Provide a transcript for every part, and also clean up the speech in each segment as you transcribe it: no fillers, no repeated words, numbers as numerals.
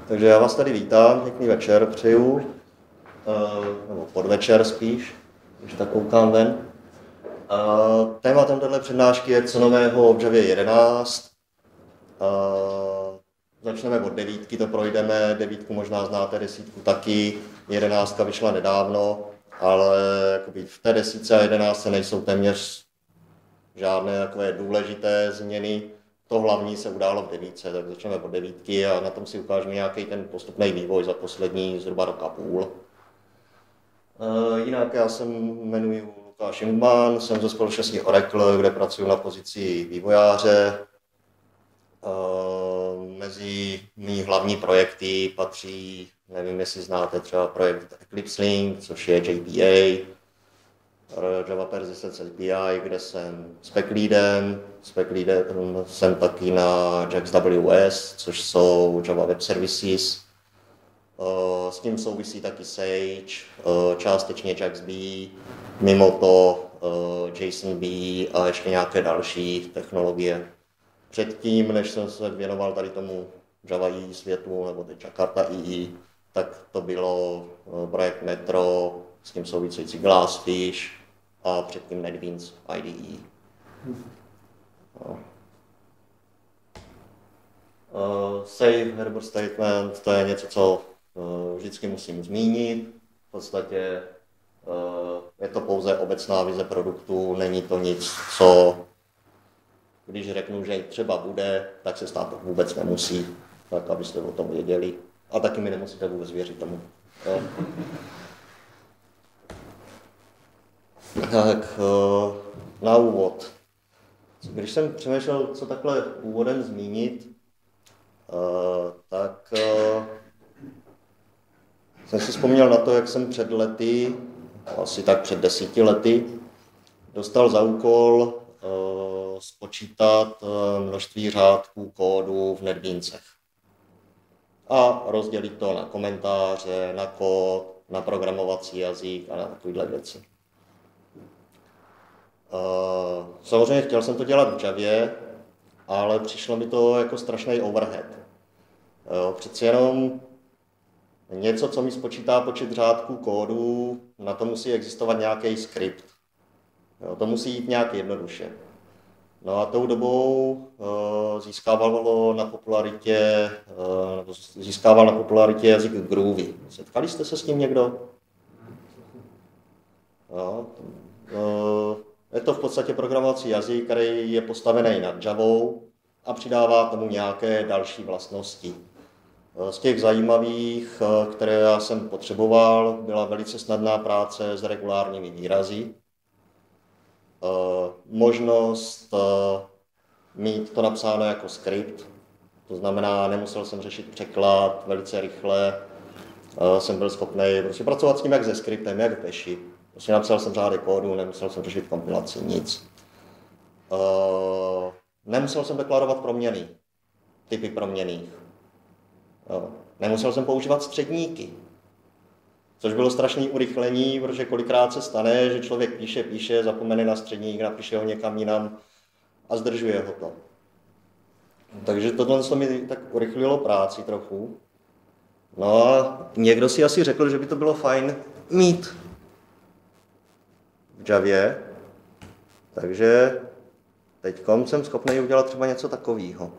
Takže já vás tady vítám, pěkný večer přeju, nebo podvečer spíš, když tak koukám ven. Tématem této přednášky je co nového v Javě 11. Začneme od 9, to projdeme, 9 možná znáte, 10 taky, 11 vyšla nedávno, ale jakoby v té 10 a 11 nejsou téměř žádné takové důležité změny. To hlavní se událo v 9, tak začneme od 9 a na tom si ukážeme nějaký ten postupný vývoj za poslední zhruba rok a půl. Jinak já se jmenuji Lukáš Jungmann, jsem ze společnosti Oracle, kde pracuji na pozici vývojáře. Mezi mý hlavní projekty patří, nevím, jestli znáte třeba projekt Eclipse Link, což je JPA, Java Persistence API, kde jsem spec leadem jsem taky na JAX-WS, což jsou Java Web Services. S tím souvisí taky Sage, částečně JAX-B, mimo to JSON-B a ještě nějaké další technologie. Předtím, než jsem se věnoval tady tomu Java EE světu, nebo teď Jakarta EE, tak to bylo projekt Metro, s tím související Glassfish a předtím NetBeans IDE. Safe Harbor Statement, to je něco, co vždycky musím zmínit. V podstatě je to pouze obecná vize produktu, není to nic, co když řeknu, že třeba bude, tak se stát to vůbec nemusí, tak abyste o tom věděli. A taky mi nemusíte vůbec věřit tomu. Tak na úvod. Když jsem přemýšlel, co takhle úvodem zmínit, tak jsem si vzpomněl na to, jak jsem před lety, asi tak před 10 lety, dostal za úkol spočítat množství řádků kódu v NetBeansech a rozdělit to na komentáře, na kód, na programovací jazyk a na takovéhle věci. Samozřejmě chtěl jsem to dělat v Javě, ale přišlo mi to jako strašný overhead. Přeci jenom něco, co mi spočítá počet řádků kódu, na to musí existovat nějaký skript. To musí jít nějak jednoduše. No a tou dobou získával na popularitě jazyk Groovy. Setkali jste se s tím někdo? No, je to v podstatě programovací jazyk, který je postavený nad Javou a přidává tomu nějaké další vlastnosti. Z těch zajímavých, které já jsem potřeboval, byla velice snadná práce s regulárními výrazy. Možnost mít to napsáno jako skript, to znamená, nemusel jsem řešit překlad velice rychle, jsem byl schopný prostě pracovat s tím jak se skriptem, jak v Bashi. Prostě napsal jsem řádek kódu, nemusel jsem řešit kompilaci, nic. Nemusel jsem deklarovat proměny, typy proměnných. Nemusel jsem používat středníky, což bylo strašné urychlení, protože kolikrát se stane, že člověk píše, zapomene na středník, napíše ho někam jinam a zdržuje ho to. Takže tohle mi tak urychlilo práci trochu. No a někdo si asi řekl, že by to bylo fajn mít v Javě, takže teďkom jsem schopný udělat třeba něco takového.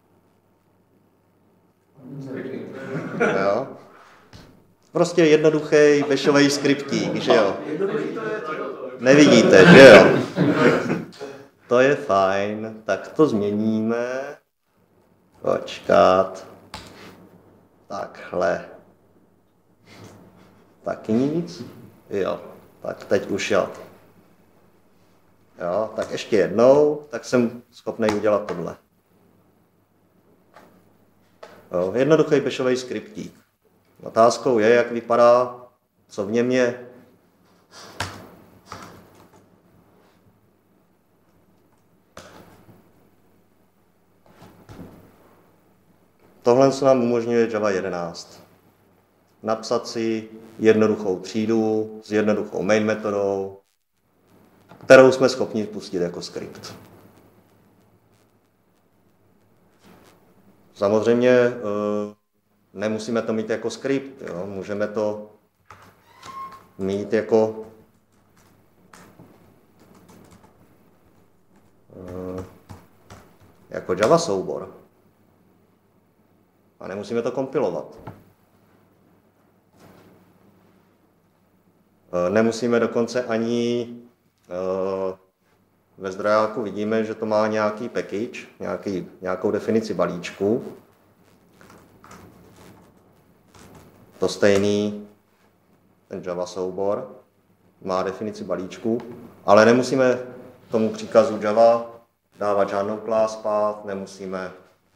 Jo. Prostě jednoduchý bashový skriptík, že jo? Nevidíte, že jo? To je fajn, tak to změníme. Počkat. Takhle. Taky nic? Jo, tak teď už jo. Jo, tak ještě jednou, tak jsem schopný udělat tohle. Jo, jednoduchý bashový skriptík. Otázkou je, jak vypadá, co v něm je. Tohle se nám umožňuje Java 11. Napsat si jednoduchou třídu s jednoduchou main metodou, kterou jsme schopni pustit jako skript. Samozřejmě nemusíme to mít jako skript, jo? Můžeme to mít jako Java soubor. A nemusíme to kompilovat. Nemusíme dokonce ani ve zdrojáku vidíme, že to má nějaký package, nějakou definici balíčku. To stejný, ten Java soubor má definici balíčku, ale nemusíme tomu příkazu Java dávat žádnou class path, nemusíme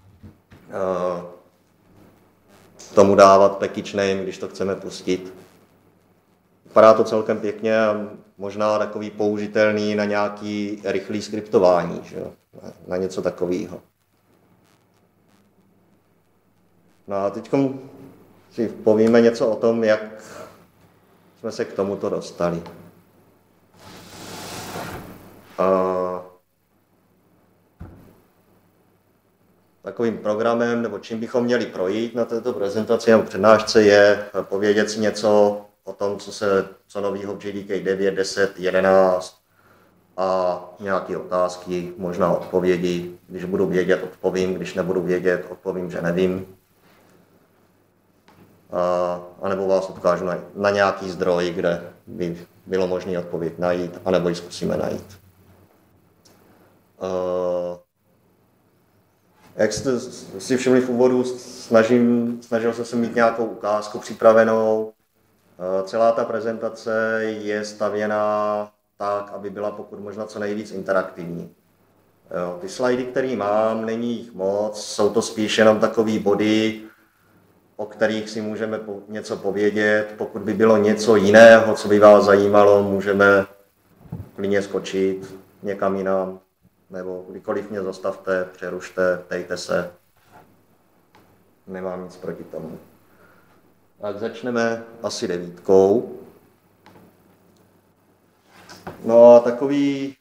tomu dávat package name, když to chceme pustit. Vypadá to celkem pěkně a možná takový použitelný na nějaký rychlý skriptování, že jo? Na něco takového. No a teď si povíme něco o tom, jak jsme se k tomuto dostali. Takovým programem, nebo čím bychom měli projít na této prezentaci nebo přednášce, je povědět si něco o tom, co novýho v JDK 9, 10, 11 a nějaké otázky, možná odpovědi. Když budu vědět, odpovím, když nebudu vědět, odpovím, že nevím. A nebo vás odkážu na nějaký zdroj, kde by bylo možné odpověď najít, anebo ji zkusíme najít. Jak jste si všimli v úvodu, snažil jsem se mít nějakou ukázku připravenou. Celá ta prezentace je stavěná tak, aby byla pokud možno co nejvíc interaktivní. Ty slajdy, které mám, není jich moc, jsou to spíš jenom takové body, o kterých si můžeme něco povědět. Pokud by bylo něco jiného, co by vás zajímalo, můžeme klidně skočit někam jinam, nebo kdykoliv mě zastavte, přerušte, ptejte se. Nemám nic proti tomu. Tak začneme asi 9. No a takových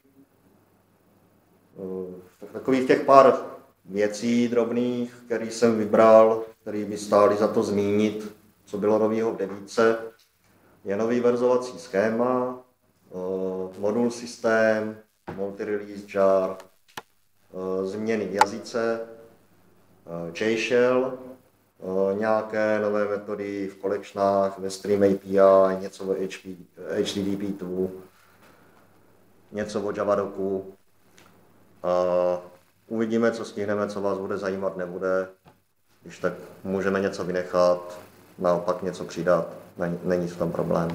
těch pár věcí drobných, které jsem vybral, které by stály za to zmínit, co bylo nového v 9, je nový verzovací schéma, modul systém, multi-release jar, změny v jazyce, JShell, nějaké nové metody v kolekčnách, ve Stream API, něco o HTTP2, něco o Javadoku. Uvidíme, co stihneme, co vás bude zajímat, nebude. Když tak můžeme něco vynechat, naopak něco přidat, není v tom problém.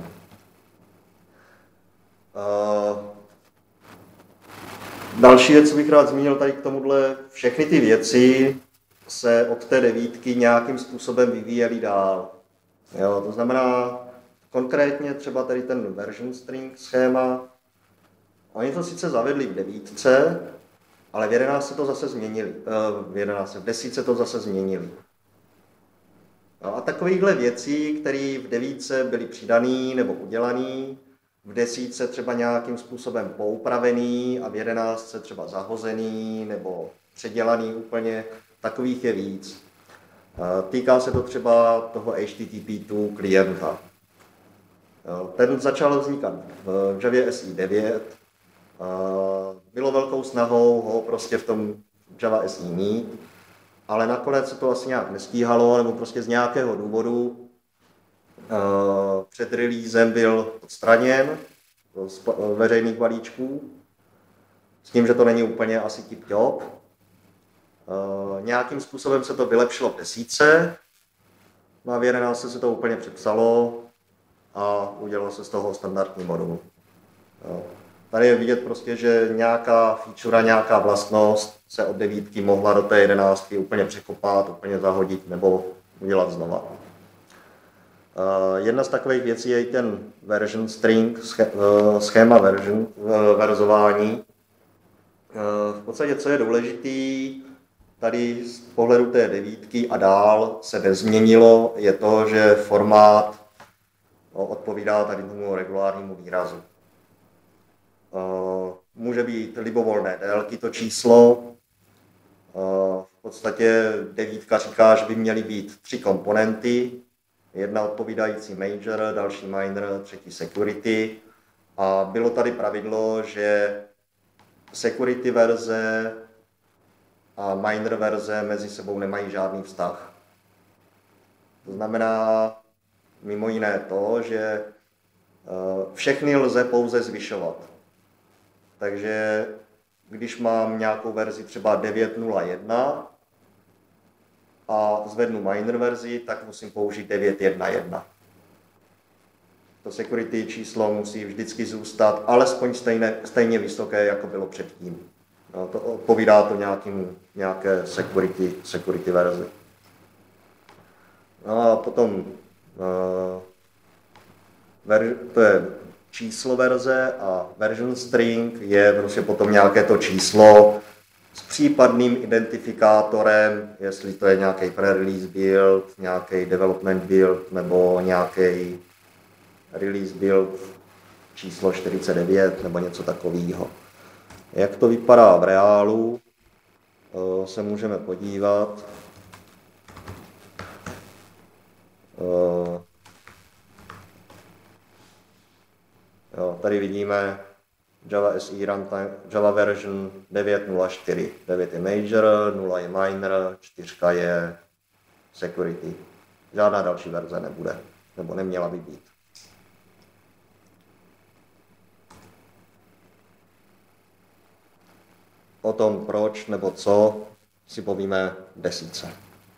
Další věc, co bych rád zmínil tady k tomuhle, všechny ty věci se od té 9 nějakým způsobem vyvíjely dál. Jo, to znamená konkrétně třeba tady ten version string schéma. Oni to sice zavedli v 9, ale v 11 to zase změnili. V 10 to zase změnili. No a takovýchhle věcí, které v 9 byly přidané nebo udělané, v 10 třeba nějakým způsobem poupravený a v 11 třeba zahozený nebo předělaný úplně, takových je víc. Týká se to třeba toho HTTP2 klienta. Ten začal vznikat v Javě SE 9. Bylo velkou snahou ho prostě v tom Java SE mít, ale nakonec se to asi nějak nestíhalo, nebo prostě z nějakého důvodu před releasem byl odstraněn z veřejných balíčků, s tím, že to není úplně asi tip-top. Nějakým způsobem se to vylepšilo v 10, no a v 11 se to úplně přepsalo a udělalo se z toho standardní modul. Tady je vidět prostě, že nějaká feature, nějaká vlastnost se od 9 mohla do té 11 úplně překopat, úplně zahodit nebo udělat znova. Jedna z takových věcí je i ten version string, schéma verzování. V podstatě, co je důležitý, tady z pohledu té 9 a dál se nezměnilo, je to, že formát odpovídá tady tomu regulárnímu výrazu. Může být libovolné délky to číslo. V podstatě devítka říká, že by měly být 3 komponenty, jedna odpovídající major, další minor, třetí security. A bylo tady pravidlo, že security verze a minor verze mezi sebou nemají žádný vztah. To znamená mimo jiné to, že všechny lze pouze zvyšovat. Takže když mám nějakou verzi třeba 9.0.1 a zvednu minor verzi, tak musím použít 9.1.1. To security číslo musí vždycky zůstat alespoň stejně vysoké, jako bylo předtím. No, to odpovídá to nějaké security verzi. No a potom to je číslo verze a version string je prostě potom nějaké to číslo s případným identifikátorem, jestli to je nějaký pre-release build, nějaký development build nebo nějaký release build číslo 49 nebo něco takového. Jak to vypadá v reálu, se můžeme podívat. Jo, tady vidíme Java SE runtime, Java version 9.0.4. 9 je major, 0 je minor, 4 je security. Žádná další verze nebude, nebo neměla by být. O tom, proč nebo co, si povíme v 10.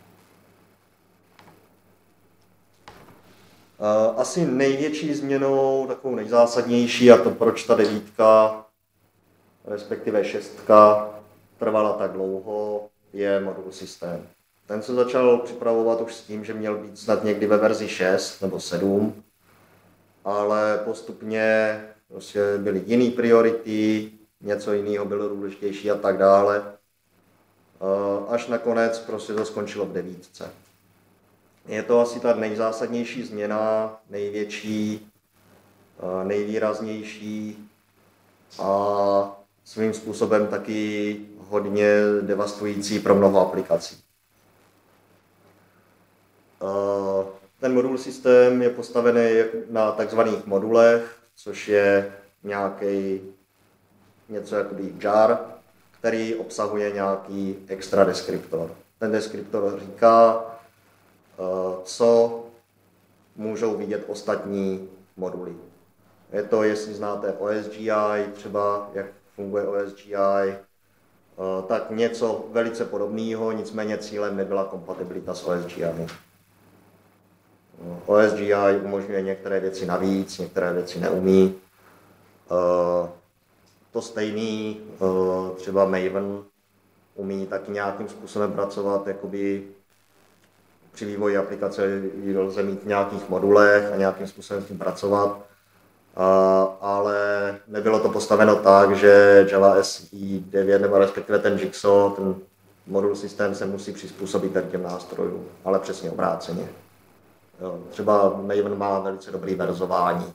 Asi největší změnou, takovou nejzásadnější, a to proč ta 9, respektive 6, trvala tak dlouho, je modul systém. Ten se začal připravovat už s tím, že měl být snad někdy ve verzi 6 nebo 7, ale postupně prostě byly jiné priority, něco jiného bylo důležitější a tak dále. Až nakonec prostě to skončilo v 9. Je to asi ta nejzásadnější změna, největší, nejvýraznější a svým způsobem taky hodně devastující pro mnoho aplikací. Ten modul systém je postavený na takzvaných modulech, což je něco jako jar, který obsahuje nějaký extra deskriptor. Ten deskriptor říká, co můžou vidět ostatní moduly. Je to, jestli znáte OSGI, třeba jak funguje OSGI, tak něco velice podobného, nicméně cílem nebyla kompatibilita s OSGI. OSGI umožňuje některé věci navíc, některé věci neumí. To stejný, třeba Maven umí taky nějakým způsobem pracovat, jakoby při vývoji aplikace lze mít v nějakých modulech a nějakým způsobem s tím pracovat, ale nebylo to postaveno tak, že Java SE 9 nebo respektive ten Jigsaw, ten modul systém se musí přizpůsobit tak těm nástrojům, ale přesně obráceně. Jo, třeba Maven má velice dobrý verzování.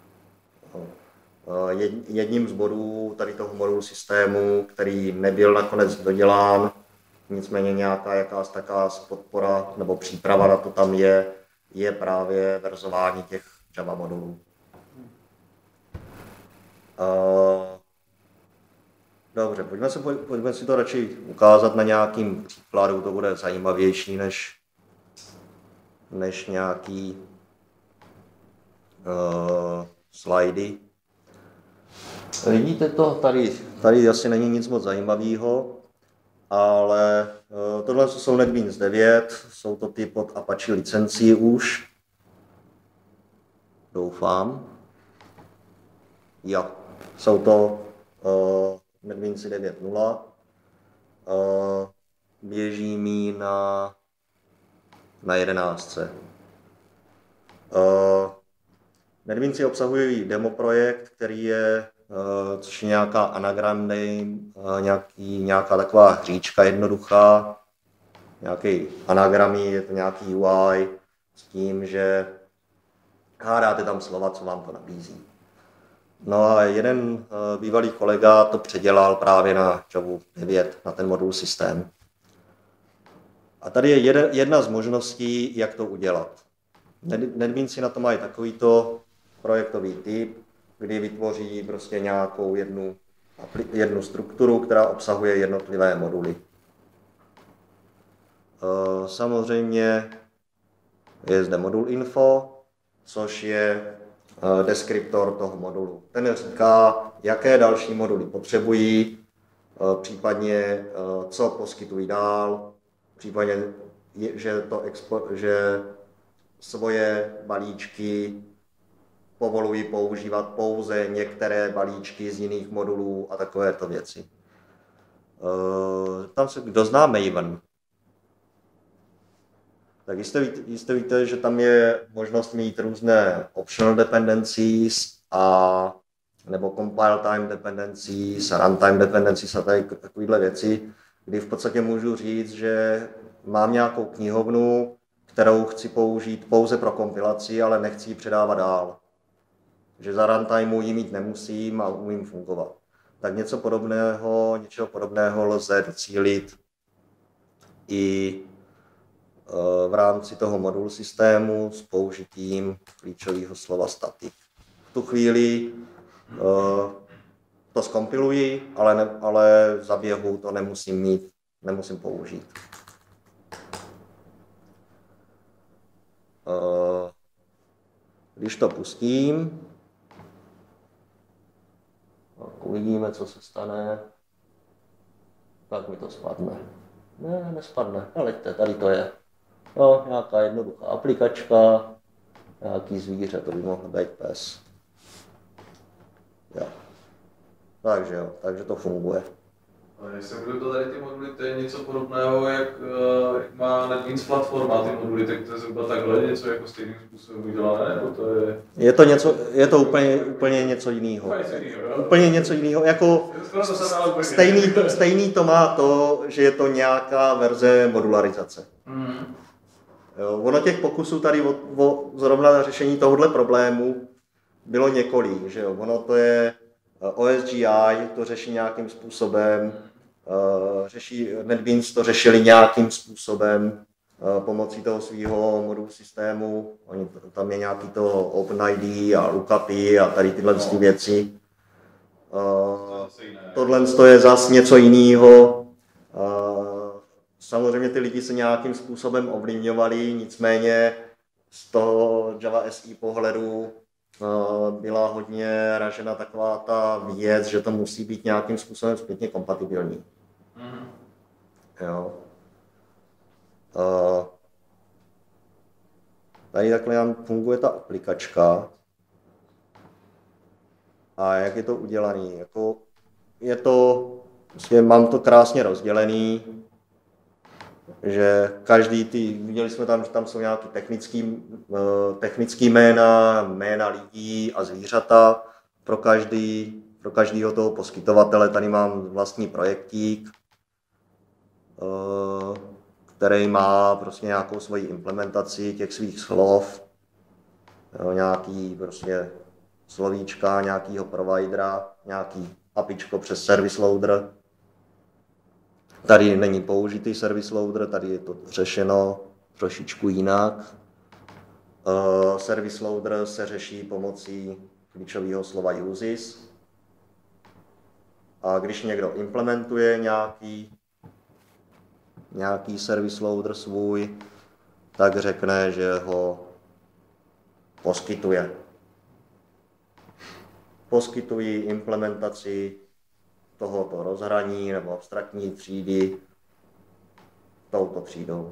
Jedním z bodů tady toho modulu systému, který nebyl nakonec dodělán, nicméně nějaká jakási taká podpora nebo příprava na to tam je právě verzování těch Java modulů. Dobře, pojďme si to radši ukázat na nějakým příkladu, to bude zajímavější než nějaký slajdy. Vidíte to, tady asi není nic moc zajímavého, ale tohle jsou NetBeans 9, jsou to ty pod Apache licencí už. Doufám. Jo, jsou to NetBeans 9.0. Běží mi na 11. NetBeansy obsahují demo projekt, který je což je nějaká anagram name, nějaká taková hříčka jednoduchá, nějaký anagramy, je to nějaký UI s tím, že hádáte tam slova, co vám to nabízí. No a jeden bývalý kolega to předělal právě na Java 9, na ten modul systém. A tady je jedna z možností, jak to udělat. NetBeansy na to mají takovýto projektový typ, kdy vytvoří prostě nějakou jednu strukturu, která obsahuje jednotlivé moduly. Samozřejmě je zde modul info, což je deskriptor toho modulu. Ten říká, jaké další moduly potřebují, případně co poskytují dál, případně že svoje balíčky povolují používat pouze některé balíčky z jiných modulů a takovéto věci. Tam se, kdo zná Maven, tak jistě víte, že tam je možnost mít různé optional dependencies nebo compile time dependencies a runtime dependencies a takovéhle věci, kdy v podstatě můžu říct, že mám nějakou knihovnu, kterou chci použít pouze pro kompilaci, ale nechci ji předávat dál. Že za runtimeu ji mít nemusím a umím fungovat. Tak něčeho podobného lze docílit i v rámci toho modul systému s použitím klíčového slova static. V tu chvíli to zkompiluji, ale za běhu to nemusím použít. Když to pustím, uvidíme, co se stane, tak mi to spadne. Ne, nespadne, hleďte, tady to je. Nějaká jednoduchá aplikačka, nějaký zvíře, to by mohl být pes. Jo. Takže to funguje. A jestli budu to tady ty moduly, to je něco podobného, jak má NetBeans platforma ty moduly, tak to je zhruba takhle, něco jako stejným způsobem udělané, nebo to je... Je to úplně něco jiného. Úplně něco jiného, jako stejný to má to, že je to nějaká verze modularizace. Jo, ono těch pokusů tady zrovna na řešení tohohle problému bylo několik, že jo, ono to je OSGI, to řeší nějakým způsobem, NetBeans to řešili nějakým způsobem pomocí toho svého modulu systému, tam je nějaký to OpenID a lookupy a tady tyhle věci. Tohle je zase něco jiného. Samozřejmě ty lidi se nějakým způsobem ovlivňovali, nicméně z toho Java SE pohledu byla hodně ražena taková ta věc, že to musí být nějakým způsobem zpětně kompatibilní. Jo. Tady takhle funguje ta aplikačka. A jak je to udělané? Mám to krásně rozdělený, že viděli jsme tam, že tam jsou nějaké technický jména lidí a zvířata. Pro každého toho poskytovatele tady mám vlastní projektík, který má prostě nějakou svoji implementaci těch svých slov, nějaký prostě slovíčka, nějakýho providera, nějaký APIčko přes service loader. Tady není použitý service loader, tady je to řešeno trošičku jinak. Service loader se řeší pomocí klíčového slova uses. A když někdo implementuje nějaký service loader svůj, tak řekne, že ho poskytuje. Poskytují implementaci tohoto rozhraní nebo abstraktní třídy touto třídou.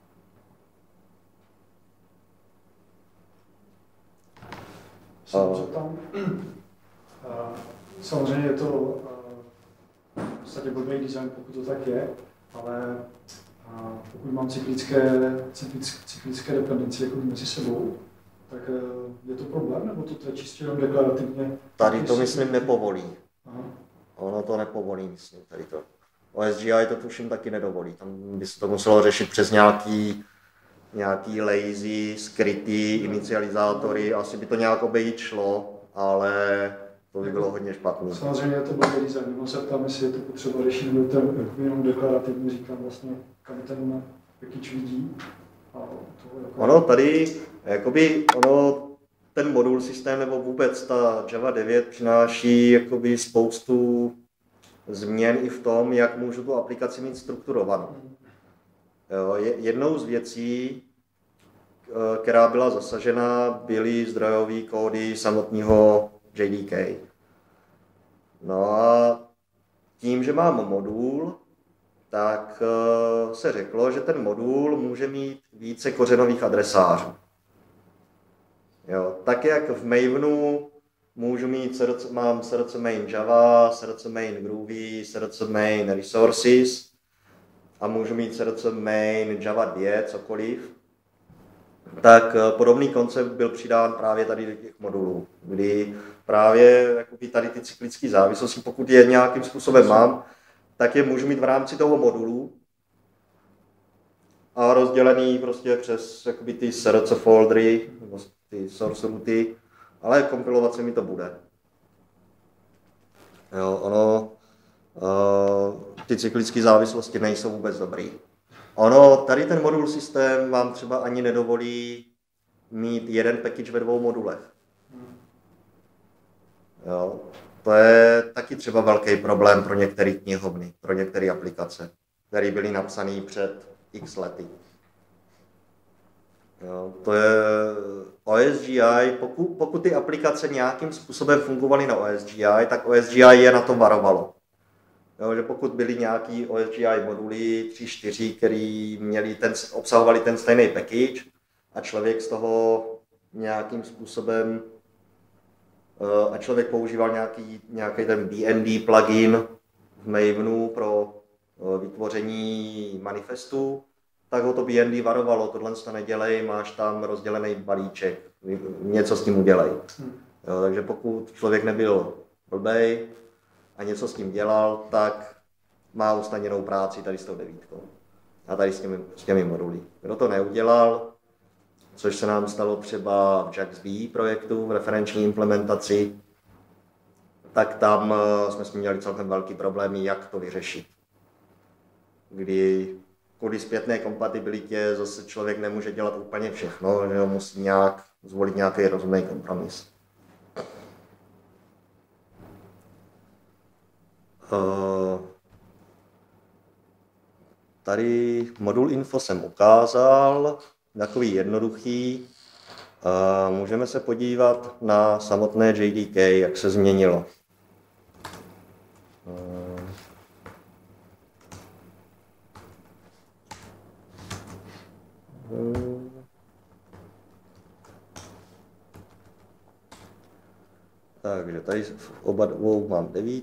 Samozřejmě je to v podstatě blbý design, pokud to tak je, ale pokud mám cyklické dependence jako mezi sebou, tak je to problém, nebo to je čistě jenom deklarativně? Tady to myslím nepovolí. Aha. Ono to nepovolí, myslím, tady to. OSGI to tuším taky nedovolí. Tam by se to muselo řešit přes nějaký lazy, skrytý inicializátory. Asi by to nějak obejít šlo, ale to by bylo hodně špatné. Samozřejmě je to blbý design, jenom se ptám, jestli je to potřeba řešit, nebo to jenom deklarativně říkám vlastně, kam ten package vidí. A to jako... Ono tady, ten modul systém nebo vůbec ta Java 9 přináší jakoby spoustu změn i v tom, jak můžu tu aplikaci mít strukturovanou. Jo, jednou z věcí, která byla zasažena, byly zdrojové kódy samotného JDK. No a tím, že mám modul, tak se řeklo, že ten modul může mít více kořenových adresářů. Jo, tak jak v Mavenu můžu mít, mám srdce main Java, srdce main Groovy, srdce main Resources a můžu mít srdce main Java 2, cokoliv, tak podobný koncept byl přidán právě tady do těch modulů, kdy právě jakoby tady ty cyklické závislosti, pokud je nějakým způsobem mám, tak je můžu mít v rámci toho modulu a rozdělený prostě přes jakoby ty srdce foldery, nebo ty source rooty, ale kompilovat se mi to bude. Jo, ty cyklické závislosti nejsou vůbec dobrý. Tady ten modul systém vám třeba ani nedovolí mít jeden package ve 2 modulech. Jo, to je taky třeba velký problém pro některé knihovny, pro některé aplikace, které byly napsané před x lety. Jo, to je OSGI, pokud ty aplikace nějakým způsobem fungovaly na OSGI, tak OSGI je na tom varovalo. Jo, že pokud byly nějaký OSGI moduly 3-4, který obsahovali ten stejný package a člověk z toho nějakým způsobem a člověk používal nějaký ten BND plugin v Mavenu pro vytvoření manifestu, tak ho to BND varovalo, tohle to nedělej, máš tam rozdělený balíček, něco s tím udělej. Jo, takže pokud člověk nebyl blbej a něco s tím dělal, tak má usnadněnou práci tady s tou 9 a tady s těmi moduly. Kdo to neudělal, což se nám stalo třeba v JAX-B projektu, v referenční implementaci, tak tam jsme s tím měli celkem velký problémy, jak to vyřešit. Kdy kvůli zpětné kompatibilitě zase člověk nemůže dělat úplně všechno, že musí zvolit nějaký rozumný kompromis. Tady modul info jsem ukázal, takový jednoduchý. Můžeme se podívat na samotné JDK, jak se změnilo. Takže tady v oba dvou mám 9.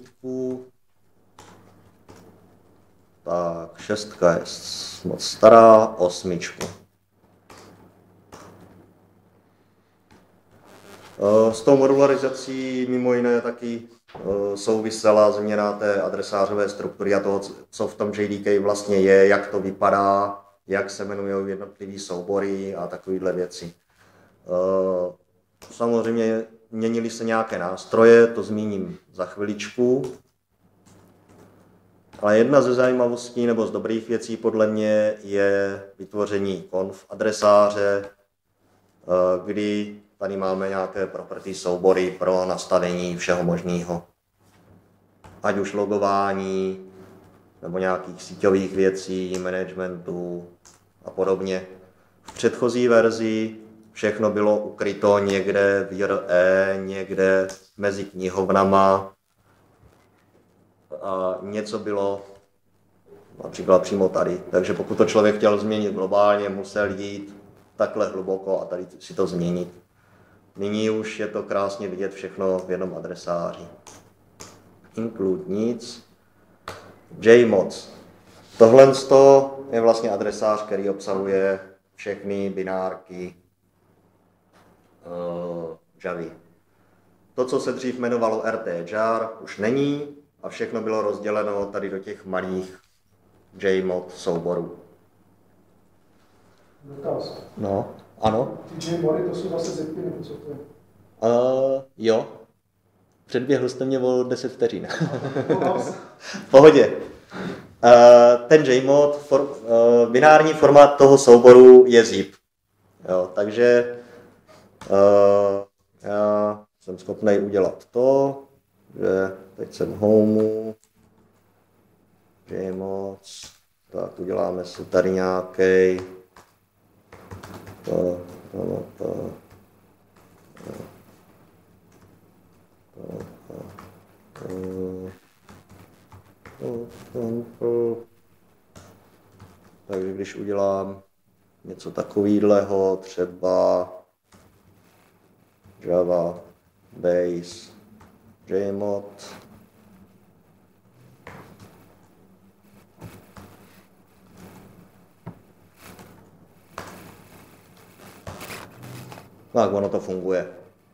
Tak 6 je moc stará, 8. S tou modularizací mimo jiné taky souvisela změna té adresářové struktury a toho, co v tom JDK vlastně je, jak to vypadá, jak se jmenují jednotlivé soubory a takovéhle věci. Samozřejmě měnily se nějaké nástroje, to zmíním za chviličku. Ale jedna ze zajímavostí nebo z dobrých věcí podle mě je vytvoření conf adresáře, kdy tady máme nějaké property soubory pro nastavení všeho možného. Ať už logování, nebo nějakých síťových věcí, managementu a podobně. V předchozí verzi všechno bylo ukryto někde v JRE, někde mezi knihovnama a něco bylo například přímo tady. Takže pokud to člověk chtěl změnit globálně, musel jít takhle hluboko a tady si to změnit. Nyní už je to krásně vidět všechno v jednom adresáři. Include nic. JMods. Tohle je vlastně adresář, který obsahuje všechny binárky Javy. To, co se dřív jmenovalo RT-jar, už není a všechno bylo rozděleno tady do těch malých JMod souborů. Dotaz. No, ano. Ty JMody, to jsou vlastně zepy, nebo co to je? Jo. Předběhl jste mě o 10 vteřin. V pohodě. Ten JMod, binární formát toho souboru je zip. Jo, takže já jsem schopný udělat to, že teď jsem v homeu, JMod, tak uděláme si tady nějaký takže když udělám něco takového, třeba Java, Base, JMod, tak ono to funguje.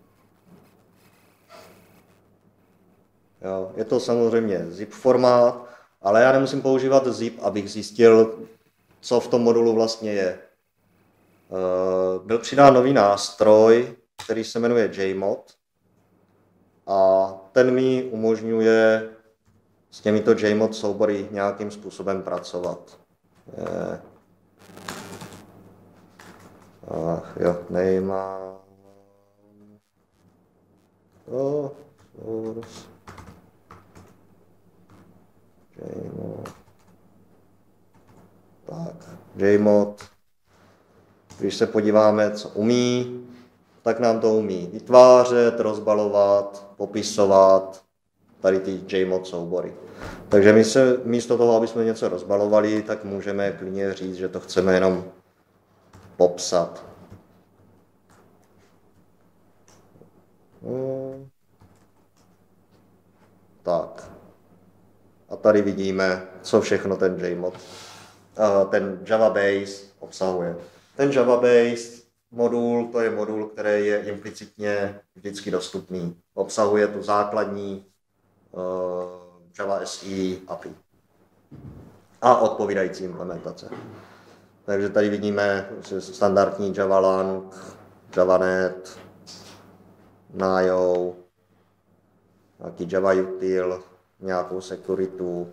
Jo, je to samozřejmě zip formát, ale já nemusím používat zip, abych zjistil, co v tom modulu vlastně je. Byl přidán nový nástroj, který se jmenuje JMod a ten mi umožňuje s těmito JMod soubory nějakým způsobem pracovat. Ach jo, nemám. JMod. Tak, JMod. Když se podíváme, co umí, tak nám to umí vytvářet, rozbalovat, popisovat tady ty JMod soubory. Takže my se místo toho, aby jsme něco rozbalovali, tak můžeme klidně říct, že to chceme jenom popsat. Tak. A tady vidíme, co všechno ten JMod, ten Java Base obsahuje. Ten Java Base modul, to je modul, který je implicitně vždycky dostupný. Obsahuje tu základní Java SE API a odpovídající implementace. Takže tady vidíme standardní Java Lang, Javanet, Nio, nějaký Java util, nějakou security,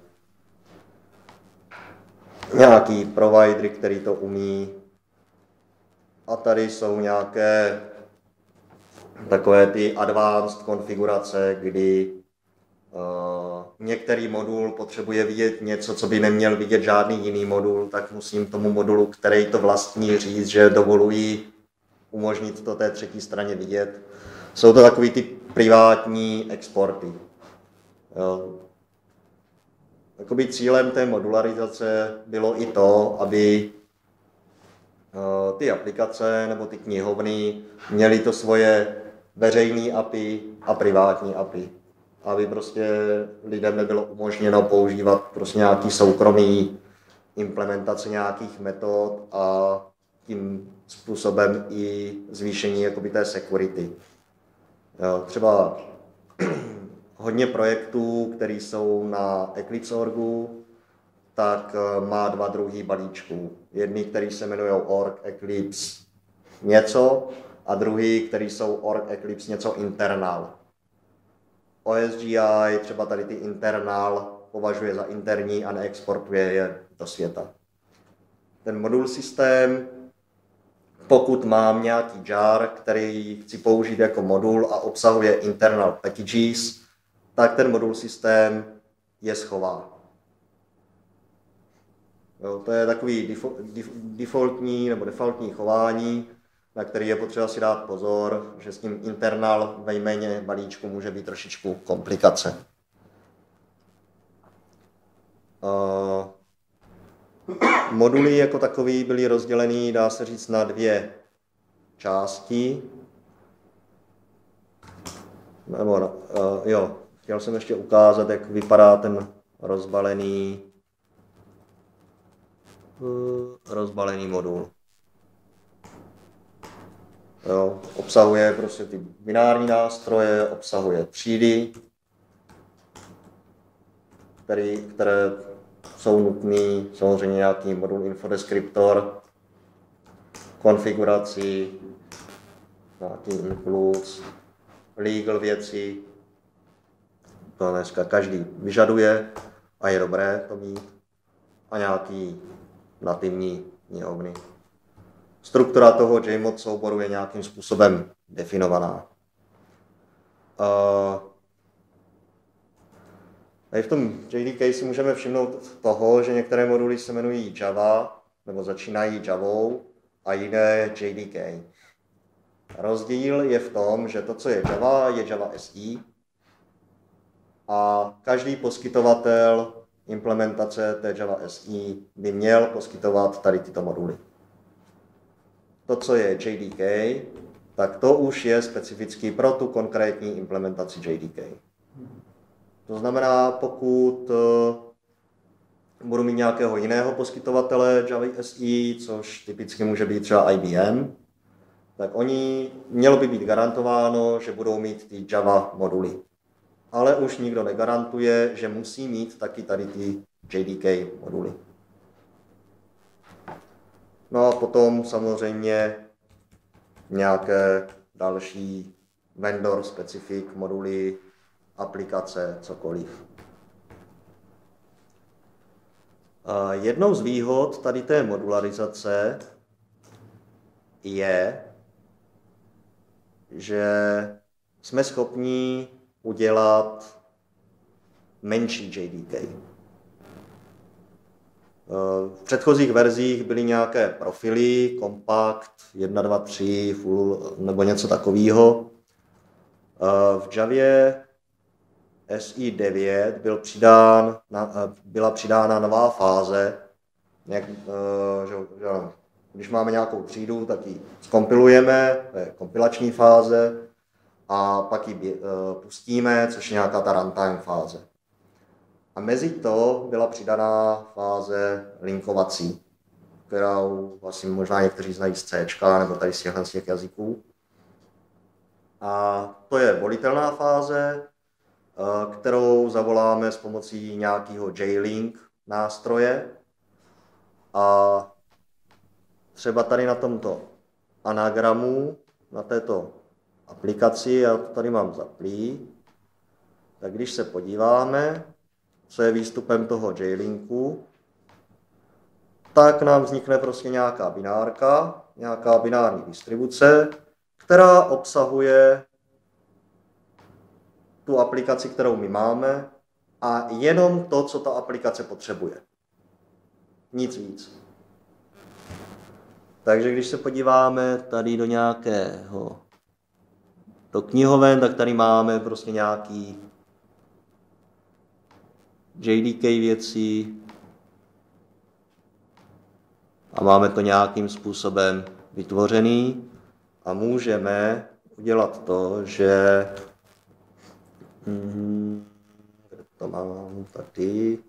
nějaký providery, který to umí. A tady jsou nějaké takové ty advanced konfigurace, kdy některý modul potřebuje vidět něco, co by neměl vidět žádný jiný modul, tak musím tomu modulu, který to vlastní, říct, že dovoluji umožnit to té třetí straně vidět. Jsou to takový ty privátní exporty. Jakoby cílem té modularizace bylo i to, aby ty aplikace nebo ty knihovny měly to svoje veřejné API a privátní API. Aby prostě lidem nebylo umožněno používat prostě nějaký soukromý implementace nějakých metod a tím způsobem i zvýšení jakoby té security. Jo, třeba hodně projektů, které jsou na Eclipse.orgu, tak má dva druhy balíčků. Jedný, který se jmenují org Eclipse něco a druhý, který jsou org Eclipse něco internal. OSGI třeba tady ty internal považuje za interní a neexportuje je do světa. Ten modul systém, pokud mám nějaký jar, který chci použít jako modul a obsahuje internal packages, tak ten modul systém je schová. Jo, to je takový defaultní chování, na který je potřeba si dát pozor, že s tím internal ve jméně balíčku může být trošičku komplikace. Moduly jako takový byly rozdělený, dá se říct, na dvě části. Chtěl jsem ještě ukázat, jak vypadá ten rozbalený modul. Jo, obsahuje prostě ty binární nástroje, obsahuje třídy, které jsou nutné, samozřejmě nějaký modul infodescriptor, konfiguraci, nějaký includes, legal věci. To dneska každý vyžaduje a je dobré to mít. a nějaký nativní knihovny. Struktura toho JMod souboru je nějakým způsobem definovaná. Tady v tom JDK si můžeme všimnout toho, že některé moduly se jmenují Java, nebo začínají Javou, a jiné JDK. Rozdíl je v tom, že to, co je Java SE, a každý poskytovatel implementace té Java SE by měl poskytovat tady tyto moduly. To, co je JDK, tak to už je specificky pro tu konkrétní implementaci JDK. To znamená, pokud budu mít nějakého jiného poskytovatele Java SE, což typicky může být třeba IBM, tak oni mělo by být garantováno, že budou mít ty Java moduly. Ale už nikdo negarantuje, že musí mít taky tady ty JDK moduly. No a potom samozřejmě nějaké další vendor specific moduly, aplikace, cokoliv. Jednou z výhod tady té modularizace je, že jsme schopni udělat menší JDK. V předchozích verzích byly nějaké profily, Compact, 1, 2, 3, Full nebo něco takového. V Javě SE 9 byla přidána nová fáze. Když máme nějakou třídu, tak ji zkompilujeme, to je kompilační fáze, a pak ji pustíme, což je nějaká ta runtime fáze. A mezi to byla přidaná fáze linkovací, kterou vlastně možná někteří znají z C nebo tady z těch jazyků. A to je volitelná fáze, kterou zavoláme s pomocí nějakého J-Link nástroje. A třeba tady na tomto anagramu, na této aplikaci, já to tady mám zaplý, tak když se podíváme, co je výstupem toho J-Linku, tak nám vznikne prostě nějaká binárka, nějaká binární distribuce, která obsahuje tu aplikaci, kterou my máme, a jenom to, co ta aplikace potřebuje. Nic víc. Takže když se podíváme tady do nějakého do knihoven, tak tady máme prostě nějaký JDK věci a máme to nějakým způsobem vytvořený a můžeme udělat to, že kde to mám tady,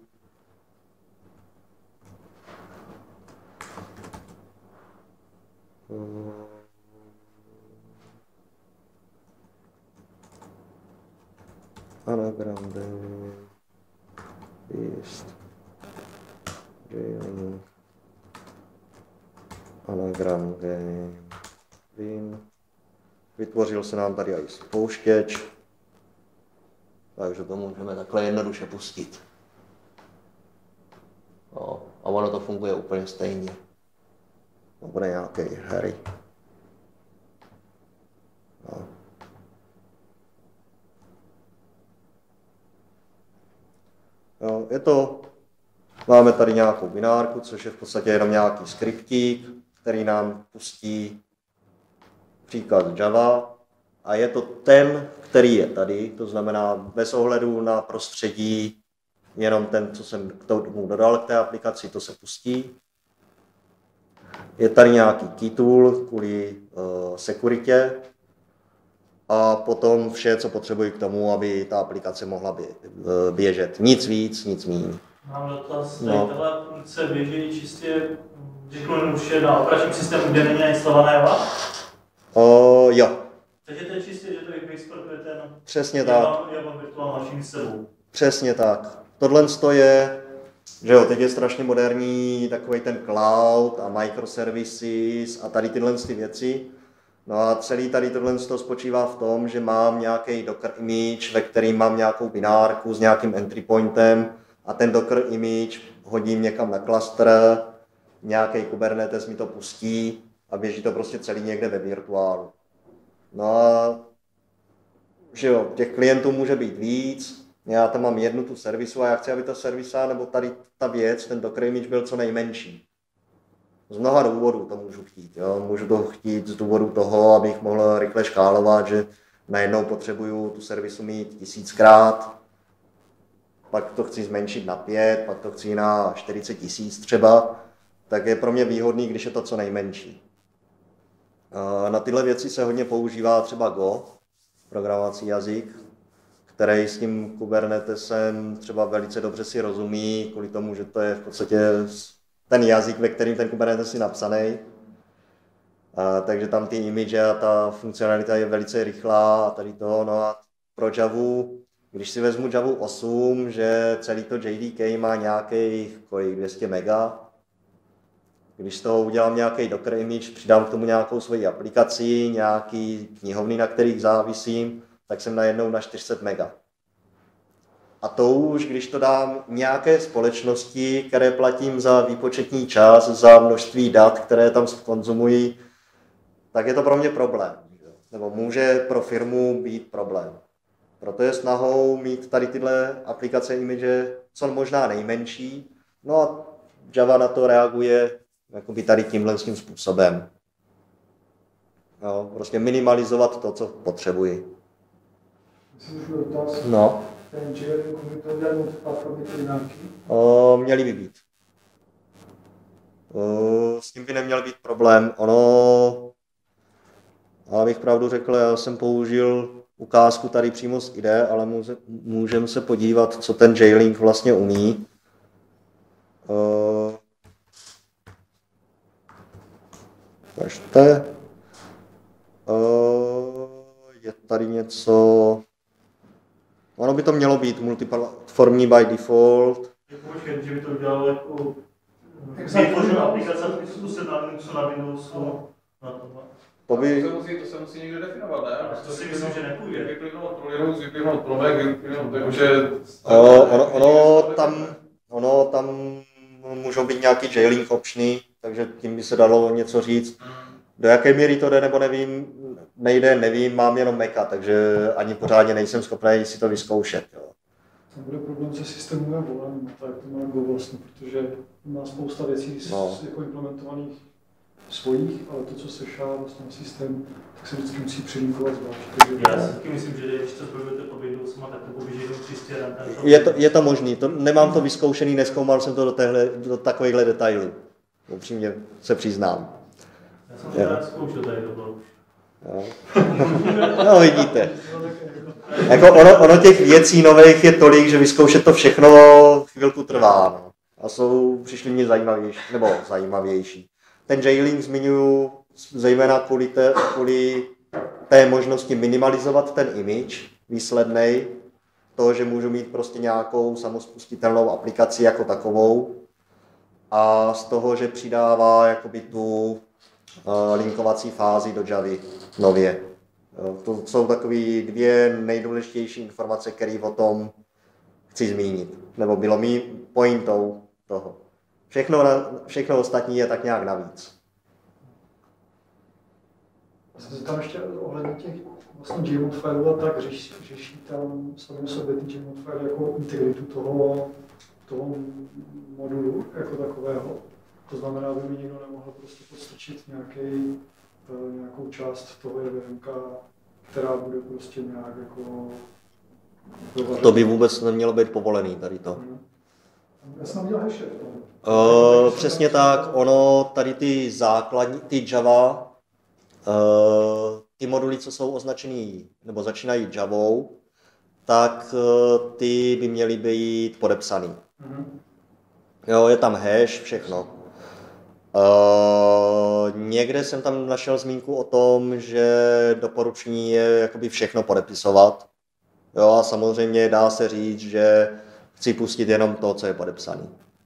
anagram jest J-Link anagram game. Vytvořil se nám tady i spouštěč, takže to můžeme takhle jednoduše pustit. No, a ono to funguje úplně stejně. To bude nějaký Harry. No. Jo, máme tady nějakou binárku, což je v podstatě jenom nějaký skriptík, který nám pustí příklad Java, a je to ten, který je tady, to znamená bez ohledu na prostředí, jenom ten, co jsem k tomu dodal k té aplikaci, to se pustí. Je tady nějaký key tool kvůli sekuritě a potom vše, co potřebuji k tomu, aby ta aplikace mohla běžet. Nic víc, nic míň. Mám dotaz, tahle funkce běží čistě, řeknu, už je na operačním systému, kde není instalovaná Java? Jo. Takže to je čistě, že to vyexportujete na přesně tak. Java virtuální mašiny s sebou. Přesně tak. Tohle je, že jo, teď je strašně moderní takový ten cloud a microservices a tady tyhle věci. No a celý tady tohle spočívá v tom, že mám nějaký Docker image, ve kterým mám nějakou binárku s nějakým entry pointem a ten Docker image hodím někam na klastr, nějaký Kubernetes mi to pustí a běží to prostě celý někde ve virtuálu. No a že jo, těch klientů může být víc, já tam mám jednu tu servisu a já chci, aby ta servisa nebo tady ta věc, ten Docker image byl co nejmenší. Z mnoha důvodů to můžu chtít. Jo. Můžu to chtít z důvodu toho, abych mohl rychle škálovat, že najednou potřebuju tu servisu mít 1000krát, pak to chci zmenšit na 5, pak to chci na 40 000 třeba, tak je pro mě výhodný, když je to co nejmenší. Na tyhle věci se hodně používá třeba Go, programovací jazyk, který s tím Kubernetesem třeba velice dobře si rozumí, kvůli tomu, že to je v podstatě ten jazyk, ve kterým ten Kubernetes je napsaný. Takže tam ty image a ta funkcionalita je velice rychlá a tady to. No a pro Javu, když si vezmu Javu 8, že celý to JDK má nějakých 200 mega, když z toho udělám nějaký Docker image, přidám k tomu nějakou svoji aplikaci, nějaký knihovny, na kterých závisím, tak jsem najednou na 400 mega. A to už, když to dám nějaké společnosti, které platím za výpočetní čas, za množství dat, které tam konzumují, tak je to pro mě problém. Nebo může pro firmu být problém. Proto je snahou mít tady tyhle aplikace image co možná nejmenší. No a Java na to reaguje jakoby tady tímhle způsobem. No, prostě minimalizovat to, co potřebuji. No. Ten J-Link umí to dělat multiplatformní primáky? Měly by být. S tím by neměl být problém. Ono, abych pravdu řekl, já jsem použil ukázku tady přímo z IDE, ale můžeme se podívat, co ten J-Link vlastně umí. Kažte. Je tady něco... Ono by to mělo být multiplatformní by default. Počkej, že by to udělalo jako... Vytvořil aplikace, co se na Windowsu. To se musí někde definovat, ne? To si myslím, že nepůjde. Vyplivnout pro Linux, vyplivnout pro Mac, vyplivnout, takže... Ono tam můžou být nějaký J-Link optiony, takže tím by se dalo něco říct. Do jaké míry to jde, nebo nevím, mám jenom Maca, takže ani pořádně nejsem schopný si to vyzkoušet. Jo. Tam bude problém se systémovým voláním, tak to má Go vlastně, protože má spousta věcí jako implementovaných svojich, ale to, co se šá vlastně na systém, tak se vždycky musí přelinkovat zvlášť. Já si taky myslím, že když to spojujete po Windowsu, tak to poběží jenom čistě Je to možný, nemám to vyzkoušený, nezkoumal jsem to do takovýchhle detailů. Upřímně se přiznám. Já jsem to rád zkoušel tady to bylo. No vidíte. Jako ono těch věcí nových je tolik, že vyzkoušet to všechno chvilku trvá. No. A přišly mě zajímavější. Ten J-Link zmiňuji zejména kvůli té možnosti minimalizovat ten image výslednej, to, že můžu mít prostě nějakou samospustitelnou aplikaci jako takovou a z toho, že přidává jakoby tu linkovací fázi do Javy nově. To jsou takové dvě nejdůležitější informace, které o chci zmínit. Nebo bylo mi pointou toho. Všechno ostatní je tak nějak navíc. Já jsem se tam ještě ohledně těch vlastně JMod fileů a tak řeší tam sami sobě ty JMod file jako integritu toho modulu jako takového. To znamená, aby mi někdo nemohl prostě podstrčit nějakou část toho JVMka, která bude prostě nějak jako... To by vůbec nemělo být povolený tady to. Já jsem viděl haše. Přesně tak, ono tady ty základní, ty Java, ty moduly, co jsou označený nebo začínají Javou, tak ty by měly být podepsaný. Jo, je tam hash, všechno. Někde jsem tam našel zmínku o tom, že doporučení je jakoby všechno podepisovat. Jo, a samozřejmě dá se říct, že chci pustit jenom to, co je podepsané.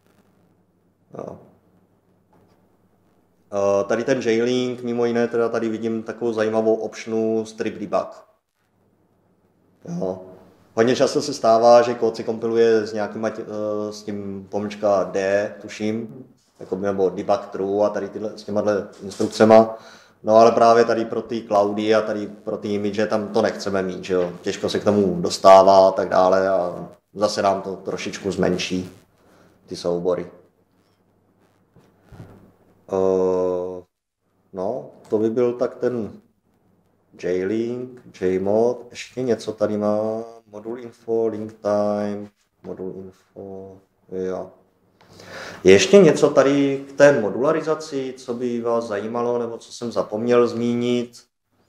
Tady ten J-Link, mimo jiné, teda tady vidím takovou zajímavou optionu strip debug. Jo. Hodně často se stává, že kód se kompiluje s nějakým, s tím pomlčka D, tuším, jako nebo debug true a tady s těma instrukcema. No ale právě tady pro ty cloudy a tady pro ty image tam to nechceme mít, že jo. Těžko se k tomu dostává a tak dále a zase nám to trošičku zmenší ty soubory. No, to by byl tak ten J-Link, J-Mod, ještě něco tady má, modul info, link time, modul info, jo. Ještě něco tady k té modularizaci, co by vás zajímalo, nebo co jsem zapomněl zmínit?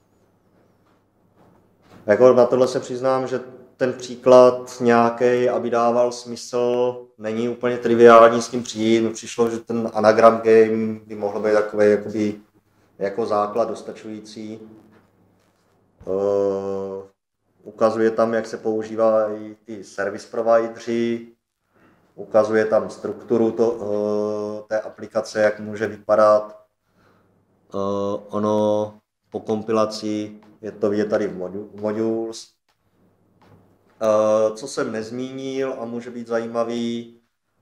Jako na tohle se přiznám, že ten příklad nějaký, aby dával smysl, není úplně triviální s tím přijít. Mi přišlo, že ten anagram game by mohl být takový jakoby, jako základ dostačující. Ukazuje tam, jak se používají ty service provideři, ukazuje tam strukturu té aplikace, jak může vypadat. Ono po kompilaci je to vidět tady v modules. Co jsem nezmínil a může být zajímavý,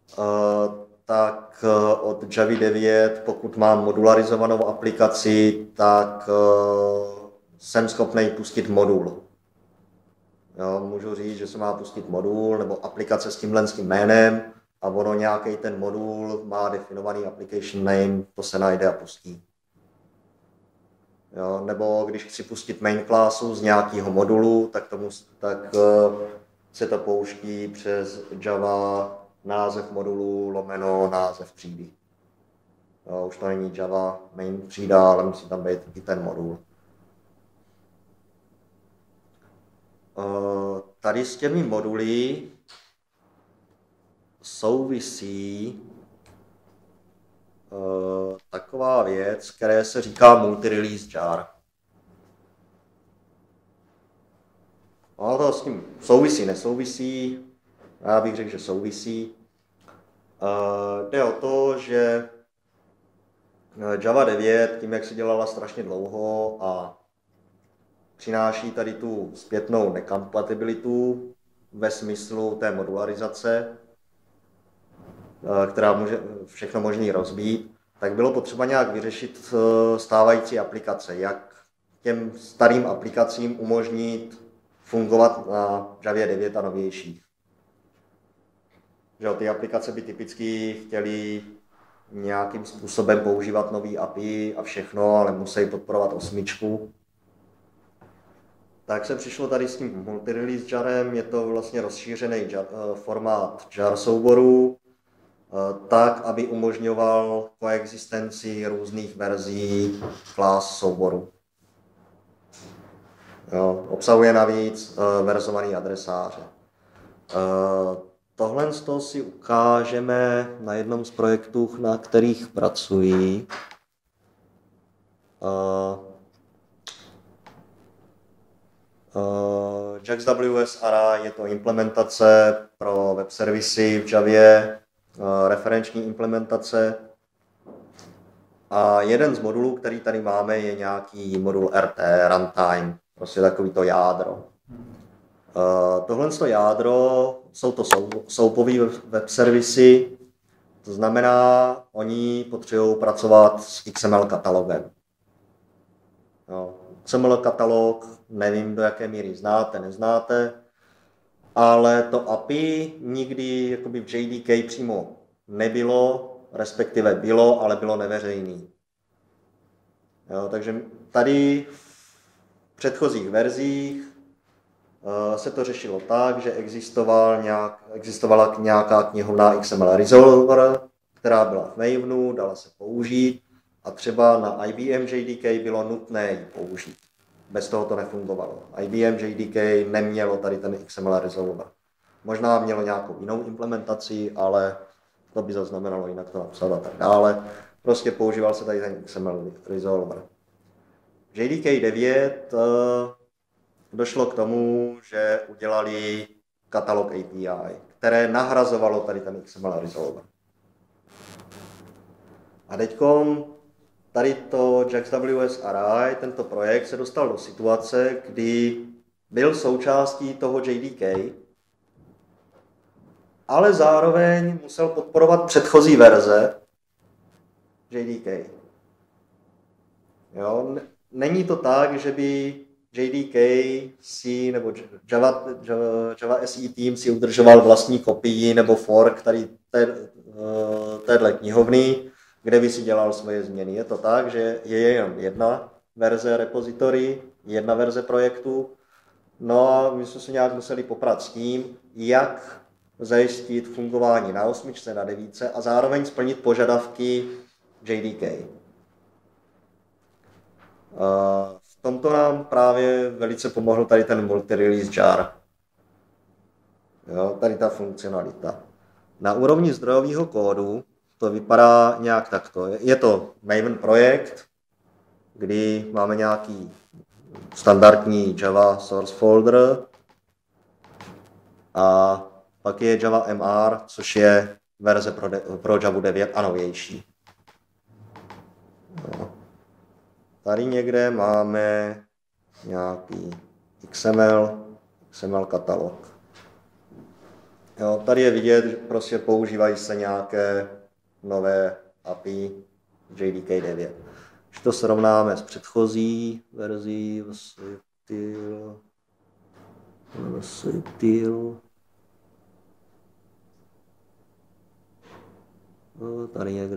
tak od Javy 9, pokud mám modularizovanou aplikaci, tak jsem schopný pustit modul. Jo, můžu říct, že se má pustit modul nebo aplikace s tímhle jménem a ono nějaký ten modul má definovaný application name, to se najde a pustí. Jo, nebo když chci pustit main classu z nějakého modulu, tak se to pouští přes Java název modulu lomeno název třídy. Jo, už to není Java main třída, ale musí tam být i ten modul. Tady s těmi moduly souvisí taková věc, které se říká multi-release jar. No, to s tím souvisí, nesouvisí. Já bych řekl, že souvisí. Jde o to, že Java 9, tím jak se dělala strašně dlouho a přináší tady tu zpětnou nekompatibilitu ve smyslu té modularizace, která může všechno možný rozbít, tak bylo potřeba nějak vyřešit stávající aplikace, jak těm starým aplikacím umožnit fungovat na Javě 9 a novějších. Že ty aplikace by typicky chtěly nějakým způsobem používat nový API a všechno, ale musí podporovat 8. Tak se přišlo tady s tím multi-release jarem, je to vlastně rozšířený formát jar souborů, tak, aby umožňoval koexistenci různých verzí class souboru. Jo, obsahuje navíc verzovaný adresáře. Tohle si ukážeme na jednom z projektů, na kterých pracuji. JAX-WS Array je to implementace pro web servisy v Javě, referenční implementace. A jeden z modulů, který tady máme, je nějaký modul RT, runtime, prostě takový to jádro. Tohle jádro jsou to soupové web servisy, to znamená, oni potřebují pracovat s XML katalogem. Jo. XML katalog, nevím, do jaké míry znáte, neznáte, ale to API nikdy jakoby v JDK přímo nebylo, respektive bylo, ale bylo neveřejný. Jo, takže tady v předchozích verzích se to řešilo tak, že existovala nějaká knihovna XML Resolver, která byla v Mavenu, dala se použít a třeba na IBM JDK bylo nutné ji použít. Bez toho to nefungovalo. IBM JDK nemělo tady ten XML Resolver. Možná mělo nějakou jinou implementaci, ale to by zaznamenalo jinak to napsat a tak dále. Prostě používal se tady ten XML Resolver. V JDK 9 došlo k tomu, že udělali katalog API, které nahrazovalo tady ten XML Resolver. A teďkom tady to JAX-WS Array, tento projekt se dostal do situace, kdy byl součástí toho JDK, ale zároveň musel podporovat předchozí verze JDK. Jo? Není to tak, že by JDK si nebo Java SE Team si udržoval vlastní kopii nebo fork tady téhle knihovny, kde by si dělal svoje změny. Je to tak, že je jen jedna verze repository, jedna verze projektu, no a my jsme se nějak museli poprat s tím, jak zajistit fungování na 8, na 9 a zároveň splnit požadavky JDK. V tomto nám právě velice pomohl tady ten multi-release jar. Jo, tady ta funkcionalita. Na úrovni zdrojového kódu to vypadá nějak takto. Je to Maven projekt, kdy máme nějaký standardní Java source folder a pak je Java MR, což je verze pro Java 9 a novější. No. Tady někde máme nějaký XML katalog. Jo, tady je vidět, že prostě používají se nějaké nové API JDK 9. Když to srovnáme s předchozí verzí, tady někde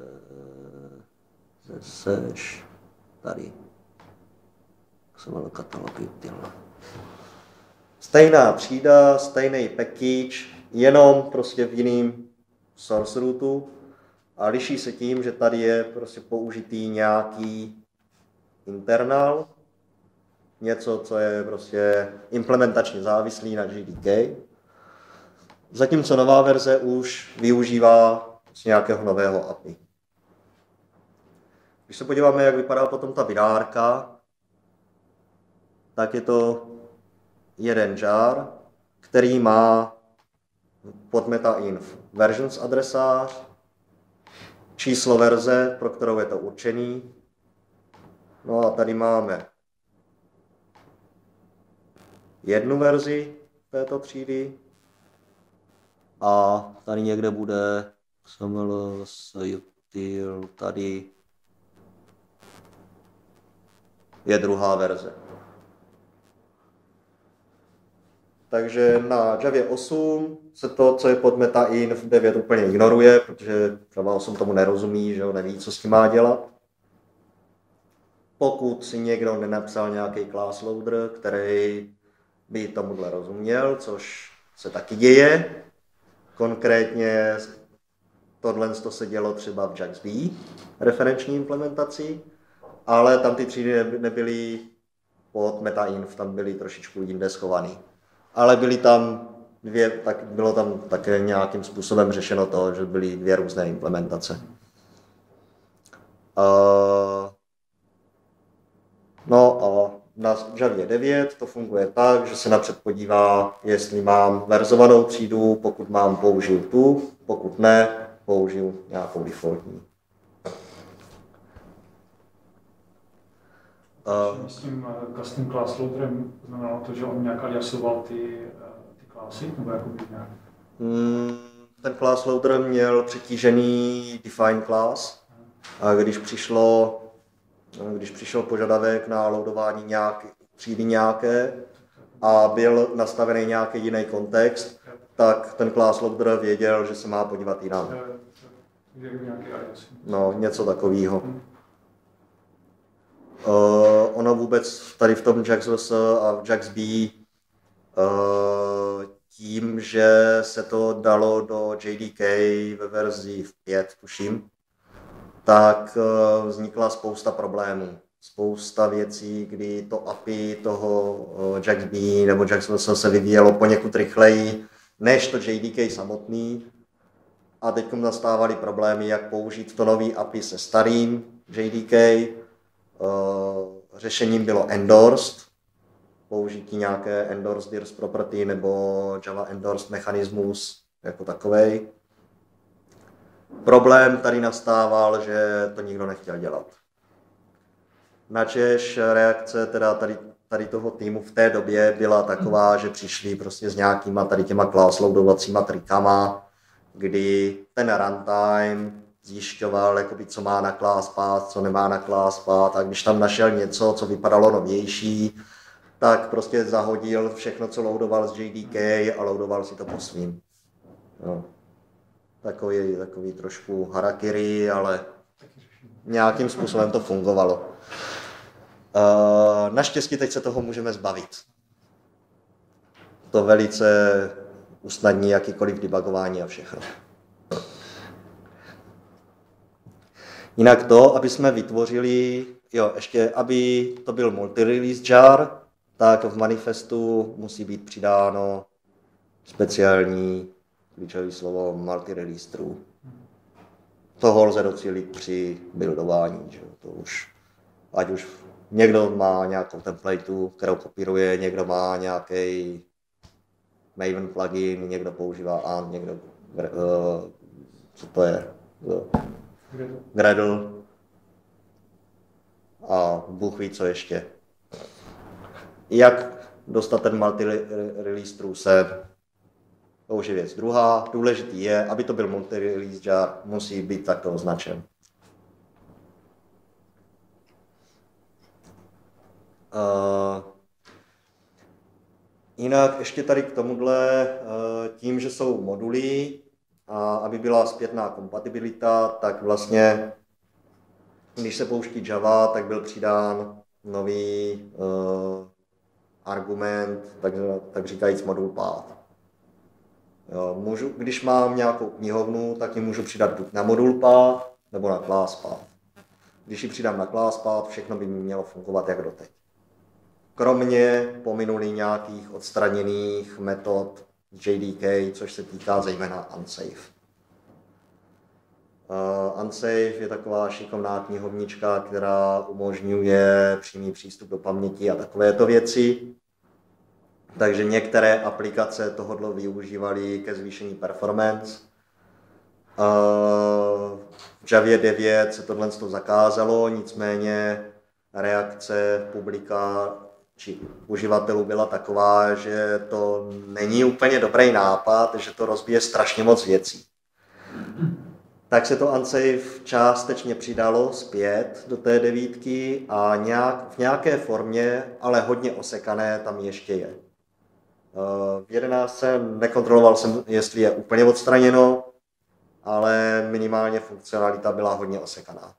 seš, tady jsem mal katalog util. Stejná třída, stejný package, jenom prostě v jiném source rootu a liší se tím, že tady je prostě použitý nějaký internal, něco, co je prostě implementačně závislý na JDK, zatímco nová verze už využívá z nějakého nového API. Když se podíváme, jak vypadá potom ta binárka, tak je to jeden jar, který má pod meta-inf versions adresář, číslo verze, pro kterou je to určený. No a tady máme jednu verzi této třídy a tady někde bude XML, util, tady je druhá verze. Takže na Javě 8 se to, co je pod meta-inf 9 úplně ignoruje, protože Java 8 tomu nerozumí, že jo, neví, co s tím má dělat. Pokud si někdo nenapsal nějaký class loader, který by tomuhle rozuměl, což se taky děje. Konkrétně tohle se dělo třeba v JAX-B, referenční implementaci, ale tam ty třídy nebyly pod meta-inf, tam byly trošičku jinde schovaný. Ale byly tam tak bylo tam také nějakým způsobem řešeno to, že byly dvě různé implementace. No a na Javě 9 to funguje tak, že se napřed podívá, jestli mám verzovanou třídu, pokud mám, použiju tu, pokud ne, použiju nějakou defaultní. S tím custom class loaderem znamenalo to, že on nějak aliasoval ty klasy, nebo jakoby nějak? Ten class loader měl přetížený define class a když přišel požadavek na loadování třídy nějaké a byl nastavený nějaký jiný kontext, tak ten class loader věděl, že se má podívat jinam. No, něco takového. Ono vůbec tady v tom JAX-VS a v JAX-B tím, že se to dalo do JDK ve verzi 5, tuším, tak vznikla spousta problémů. Spousta věcí, kdy to API toho JAX-B nebo JAX-VS se vyvíjelo poněkud rychleji než to JDK samotný. A teď nastávaly problémy, jak použít to nový API se starým JDK. Řešením bylo endorsed, použití nějaké endorsed DIRS property nebo Java endorsed mechanismus jako takovej. Problém tady nastával, že to nikdo nechtěl dělat. Načež reakce, teda tady toho týmu v té době byla taková, že přišli prostě s nějakýma tady těma class loadovacíma trikama, kdy ten runtime zjišťoval, jakoby, co má na class path, co nemá na class path, a když tam našel něco, co vypadalo novější, tak prostě zahodil všechno, co loadoval z JDK a loadoval si to po svým. No. Takový trošku harakiri, ale nějakým způsobem to fungovalo. Naštěstí teď se toho můžeme zbavit. To velice usnadní jakýkoliv debugování a všechno. Jinak to, aby jsme vytvořili, ještě aby to byl multi-release jar, tak v manifestu musí být přidáno speciální klíčové slovo multi-release true. Toho lze docílit při buildování. Že? To už, ať už někdo má nějakou templateu, kterou kopíruje, někdo má nějaký Maven plugin, někdo používá ANT, někdo, co to je? Gradle. A Bůh ví, co ještě. Jak dostat ten multi-release true sem? To už je věc druhá. Důležitý je, aby to byl multi-release jar, musí být takto označen. Jinak ještě tady k tomuhle, tím, že jsou moduly a aby byla zpětná kompatibilita, tak vlastně, když se pouští Java, tak byl přidán nový argument, tak říkajíc modul path. Když mám nějakou knihovnu, tak ji můžu přidat buď na modul path, nebo na class path. Když ji přidám na class path, všechno by mi mělo fungovat jak doteď. Kromě pominulých nějakých odstraněných metod JDK, což se týká zejména unsafe. Unsafe je taková šikovná knihovnička, která umožňuje přímý přístup do paměti a takovéto věci. Takže některé aplikace tohoto využívaly ke zvýšení performance. V Javě 9 se tohle zakázalo, nicméně reakce publika či uživatelů byla taková, že to není úplně dobrý nápad, že to rozbije strašně moc věcí. Tak se to unsafe částečně přidalo zpět do té 9 a v nějaké formě, ale hodně osekané, tam ještě je. V 11 nekontroloval jsem, jestli je úplně odstraněno, ale minimálně funkcionalita byla hodně osekaná.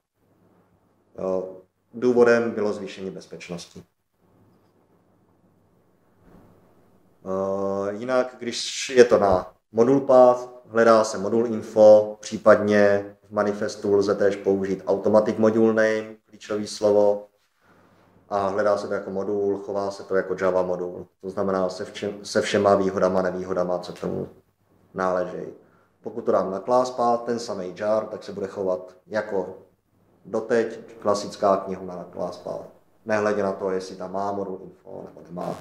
Důvodem bylo zvýšení bezpečnosti. Jinak, když je to na modul path, hledá se modul info, případně v manifestu lze též použít automatic module name, klíčové slovo, a hledá se to jako modul, chová se to jako Java modul. To znamená se všema výhodama, nevýhodama, co k tomu náležejí. Pokud to dám na class path, ten samý jar, tak se bude chovat jako doteď klasická knihovna na class path. Nehledě na to, jestli tam má modul info nebo nemá.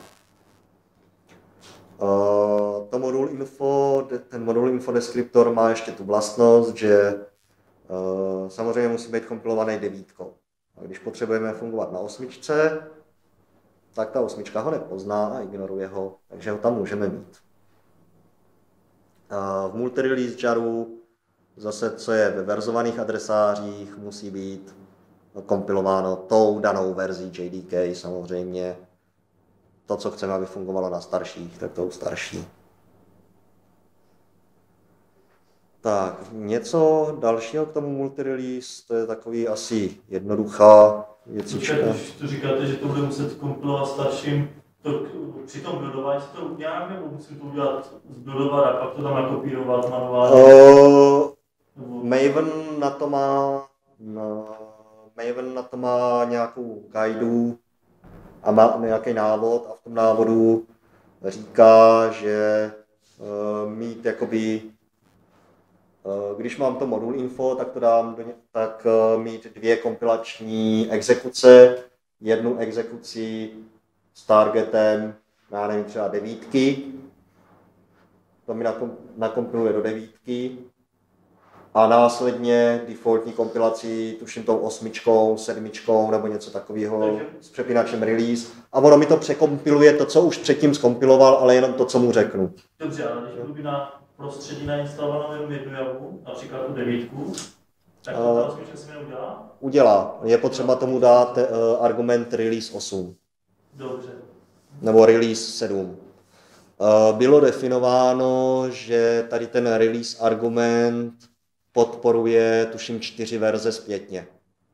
Ten modul info descriptor má ještě tu vlastnost, že samozřejmě musí být kompilovaný 9. A když potřebujeme fungovat na 8, tak ta 8 ho nepozná a ignoruje ho, takže ho tam můžeme mít. V multi-release jaru, zase co je ve verzovaných adresářích, musí být kompilováno tou danou verzí JDK samozřejmě. To, co chceme, aby fungovalo na starších, tak tou starší. Tak, něco dalšího k tomu multi-release, to je takový asi jednoduchá věcička. Když to říkáte, že to bude muset kompilovat starším, to při tom buildování se to udělám, nebo musím to udělat, zbuildovat a pak to tam nakopírovat manuálně? Maven na to má nějakou guidu a má nějaký návod a v tom návodu říká, že mít jakoby, když mám to modul info, tak to dám tak mít 2 kompilační exekuce, jednu exekuci s targetem, já nevím, třeba 9, to mi nakompiluje do 9 a následně defaultní kompilaci, tuším tou 8, 7 nebo něco takového s přepínačem release a ono mi to překompiluje to, co už předtím zkompiloval, ale jenom to, co mu řeknu. Dobře, ale když budu na prostředí nainstalovanou jenom jednu javu, například tu 9, tak to osmička si neudělá? Udělá. Je potřeba tomu dát argument release 8. Dobře. Nebo release 7. Bylo definováno, že tady ten release argument podporuje, tuším, 4 verze zpětně.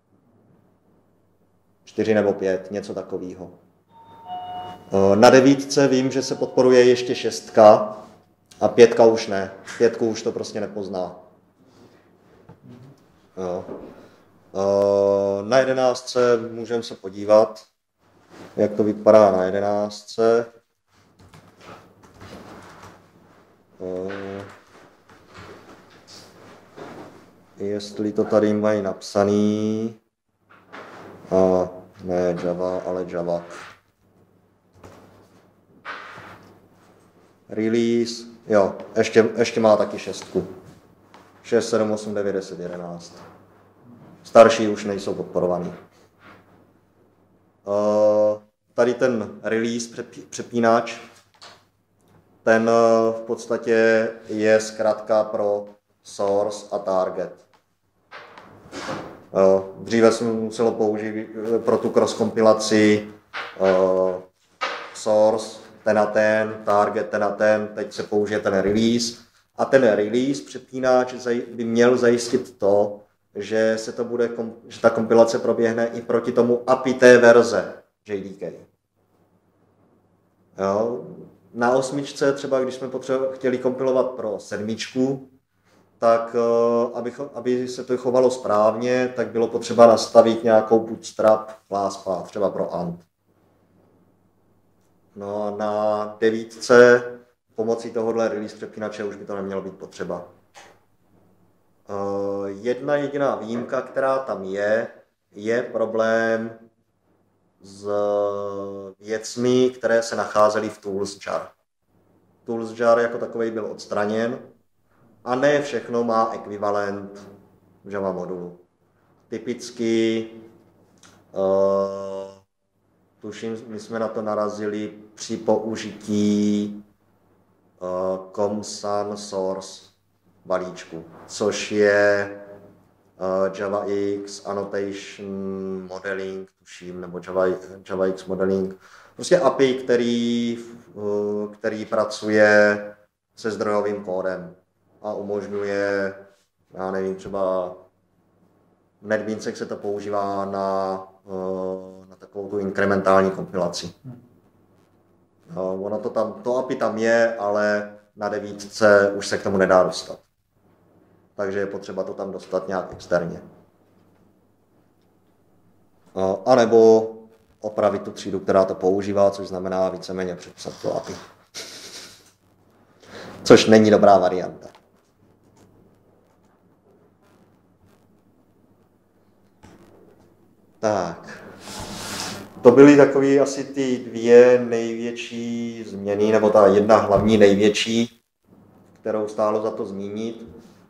4 nebo 5, něco takového. Na 9 vím, že se podporuje ještě 6 a 5 už ne. 5 už to prostě nepozná. Jo. Na 11 můžeme se podívat, jak to vypadá na 11. Jestli to tady mají napsaný, ne Java, ale Java. Release, jo, ještě má taky 6. 6, 7, 8, 9, 10, 11. Starší už nejsou podporovaný. Tady ten release přepínač, ten v podstatě je zkratka pro source a target. Dříve se muselo použít pro tu cross-kompilaci source, ten a ten, target, ten a ten, teď se použije ten release. A ten release přepínač by měl zajistit to, že ta kompilace proběhne i proti tomu API té verze JDK. Jo. Na 8 třeba, když jsme chtěli kompilovat pro 7, tak aby se to chovalo správně, tak bylo potřeba nastavit nějakou bootstrap class path, třeba pro ANT. No a na 9 pomocí tohohle release přepínače už by to nemělo být potřeba. Jedna jediná výjimka, která tam je problém s věcmi, které se nacházely v tools jar. Tools jar jako takový byl odstraněn a ne všechno má ekvivalent v Java modulu. Typicky, tuším, my jsme na to narazili při použití ComSun source balíčku, což je JavaX Annotation Modeling, tuším, nebo JavaX Modeling. Prostě API, který pracuje se zdrojovým kódem a umožňuje, já nevím, třeba v NetBeansech se to používá na takovou tu inkrementální kompilaci. Ono to API tam je, ale na 9 už se k tomu nedá dostat. Takže je potřeba to tam dostat nějak externě. A nebo opravit tu třídu, která to používá, což znamená víceméně přepsat to API. Což není dobrá varianta. Tak. To byly takové asi ty 2 největší změny, nebo ta jedna hlavní největší, kterou stálo za to zmínit.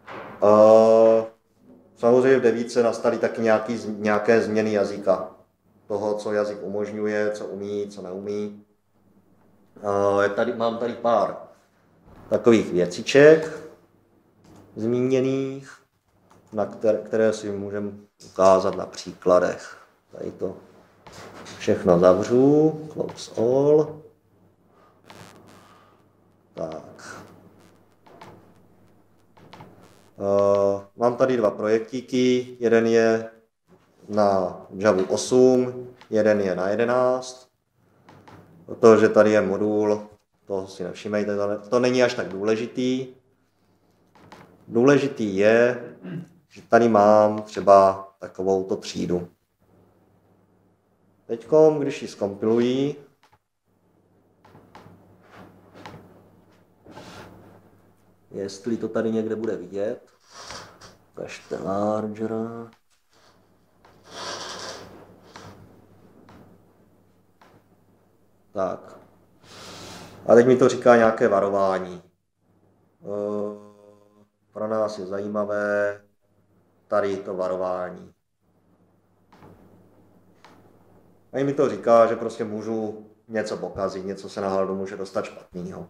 Samozřejmě v 9 nastaly taky nějaké změny jazyka. Toho, co jazyk umožňuje, co umí, co neumí. Mám tady pár takových věciček zmíněných, na které si můžeme ukázat na příkladech. Tady to všechno zavřu, close all. Tak. Mám tady 2 projektíky, jeden je na Java 8, jeden je na 11. Protože tady je modul, toho si nevšimejte, to není až tak důležitý. Důležitý je, že tady mám třeba takovouto třídu. Teď, když ji zkompiluji, jestli to tady někde bude vidět, ukažte larger. Tak. A teď mi to říká nějaké varování. Pro nás vás je zajímavé, tady to varování. A mi to říká, že prostě můžu něco pokazit, něco se na hladu může dostat špatného.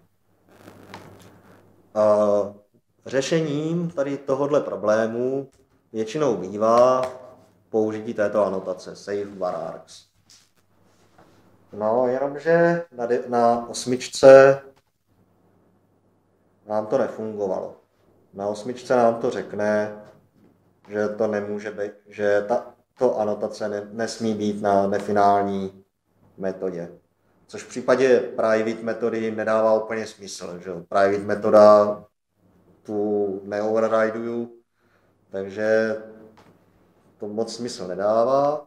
Řešením tady tohohle problému většinou bývá použití této anotace save varargs. No, jenomže na 8 nám to nefungovalo. Na 8 nám to řekne, že to nemůže být, že tato anotace nesmí být na nefinální metodě. Což v případě private metody nedává úplně smysl, že private metoda tu neoverriduju, takže to moc smysl nedává.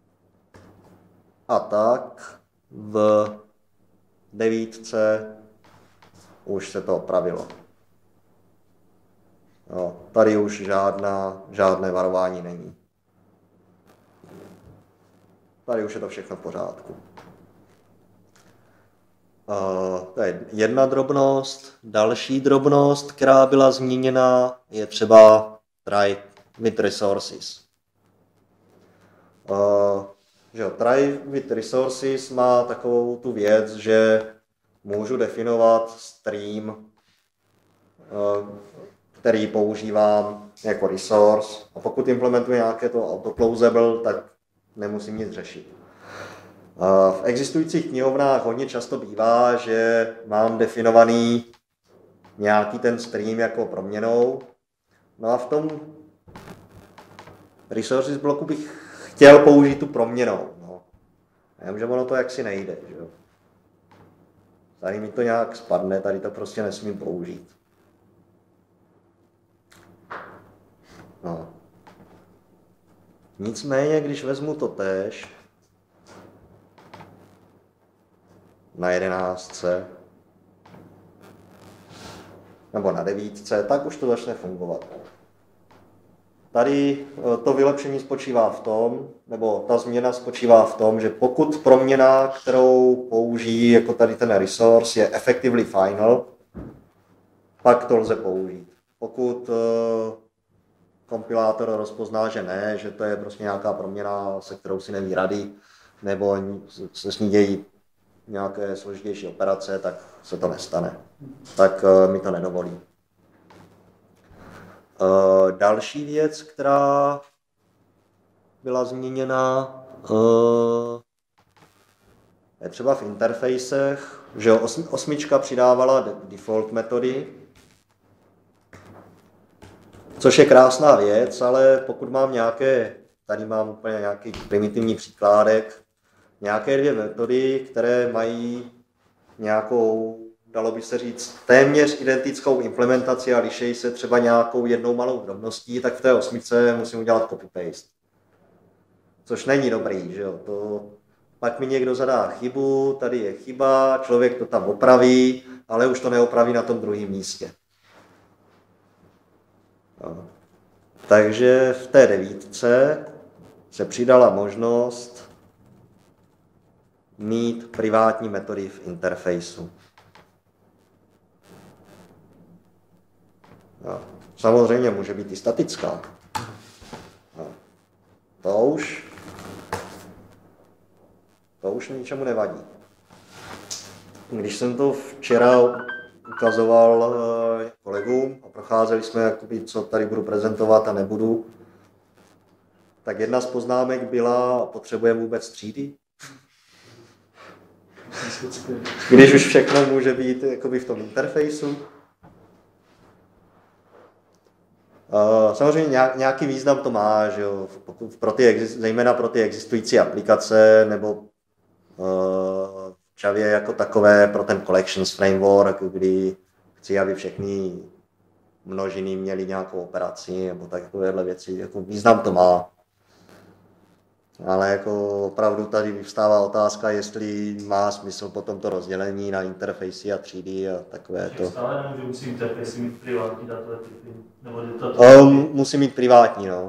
A tak v 9 už se to opravilo. No, tady už žádné varování není. Tady už je to všechno v pořádku. To je jedna drobnost. Další drobnost, která byla zmíněna, je třeba try with resources. Try with resources má takovou tu věc, že můžu definovat stream, který používám jako resource, a pokud implementuji nějaké to autoclosable, tak nemusím nic řešit. V existujících knihovnách hodně často bývá, že mám definovaný nějaký ten stream jako proměnou. No a v tom resources bloku bych chtěl použít tu proměnou. No. Já vím, že ono to jaksi nejde. Že jo? Tady mi to nějak spadne, tady to prostě nesmím použít. No. Nicméně, když vezmu to též na 11 nebo na 9, tak už to začne fungovat. Tady to vylepšení spočívá v tom, nebo ta změna spočívá v tom, že pokud proměna, kterou použijí jako tady ten resource, je effectively final, pak to lze použít. Pokud kompilátor rozpozná, že ne, že to je prostě nějaká proměna, se kterou si neví rady, nebo se s ní dějí nějaké složitější operace, tak se to nestane. Tak mi to nedovolí. Další věc, která byla zmíněna, je třeba v interfejsech, že 8 přidávala default metody, což je krásná věc, ale pokud mám tady mám úplně nějaký primitivní příkládek, nějaké 2 metody, které mají nějakou, dalo by se říct, téměř identickou implementaci a lišejí se třeba nějakou jednou malou drobností, tak v té 8 musím udělat copy-paste. Což není dobrý, že jo? Pak mi někdo zadá chybu, tady je chyba, člověk to tam opraví, ale už to neopraví na tom druhém místě. No. Takže v té 9 se přidala možnost mít privátní metody v interfejsu. No. Samozřejmě může být i statická. No. To už ničemu nevadí. Když jsem to včera ukazoval kolegům a procházeli jsme, jakoby, co tady budu prezentovat a nebudu, tak jedna z poznámek byla, potřebujeme vůbec třídy? Když už všechno může být jakoby v tom interfejsu. Samozřejmě nějaký význam to má, že jo, zejména pro ty existující aplikace nebo v Javě jako takové pro ten collections framework, kdy chci, aby všechny množiny měly nějakou operaci nebo takovéhle věci, jako význam to má. Ale jako opravdu tady vyvstává otázka, jestli má smysl potom to rozdělení na interfejsy a třídy a takové to. Stále nemůžu interfejsy mít privátní datové typy? Musí mít privátní, no.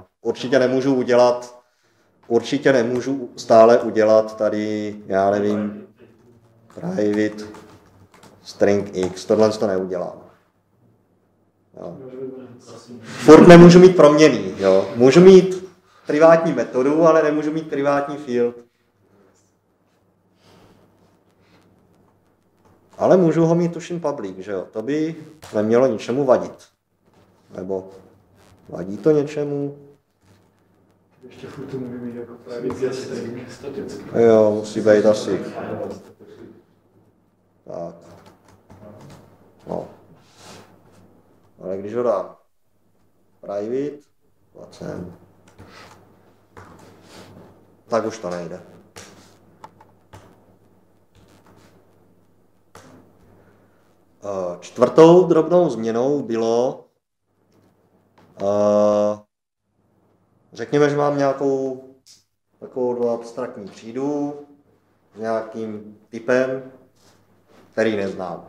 Určitě nemůžu stále udělat tady, já nevím, private string x, tohle to neudělám. Jo. Furt nemůžu mít proměnný, jo. Můžu mít privátní metodu, ale nemůžu mít privátní field. Ale můžu ho mít tuším public, že jo. To by nemělo ničemu vadit. Nebo vadí to něčemu? Ještě furt to může mít jako private staticky. Jo, musí být asi. Tak. No. Ale když ho dám private, tak už to nejde. Čtvrtou drobnou změnou bylo, řekněme, že mám nějakou takovou abstraktní třídu s nějakým typem, který neznám.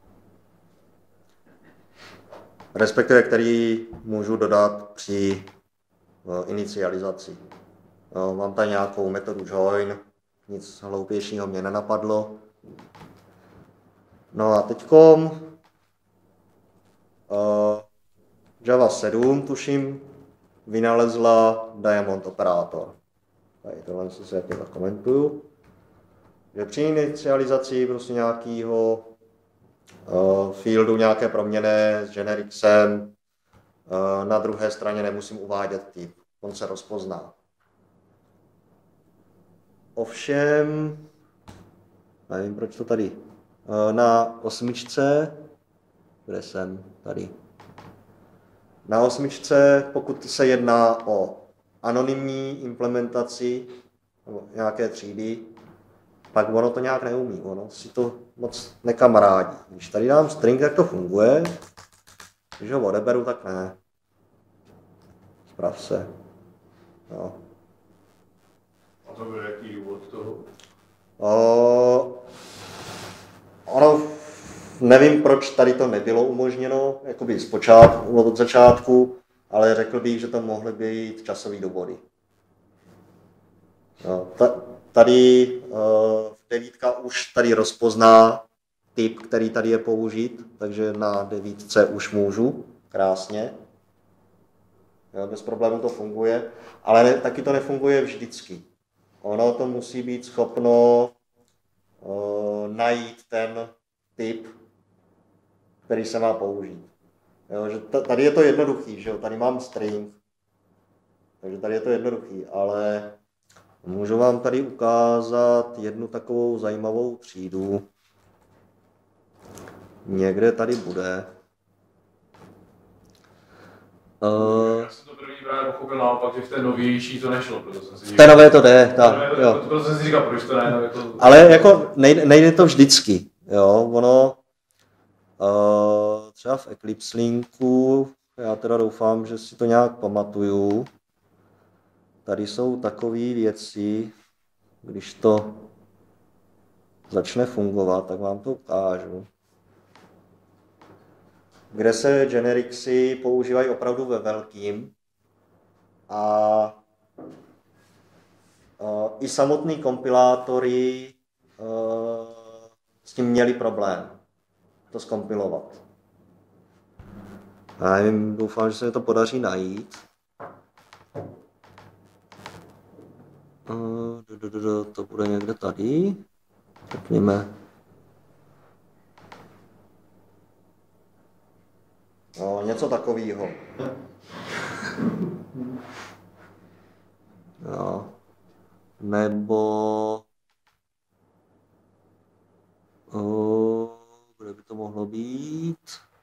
Respektive který můžu dodat při inicializaci. Mám tady nějakou metodu join, nic hloupějšího mě nenapadlo. No a teďkom Java 7, tuším, vynalezla diamond operátor. Tady tohle si jaký zakomentuju. Že při inicializaci prostě nějakého fieldu, nějaké proměny s genericem, na druhé straně nemusím uvádět typ, on se rozpozná. Ovšem, nevím, proč to tady, na 8, kde jsem tady, na 8, pokud se jedná o anonymní implementaci nebo nějaké třídy, pak ono to nějak neumí, ono si to moc nekamarádí. Když tady dám string, tak to funguje, když ho odeberu, tak ne. Sprav se. No. A to byl jaký důvod toho? Ono, nevím, proč tady to nebylo umožněno, jakoby od začátku, ale řekl bych, že to mohly být časové důvody. No, tady devítka už tady rozpozná typ, který tady je použit, takže na 9 už můžu, krásně. Jo, bez problému to funguje, ale taky to nefunguje vždycky. Ono to musí být schopno najít ten typ, který se má použít. Jo, že tady je to jednoduchý, že jo? Tady mám string, takže tady je to jednoduchý, ale můžu vám tady ukázat jednu takovou zajímavou třídu. Někde tady bude. Já jsem to první právě pochopil naopak, že v té novější to nešlo, proto jsem si říkal. V té nové to jde, tak, jo. Proto jsem si říkal, proč to ne, jako... Ale jako nejde to vždycky, jo, ono třeba v Eclipse Linku, já teda doufám, že si to nějak pamatuju, tady jsou takové věci, když to začne fungovat, tak vám to ukážu. Kde se genericsy používají opravdu ve velkým a i samotný kompilátory s tím měli problém to zkompilovat. Já nevím, doufám, že se mi to podaří najít. To bude někde tady. Řekněme. No, něco takového. No. Nebo... kde by to mohlo být?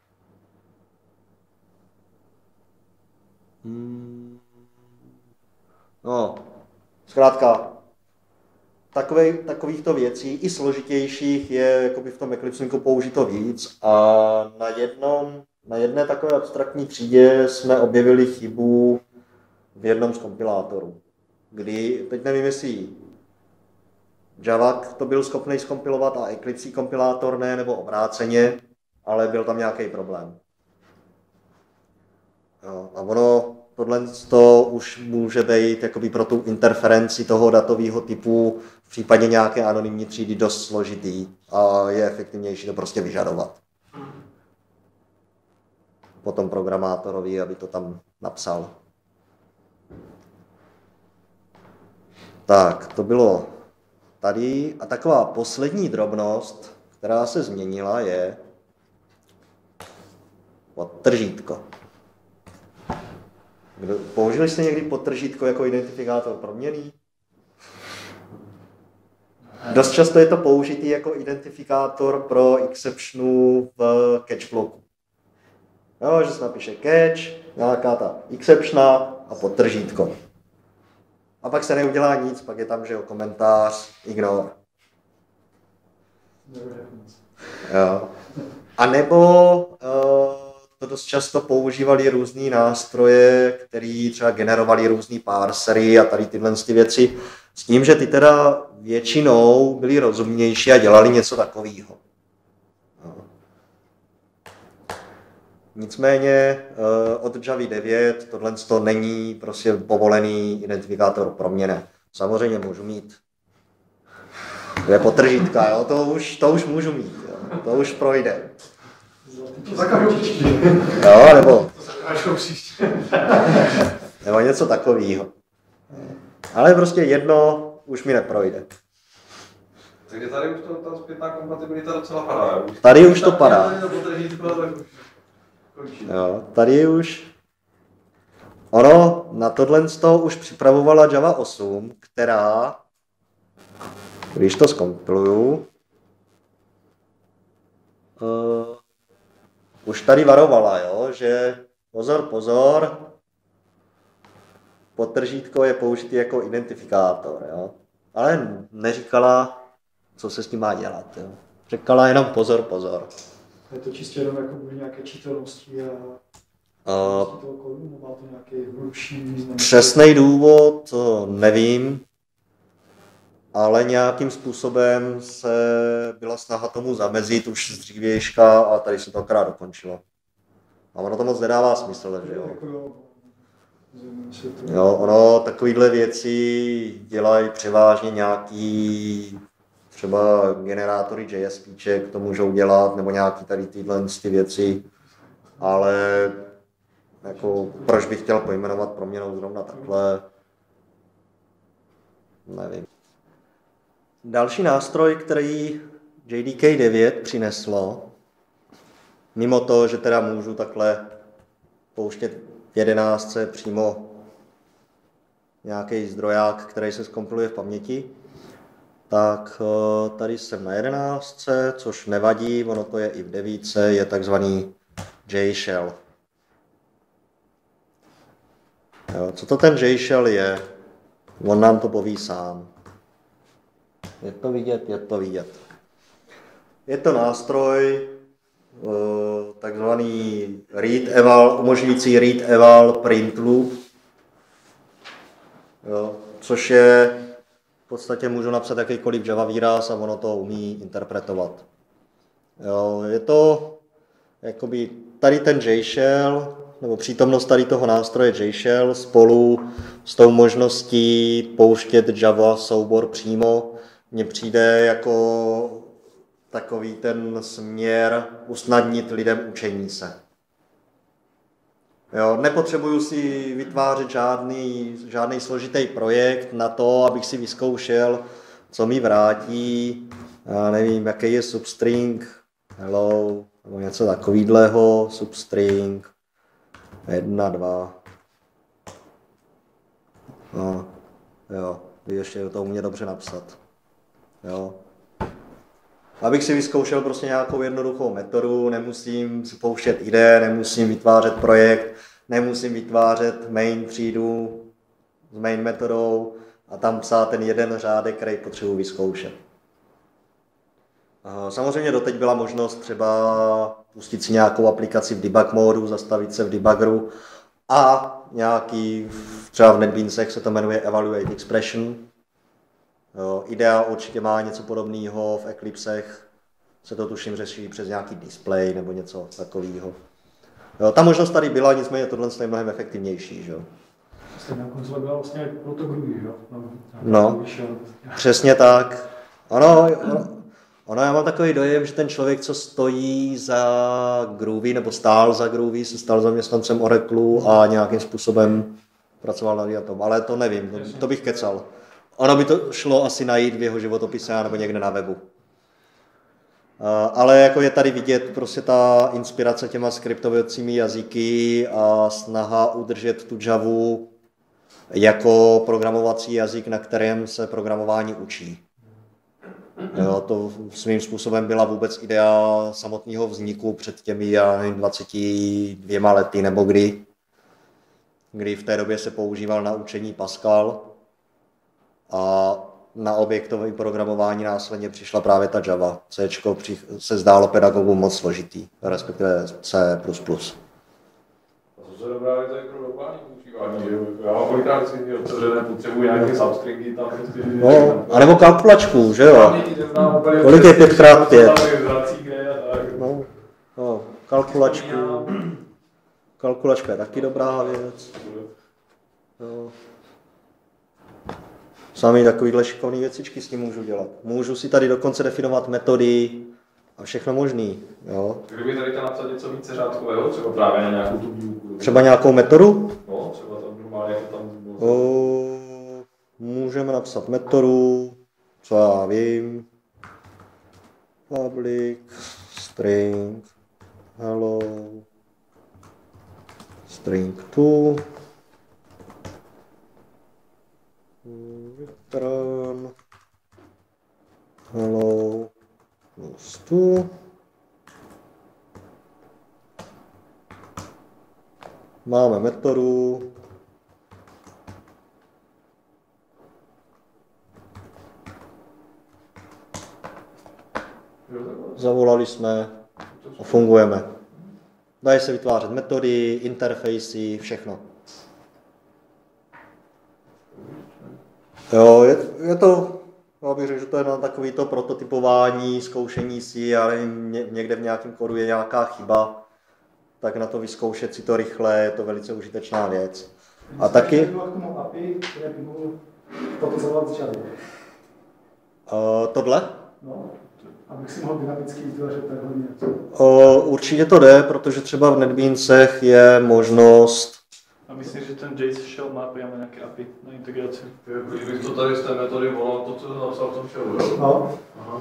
No, zkrátka, takovýchto věcí, i složitějších, je jakoby v tom Eclipse Linku použito víc a na jedné takové abstraktní třídě jsme objevili chybu v jednom z kompilátorů, kdy, teď nevím, jestli Java to byl schopný zkompilovat a Eclipse kompilátor ne, nebo obráceně, ale byl tam nějaký problém. Jo, a ono, tohle už může být jakoby pro tu interferenci toho datového typu v případě nějaké anonymní třídy dost složitý a je efektivnější to prostě vyžadovat. potom programátorovi, aby to tam napsal. Tak, to bylo tady. A taková poslední drobnost, která se změnila, je podtržítko. Použili jste někdy podtržítko jako identifikátor proměnný? Dost často je to použitý jako identifikátor pro exceptionu v catch bloku. Jo, že se napíše catch, nějaká ta exceptiona a podtržítko. A pak se neudělá nic, pak je tam, že jo, komentář, ignore. Jo. A nebo to dost často používali různý nástroje, které třeba generovali různý parsery a tady tyhle věci, s tím, že ty teda většinou byly rozumnější a dělali něco takového. No. Nicméně od Javy 9 tohle není prostě povolený identifikátor proměnné. Samozřejmě můžu mít dvě podtržítka, jo? To už můžu mít, jo? To už projde. Jo, nebo něco takového. Ale prostě jedno už mi neprojde. Takže tady už ta zpětná kompatibilita docela padá. Tady už to padá. Jo, tady už. Ono na tohle z toho už připravovala Java 8, která, když to zkompiluju, už tady varovala, jo, že pozor, podtržítko je použitý jako identifikátor, jo, ale neříkala, co se s tím má dělat, jo. Říkala jenom pozor. Je to čistě jenom jako nějaké čitelnosti a má to nějaký hlubší význam? Přesný důvod nevím, ale nějakým způsobem se byla snaha tomu zamezit už z dřívějška a tady se to akorát dokončilo. A ono to moc nedává smysl, že jo? Jo, ono takovýhle věci dělají převážně nějaký třeba generátory JSPček to můžou dělat, nebo nějaký tady tyhle ty věci, ale jako proč bych chtěl pojmenovat proměnou zrovna takhle, nevím. Další nástroj, který JDK 9 přineslo, mimo to, že teda můžu takhle pouštět v 11 přímo nějaký zdroják, který se zkompiluje v paměti, tak tady jsem na 11, což nevadí, ono to je i v 9, je takzvaný JShell. Jo, co to ten JShell je? On nám to poví sám. Je to vidět? Je to nástroj, takzvaný umožňující read eval print loop, jo, což je v podstatě můžu napsat jakýkoliv Java výraz a ono to umí interpretovat. Jo, je to jakoby tady ten JShell, nebo přítomnost tady toho nástroje JShell spolu s tou možností pouštět Java soubor přímo, mně přijde jako takový ten směr usnadnit lidem učení se. Jo, nepotřebuju si vytvářet žádný složitý projekt na to, abych si vyzkoušel, co mi vrátí, já nevím, jaký je substring, hello, nebo něco takovýhleho, substring, 1, 2. No, jo, ještě to umí dobře napsat. Jo. Abych si vyzkoušel prostě nějakou jednoduchou metodu, nemusím si pouštět IDE, nemusím vytvářet projekt, nemusím vytvářet main třídu s main metodou a tam psát ten jeden řádek, který potřebuji vyzkoušet. Samozřejmě doteď byla možnost třeba pustit si nějakou aplikaci v debug módu, zastavit se v debuggeru a nějaký, třeba v NetBeansech se to jmenuje Evaluate Expression. Jo, IDEA určitě má něco podobného, v Eclipsech se to tuším řeší přes nějaký display nebo něco takového. Jo, ta možnost tady byla, nicméně tohle je mnohem efektivnější. Že? Stejná konzole byla vlastně proto GUI, jo? No, přesně tak. Ono, já mám takový dojem, že ten člověk, co stojí za Groovy, nebo stál za Groovy, se stal zaměstnancem Oraclu a nějakým způsobem pracoval na tom, ale to nevím, to bych kecal. Ono by to šlo asi najít v jeho životopise nebo někde na webu. Ale jako je tady vidět prostě ta inspirace těma skriptovacími jazyky a snaha udržet tu Javu jako programovací jazyk, na kterém se programování učí. Jo, to svým způsobem byla vůbec idea samotného vzniku před těmi 22 lety nebo kdy v té době se používal na učení Pascal a na objektové programování následně přišla právě ta Java. C se zdálo pedagogům moc složitý, respektive C++. A co se dobrá věc jako globální používání, že já mám kolikrát si otevřené, potřebuji nějaké substringy tam prostě... No, anebo kalkulačku, že jo? Kolik je 5x5? No, kalkulačka je taky dobrá věc. No. Sami takovýhle šikovný věcičky s tím můžu dělat. Můžu si tady dokonce definovat metody a všechno možný. Jo. Kdyby tady tam napsat něco více řádkového, třeba právě na nějakou tu výuku. Třeba nějakou metodu? No, třeba tam normálně to tam bylo. Můžeme napsat metodu, co já vím. Public string hello string 2 return hello plus 2 máme metodu zavolali jsme a fungujeme. Dají se vytvářet metody, interfejsy, všechno. Jo, je to, já bych řekl, že to je na takový to prototypování, zkoušení si, ale někde v nějakém kódu je nějaká chyba, tak na to vyzkoušet si to rychle, je to velice užitečná věc. A taky... Bylo k tomu API, které by mohl toto zavolat z Javy. Tohle? No, abych si mohl dynamicky vytvářet takhle něco. Určitě to jde, protože třeba v NetBeansech je možnost... A myslím, že ten JS shell má přímo nějaké API na integraci. Kdybych to tady z té metody volal, to, co jsem napsal v tom shellu, jo? No. Aha.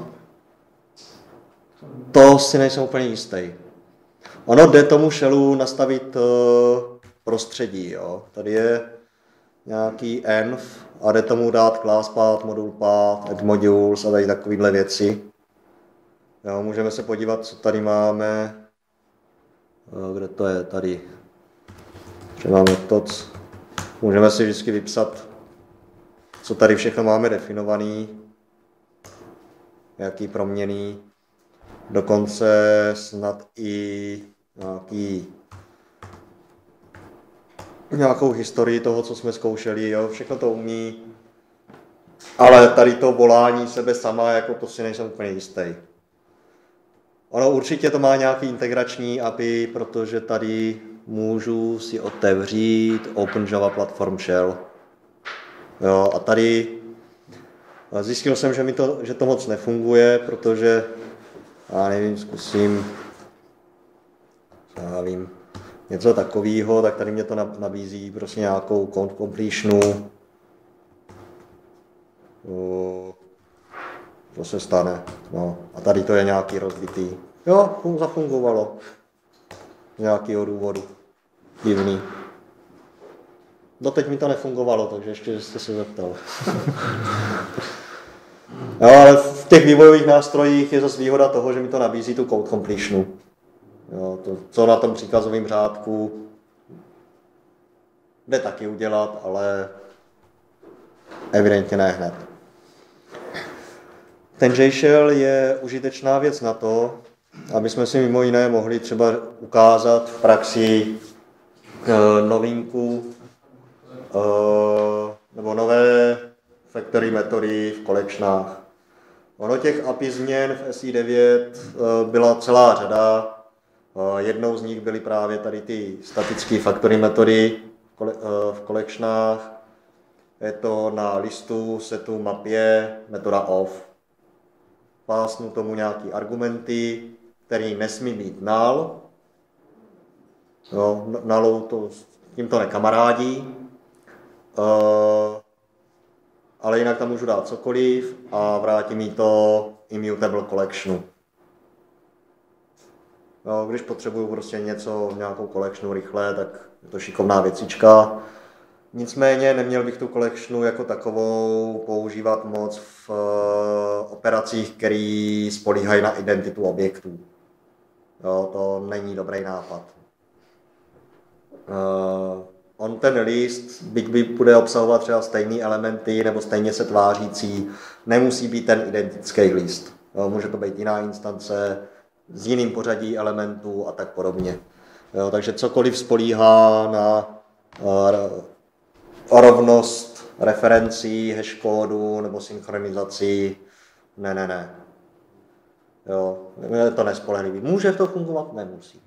To si nejsem úplně jistý. Ono jde tomu shellu nastavit prostředí. Jo. Tady je nějaký env a jde tomu dát class path, module path, add modules a tady takovéhle věci. Jo, můžeme se podívat, co tady máme. Kde to je? Tady. Třeba methods. Můžeme si vždycky vypsat, co tady všechno máme definovaný, jaký proměny, dokonce snad i nějakou historii toho, co jsme zkoušeli, jo, všechno to umí, ale tady to volání sebe sama, jako to si nejsem úplně jistý. Ono určitě to má nějaký integrační API, protože tady můžu si otevřít OpenJava Platform Shell. Jo, a tady zjistil jsem, že to moc nefunguje, protože já nevím, zkusím něco takového, tak tady mě to nabízí prostě nějakou count completionu. To se stane. No. A tady to je nějaký rozbitý. Jo, zafungovalo. Z nějakého důvodu. Divný. Doteď mi to nefungovalo, takže ještě jste se zeptal. Jo, ale v těch vývojových nástrojích je zase výhoda toho, že mi to nabízí tu code completionu. Jo, to, co na tom příkazovém řádku jde taky udělat, ale evidentně ne hned. Ten JShell je užitečná věc na to, aby jsme si mimo jiné mohli třeba ukázat v praxi novinku nebo nové factory metody v kolečnách. Ono těch API změn v SI9 byla celá řada. Jednou z nich byly právě tady ty statické factory metody v kolečnách. Je to na listu, setu, mapě, metoda off. pásnu tomu nějaký argumenty, který nesmí být null. Jo, nullou to, tím to nekamarádí. Ale jinak tam můžu dát cokoliv a vrátí mi to immutable collectionu. Jo, když potřebuju prostě něco, nějakou collectionu rychle, tak je to šikovná věcička. Nicméně neměl bych tu collectionu jako takovou používat moc v operacích, které spolíhají na identitu objektů. Jo, to není dobrý nápad. On ten list, byť bude obsahovat třeba stejné elementy nebo stejně se tvářící, nemusí být ten identický list. Jo, může to být jiná instance s jiným pořadí elementů a tak podobně. Jo, takže cokoliv spolíhá na rovnost referencí, hashkódu nebo synchronizaci, ne. Jo, je to nespolehlivý. Může to fungovat? Nemusí.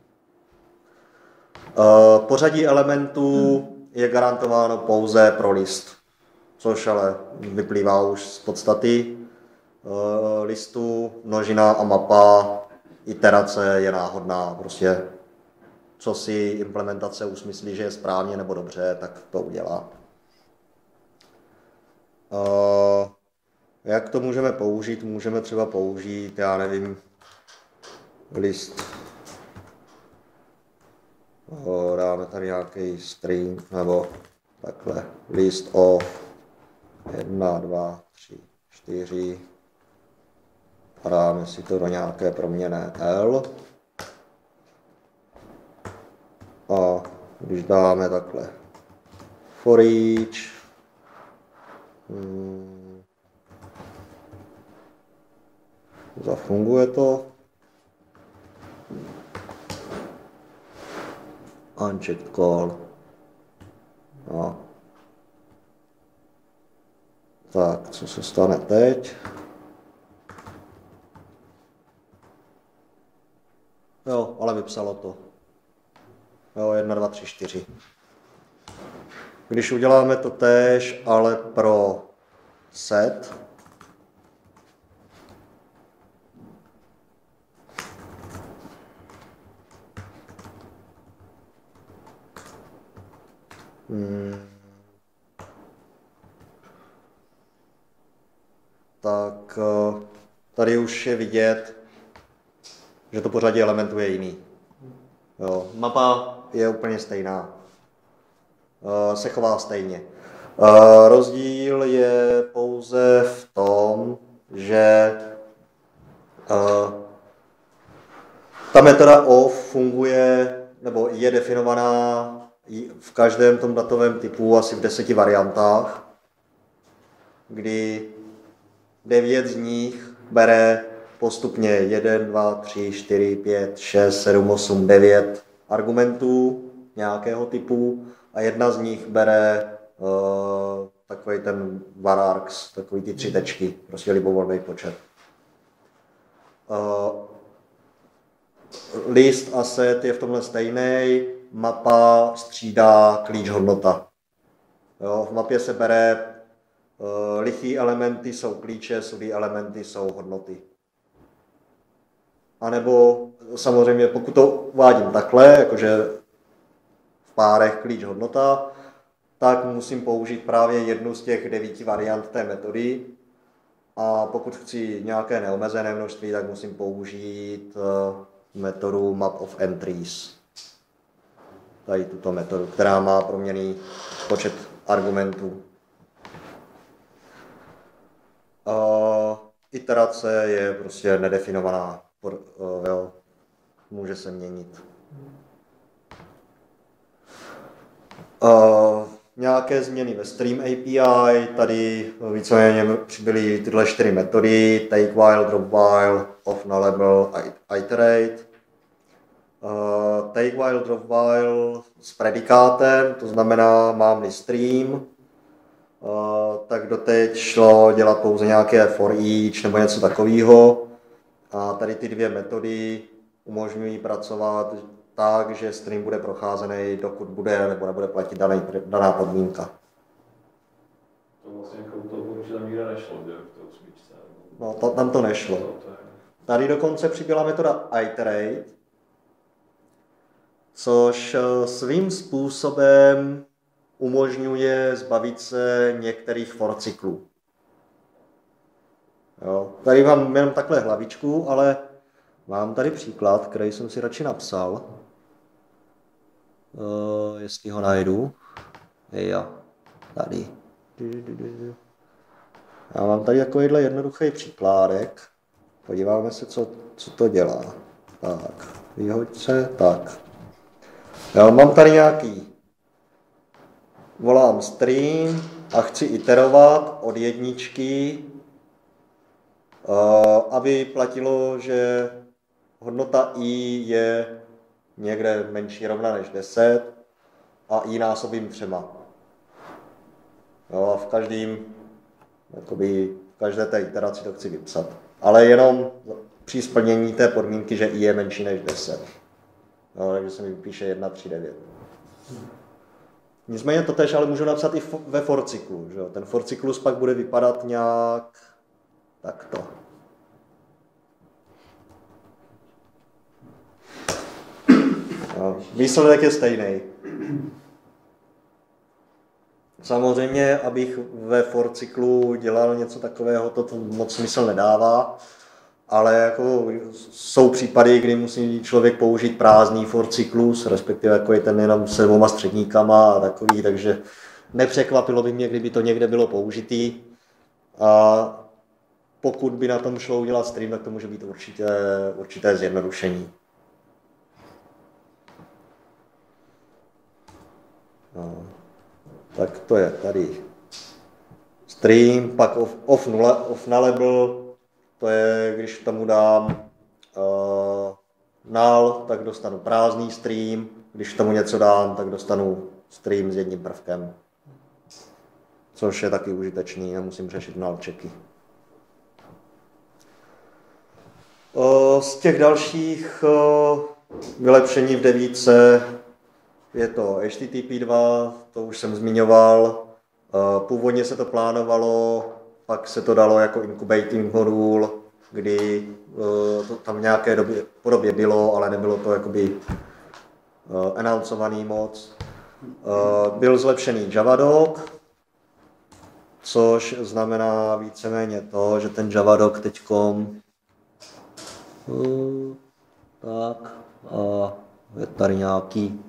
Pořadí elementů je garantováno pouze pro list, což ale vyplývá už z podstaty listu. Množina a mapa, iterace je náhodná. Prostě co si implementace usmyslí, že je správně nebo dobře, tak to udělá. Jak to můžeme použít? Můžeme třeba použít, já nevím, list. Dáme tady nějaký string, nebo takhle, list of 1, 2, 3, 4 a dáme si to do nějaké proměnné L. A když dáme takhle for each, zafunguje to. Unchecked call. No. Tak, co se stane teď? Jo, ale vypsalo to. Jo, 1, 2, 3, 4. Když uděláme to též, ale pro set, tak tady už je vidět, že to pořadí elementů je jiný. Jo, mapa je úplně stejná. Se chová stejně. Rozdíl je pouze v tom, že ta metoda of funguje, nebo je definovaná v každém tom datovém typu asi v 10 variantách, kdy 9 z nich bere postupně 1, 2, 3, 4, 5, 6, 7, 8, 9 argumentů nějakého typu a jedna z nich bere takový ten varargs, takový ty 3 tečky, prostě libovolný počet. List a set je v tomhle stejný, mapa střídá klíč hodnota. Jo, v mapě se bere lichý elementy jsou klíče, sudý elementy jsou hodnoty. A nebo samozřejmě, pokud to uvádím takhle, jakože v párech klíč hodnota, tak musím použít právě jednu z těch 9 variant té metody. A pokud chci nějaké neomezené množství, tak musím použít metodu map of entries. Tady tuto metodu, která má proměnný počet argumentů. Iterace je prostě nedefinovaná, jo, může se měnit. Nějaké změny ve Stream API, tady víceméně přibyly tyhle 4 metody, take while, drop while, off nullable a iterate. Take while, drop while s predikátem, to znamená mám-li stream, tak doteď šlo dělat pouze nějaké for each nebo něco takového. A tady ty 2 metody umožňují pracovat tak, že stream bude procházený, dokud bude nebo nebude platit daná podmínka. To vlastně jako to určitá míra nešlo, že v té 8. No, tam to nešlo. Tady dokonce přibyla metoda iterate, což svým způsobem umožňuje zbavit se některých for cyklů. Jo. Tady mám jenom takhle hlavičku, ale mám tady příklad, který jsem si radši napsal. Jestli ho najdu. Jo, tady. Já mám tady takovýhle jednoduchý příkládek. Podíváme se, co to dělá. Tak, vyhoď se, tak. Já mám tady nějaký, volám stream a chci iterovat od 1, aby platilo, že hodnota i je někde menší rovna než 10 a i násobím 3. Jo, a v každé té iteraci to chci vypsat. Ale jenom při splnění té podmínky, že i je menší než 10. No, takže se mi vypíše 1, 3, 9. Nicméně to tež ale můžu napsat i ve for cyklu. Že? Ten for cyklus pak bude vypadat nějak takto. No, výsledek je stejný. Samozřejmě, abych ve for cyklu dělal něco takového, to moc smysl nedává. Ale jako jsou případy, kdy musí člověk použít prázdný for cyklus, respektive jako je ten jenom se 2 středníkama a takový, takže nepřekvapilo by mě, kdyby to někde bylo použitý. A pokud by na tom šlo udělat stream, tak to může být určité zjednodušení. No. Tak to je tady stream, pak off nullable. To je, když tomu dám null, tak dostanu prázdný stream. Když tomu něco dám, tak dostanu stream s jedním prvkem. Což je taky užitečný, nemusím řešit null checky. Z těch dalších vylepšení v 9 je to HTTP 2, to už jsem zmiňoval. Původně se to plánovalo, pak se to dalo jako incubating modul, kdy to tam v nějaké podobě bylo, ale nebylo to jakoby announcovaný moc. Byl zlepšený Javadoc, což znamená víceméně to, že ten Javadoc teďkom tak a je tady nějaký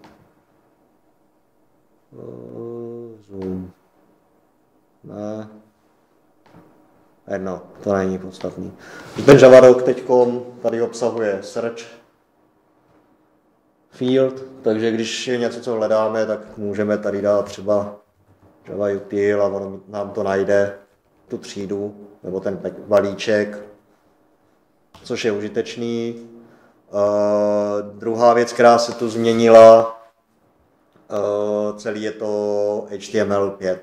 zoom. Ne. No, to není podstatný. Ten Javadoc teďkom tady obsahuje search field, takže když je něco, co hledáme, tak můžeme tady dát třeba Java util a ono nám to najde, tu třídu, nebo ten balíček, což je užitečný. Druhá věc, která se tu změnila, celý je to HTML5.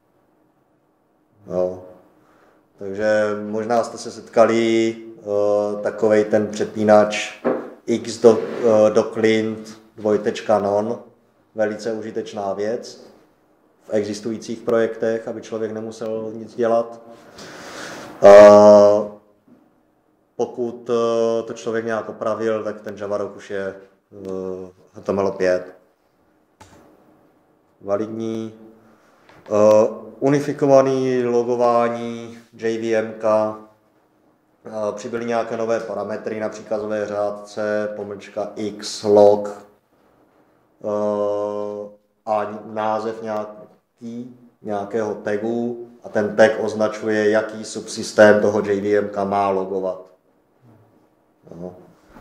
Jo. Takže možná jste se setkali takovej ten přepínač x.doclint (non), velice užitečná věc v existujících projektech, aby člověk nemusel nic dělat. Pokud to člověk nějak opravil, tak ten Javadoc už je HTML5 validní. Unifikovaný logování JVMK, přibyly nějaké nové parametry na příkazové řádce, --x, log a název nějakého tagu a ten tag označuje, jaký subsystém toho JVMK má logovat. No.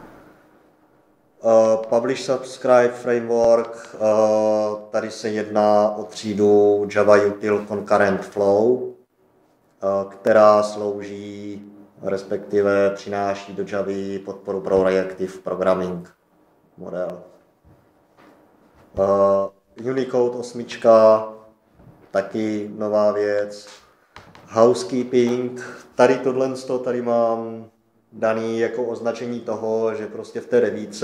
Publish Subscribe Framework, tady se jedná o třídu Java Util Concurrent Flow, která slouží, respektive přináší do Javy podporu pro Reactive Programming model. Unicode 8, taky nová věc. Housekeeping, tady mám daný jako označení toho, že prostě v té 9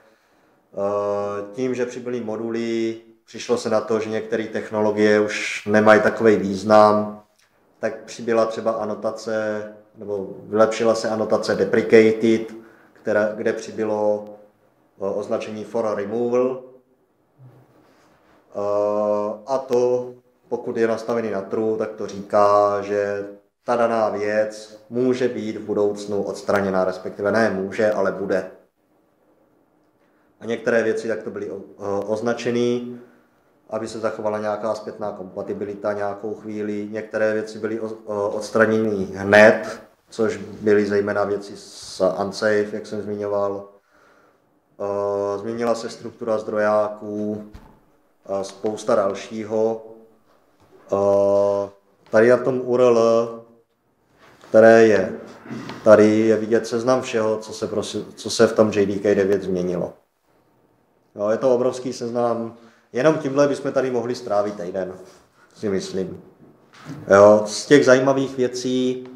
tím, že přibyly moduly, přišlo se na to, že některé technologie už nemají takový význam, tak přibyla třeba anotace, nebo vylepšila se anotace deprecated, kde přibylo označení for removal. A to, pokud je nastavený na true, tak to říká, že ta daná věc může být v budoucnu odstraněna, respektive ne může, ale bude. A některé věci takto byly označené, aby se zachovala nějaká zpětná kompatibilita nějakou chvíli. Některé věci byly odstraněny hned, což byly zejména věci z unsafe, jak jsem zmiňoval. Změnila se struktura zdrojáků, spousta dalšího. Tady na tom URL, které je, tady je vidět seznam všeho, co se v tom JDK 9 změnilo. Jo, je to obrovský seznam. Jenom tímhle bychom tady mohli strávit týden, si myslím. Jo, z těch zajímavých věcí,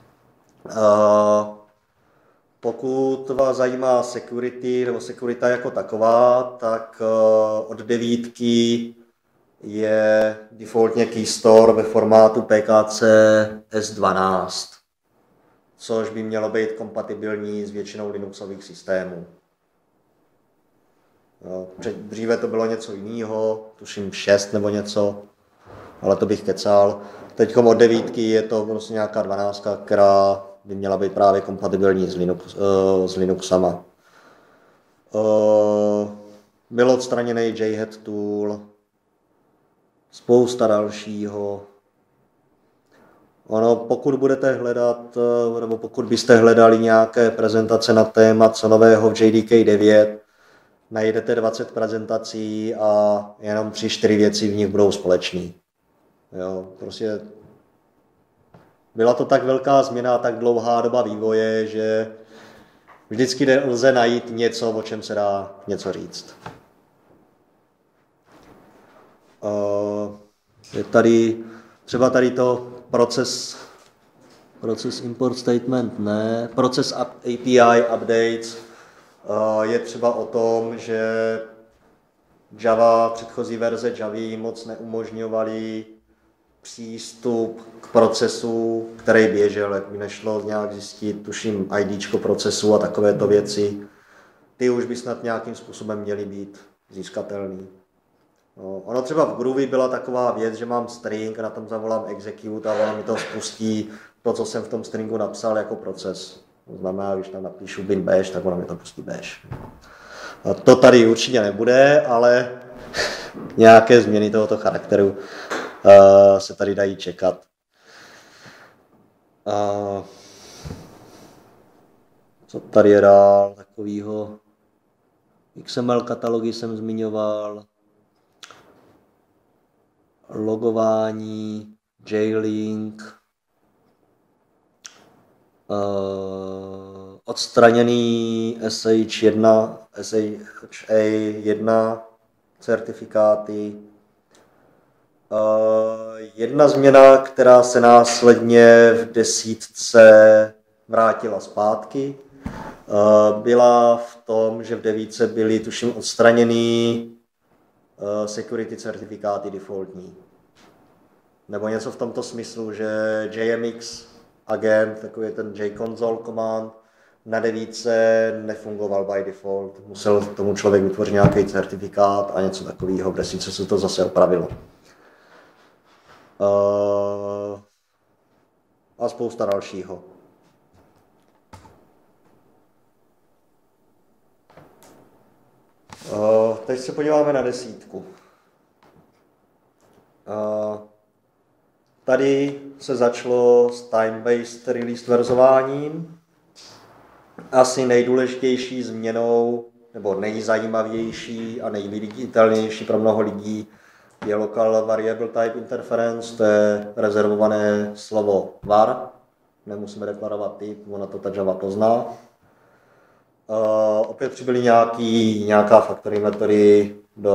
pokud vás zajímá security nebo security jako taková, tak od 9 je defaultně key store ve formátu PKC S12, což by mělo být kompatibilní s většinou Linuxových systémů. Jo, dříve to bylo něco jiného, tuším 6 nebo něco, ale to bych kecal. Teď od 9 je to prostě nějaká 12, která by měla být právě kompatibilní s Linuxama. Byl odstraněný JHead tool, spousta dalšího. Ono, pokud budete hledat, nebo pokud byste hledali nějaké prezentace na téma co nového v JDK 9, najdete 20 prezentací a jenom 3-4 věci v nich budou společný. Jo, prostě byla to tak velká změna, tak dlouhá doba vývoje, že vždycky lze najít něco, o čem se dá něco říct. Je tady třeba tady to proces import statement, ne, proces API updates je třeba o tom, že Java, předchozí verze Javy moc neumožňovaly přístup k procesu, který běžel, jak by nešlo nějak zjistit, tuším IDčko procesu a takovéto věci. Ty už by snad nějakým způsobem měly být získatelný. No, ono třeba v Groovy byla taková věc, že mám string, na tom zavolám execute a on mi to spustí to, co jsem v tom stringu napsal jako proces. To znamená, když tam napíšu bin bash, tak ono mi to pustí bash. A to tady určitě nebude, ale nějaké změny tohoto charakteru se tady dají čekat. Co tady je dál takovýho? XML katalogy jsem zmiňoval. Logování, J-Link, odstraněný SHA1 certifikáty. Jedna změna, která se následně v 10 vrátila zpátky, byla v tom, že v 9 byly tuším odstraněný security certifikáty defaultní. Nebo něco v tomto smyslu, že JMX agent, takový ten JConsole command, na 9 nefungoval by default. Musel tomu člověk vytvořit nějaký certifikát a něco takového. V 10 se to zase opravilo. A spousta dalšího. Teď se podíváme na 10. Tady se začalo s time-based release verzováním. Asi nejdůležitější změnou, nebo nejzajímavější a nejviditelnější pro mnoho lidí je Local Variable Type Interference, to je rezervované slovo var. Nemusíme deklarovat typ, ona to ta Java pozná. Opět přibyly nějaká factory metody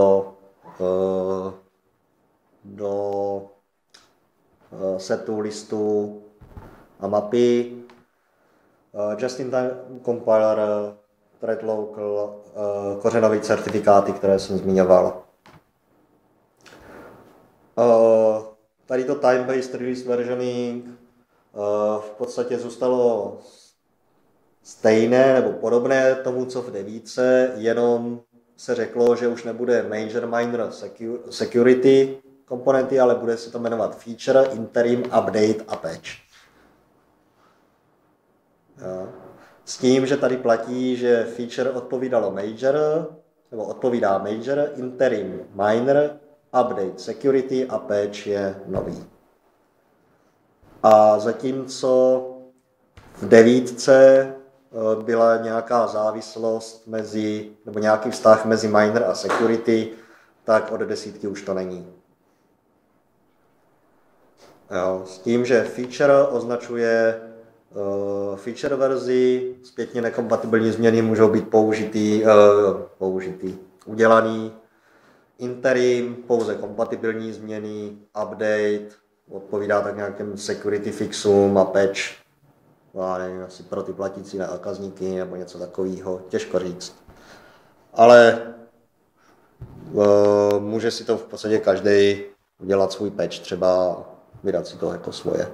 do setu, listu a mapy. Just-in-time compiler, thread local, kořenové certifikáty, které jsem zmiňoval. tady to time-based release versioning v podstatě zůstalo stejné nebo podobné tomu, co v 9, jenom se řeklo, že už nebude major minor security komponenty, ale bude se to jmenovat feature, interim, update a patch. Jo. S tím, že tady platí, že feature odpovídalo major, nebo odpovídá major, interim minor, update security a patch je nový. A zatímco v 9 byla nějaká závislost nebo nějaký vztah mezi minor a security, tak od 10 už to není. Jo, s tím, že feature označuje feature verzi, zpětně nekompatibilní změny můžou být udělaný, interim, pouze kompatibilní změny, update, odpovídá tak nějakým security fixům a patch, nevím, asi pro ty platící zákazníky nebo něco takového, těžko říct. Ale může si to v podstatě každý udělat svůj patch, třeba vydat si to jako svoje.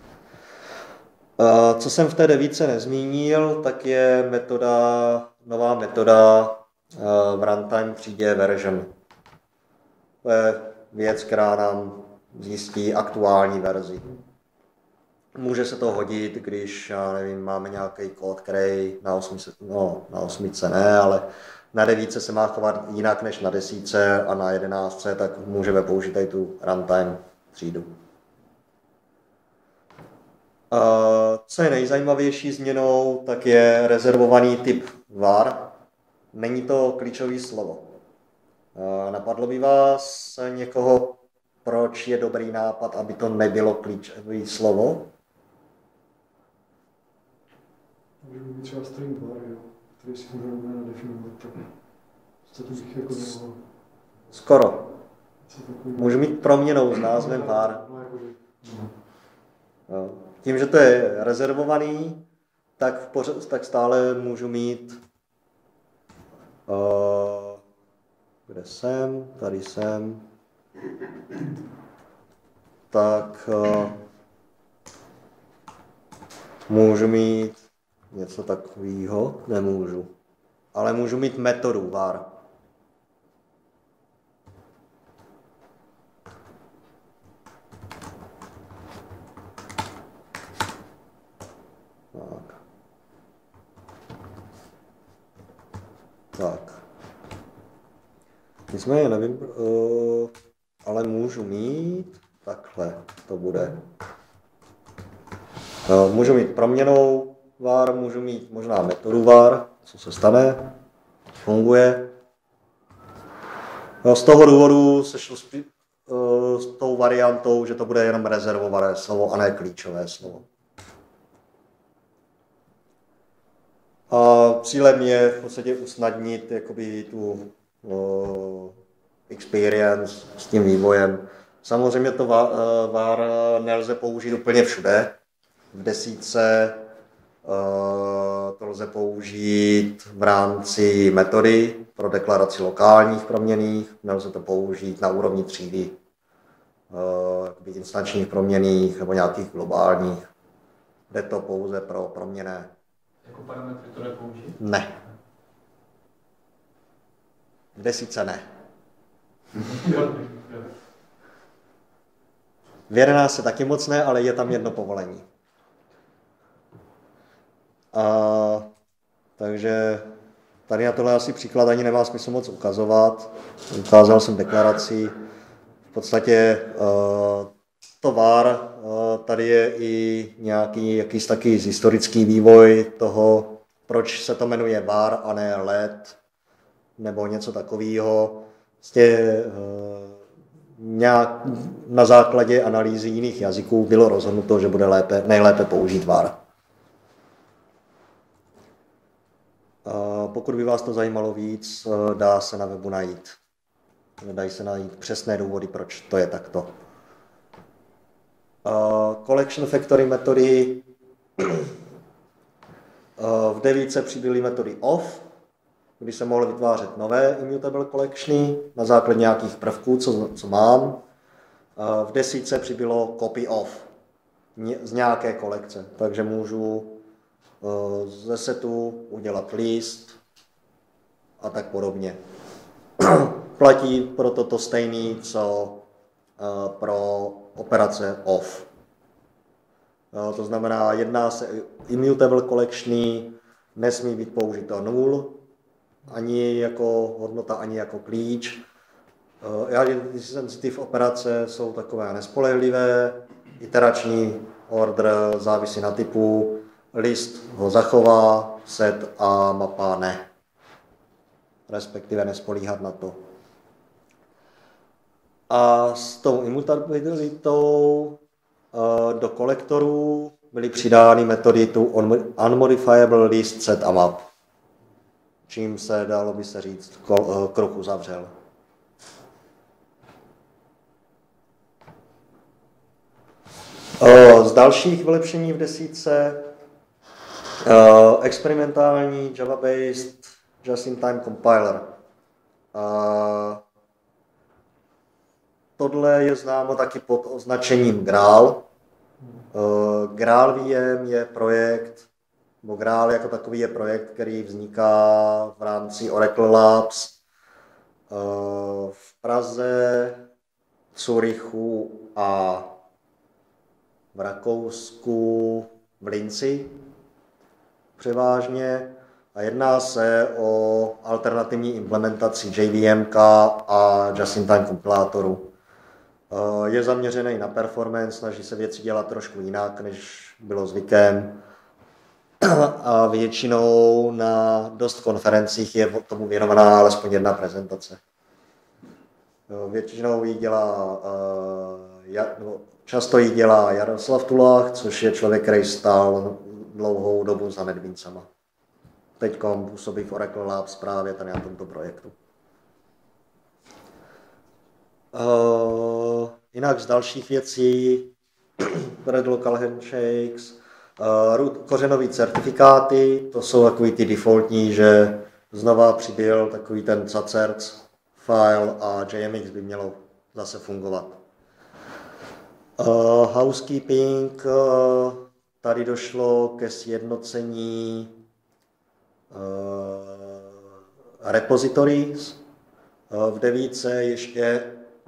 Co jsem v té 9 nezmínil, tak je nová metoda v runtime třídě version. To je věc, která nám zjistí aktuální verzi. Může se to hodit, když, já nevím, máme nějaký kód, který na 8 ne, ale na 9 se má chovat jinak než na 10 a na 11, tak můžeme použít i tu runtime třídu. Co je nejzajímavější změnou, tak je rezervovaný typ var. Není to klíčové slovo. Napadlo by vás někoho, proč je dobrý nápad, aby to nebylo klíčové slovo? Může být třeba string var, který si můžeme nadefinovat, tak co to bych jako nemohl. Skoro. Můžu mít proměnou s názvem var. Tím, že to je rezervovaný, tak stále můžu mít kde jsem, tady jsem, tak můžu mít něco takového, nemůžu, ale můžu mít metodu var. Tak. Nicméně nevím, ale můžu mít, takhle to bude. Můžu mít proměnou var, můžu mít možná metodu var, co se stane, funguje. Z toho důvodu se šlo s tou variantou, že to bude jenom rezervované slovo a ne klíčové slovo. A cílem je v podstatě usnadnit jakoby tu experience s tím vývojem. Samozřejmě to var nelze použít úplně všude. V 10 to lze použít v rámci metody pro deklaraci lokálních proměnných, nelze to použít na úrovni třídy, instančních proměnných nebo nějakých globálních. Jde to pouze pro proměnné. Jako parametry to nepoužít? Ne. V 10 ne. V 11 taky moc ne, ale je tam jedno povolení. Takže tady na tohle asi příklad ani nemá smysl moc ukazovat. Ukázal jsem deklaraci. V podstatě to var, tady je i nějaký jakýsi taky historický vývoj toho, proč se to jmenuje var a ne let, nebo něco takového. Nějak na základě analýzy jiných jazyků bylo rozhodnuto, že bude nejlépe použít var. Pokud by vás to zajímalo víc, dá se na webu najít. Dají se najít přesné důvody, proč to je takto. Collection factory metody. V 9 přibyly metody of, kdy se mohly vytvářet nové immutable collectiony na základě nějakých prvků, co mám. V 10 přibylo copy of z nějaké kolekce, takže můžu ze setu udělat list a tak podobně. Platí pro toto stejný, co pro operace of. To znamená, jedná se immutable collection, nesmí být použito null, ani jako hodnota, ani jako klíč. Identity sensitive operace jsou takové nespolehlivé, iterační order závisí na typu, list ho zachová, set a mapa ne. Respektive nespolíhat na to. A s tou immutabilitou do kolektorů byly přidány metody tu unmodifiable list, set a map. Čím se, dalo by se říct, kruh uzavřel. Z dalších vylepšení v 10 experimentální Java-based just-in-time compiler. Tohle je známo taky pod označením Graal. Graal VM je projekt, nebo Graal jako takový je projekt, který vzniká v rámci Oracle Labs v Praze, Curychu a v Rakousku, v Linci převážně. A jedná se o alternativní implementaci JVM a just-in-time kompilátoru. Je zaměřený na performance, snaží se věci dělat trošku jinak, než bylo zvykem. A většinou na dost konferencích je tomu věnovaná alespoň jedna prezentace. Většinou ji dělá, často ji dělá Jaroslav Tulach, což je člověk, který stál dlouhou dobu za NetBeansama. Teď působí v Oracle Labs právě tady na tomto projektu. Jinak z dalších věcí, Red Local Handshakes, kořenový certifikáty, to jsou takový ty defaultní, že znova přibyl takový ten cacerc file a JMX by mělo zase fungovat. Housekeeping, tady došlo ke sjednocení repositories. V 9 ještě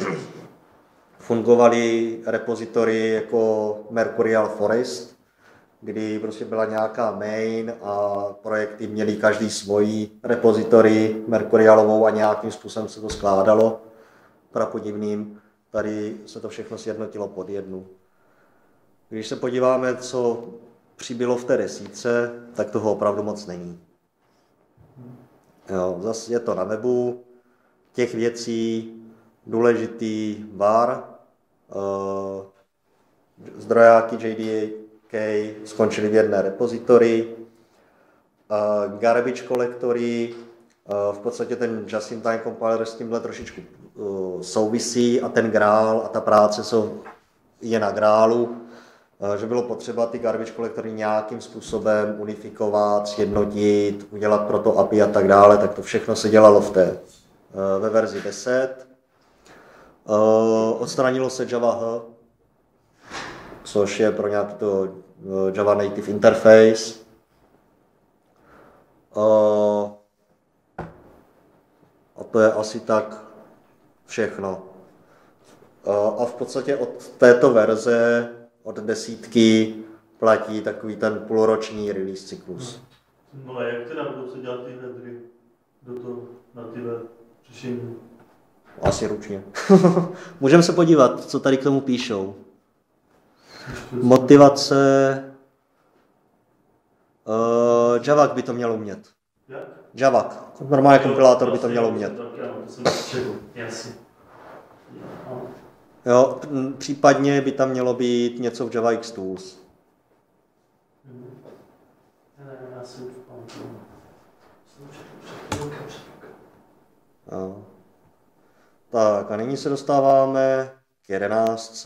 fungovaly repozitory jako Mercurial Forest, kdy prostě byla nějaká main a projekty měly každý svoji repozitory Mercurialovou a nějakým způsobem se to skládalo prapodivným. Tady se to všechno sjednotilo pod jednu. Když se podíváme, co přibylo v té 10, tak toho opravdu moc není. Jo, zase je to na webu. Těch věcí důležitý var, zdrojáky JDK skončily v jedné repozitory, garbage kolektory, v podstatě ten just-in-time compiler s tímhle trošičku souvisí a ten Graal a ta práce je na Graalu, že bylo potřeba ty garbage kolektory nějakým způsobem unifikovat, sjednotit, udělat pro to API a tak dále, tak to všechno se dělalo ve verzi 10. Odstranilo se Java H, což je pro nějaký to Java Native Interface. A to je asi tak všechno. A v podstatě od této verze, od 10, platí takový ten půlroční release cyklus. No a jak teda budou se dělat ty headry na tyhle řešení? Asi ručně. Můžeme se podívat, co tady k tomu píšou. Motivace. Javak by to měl umět. Jak? Javak. Normálně kompilátor by to měl umět. Jo, případně by tam mělo být něco v JavaX Tools. Tak a nyní se dostáváme k 11.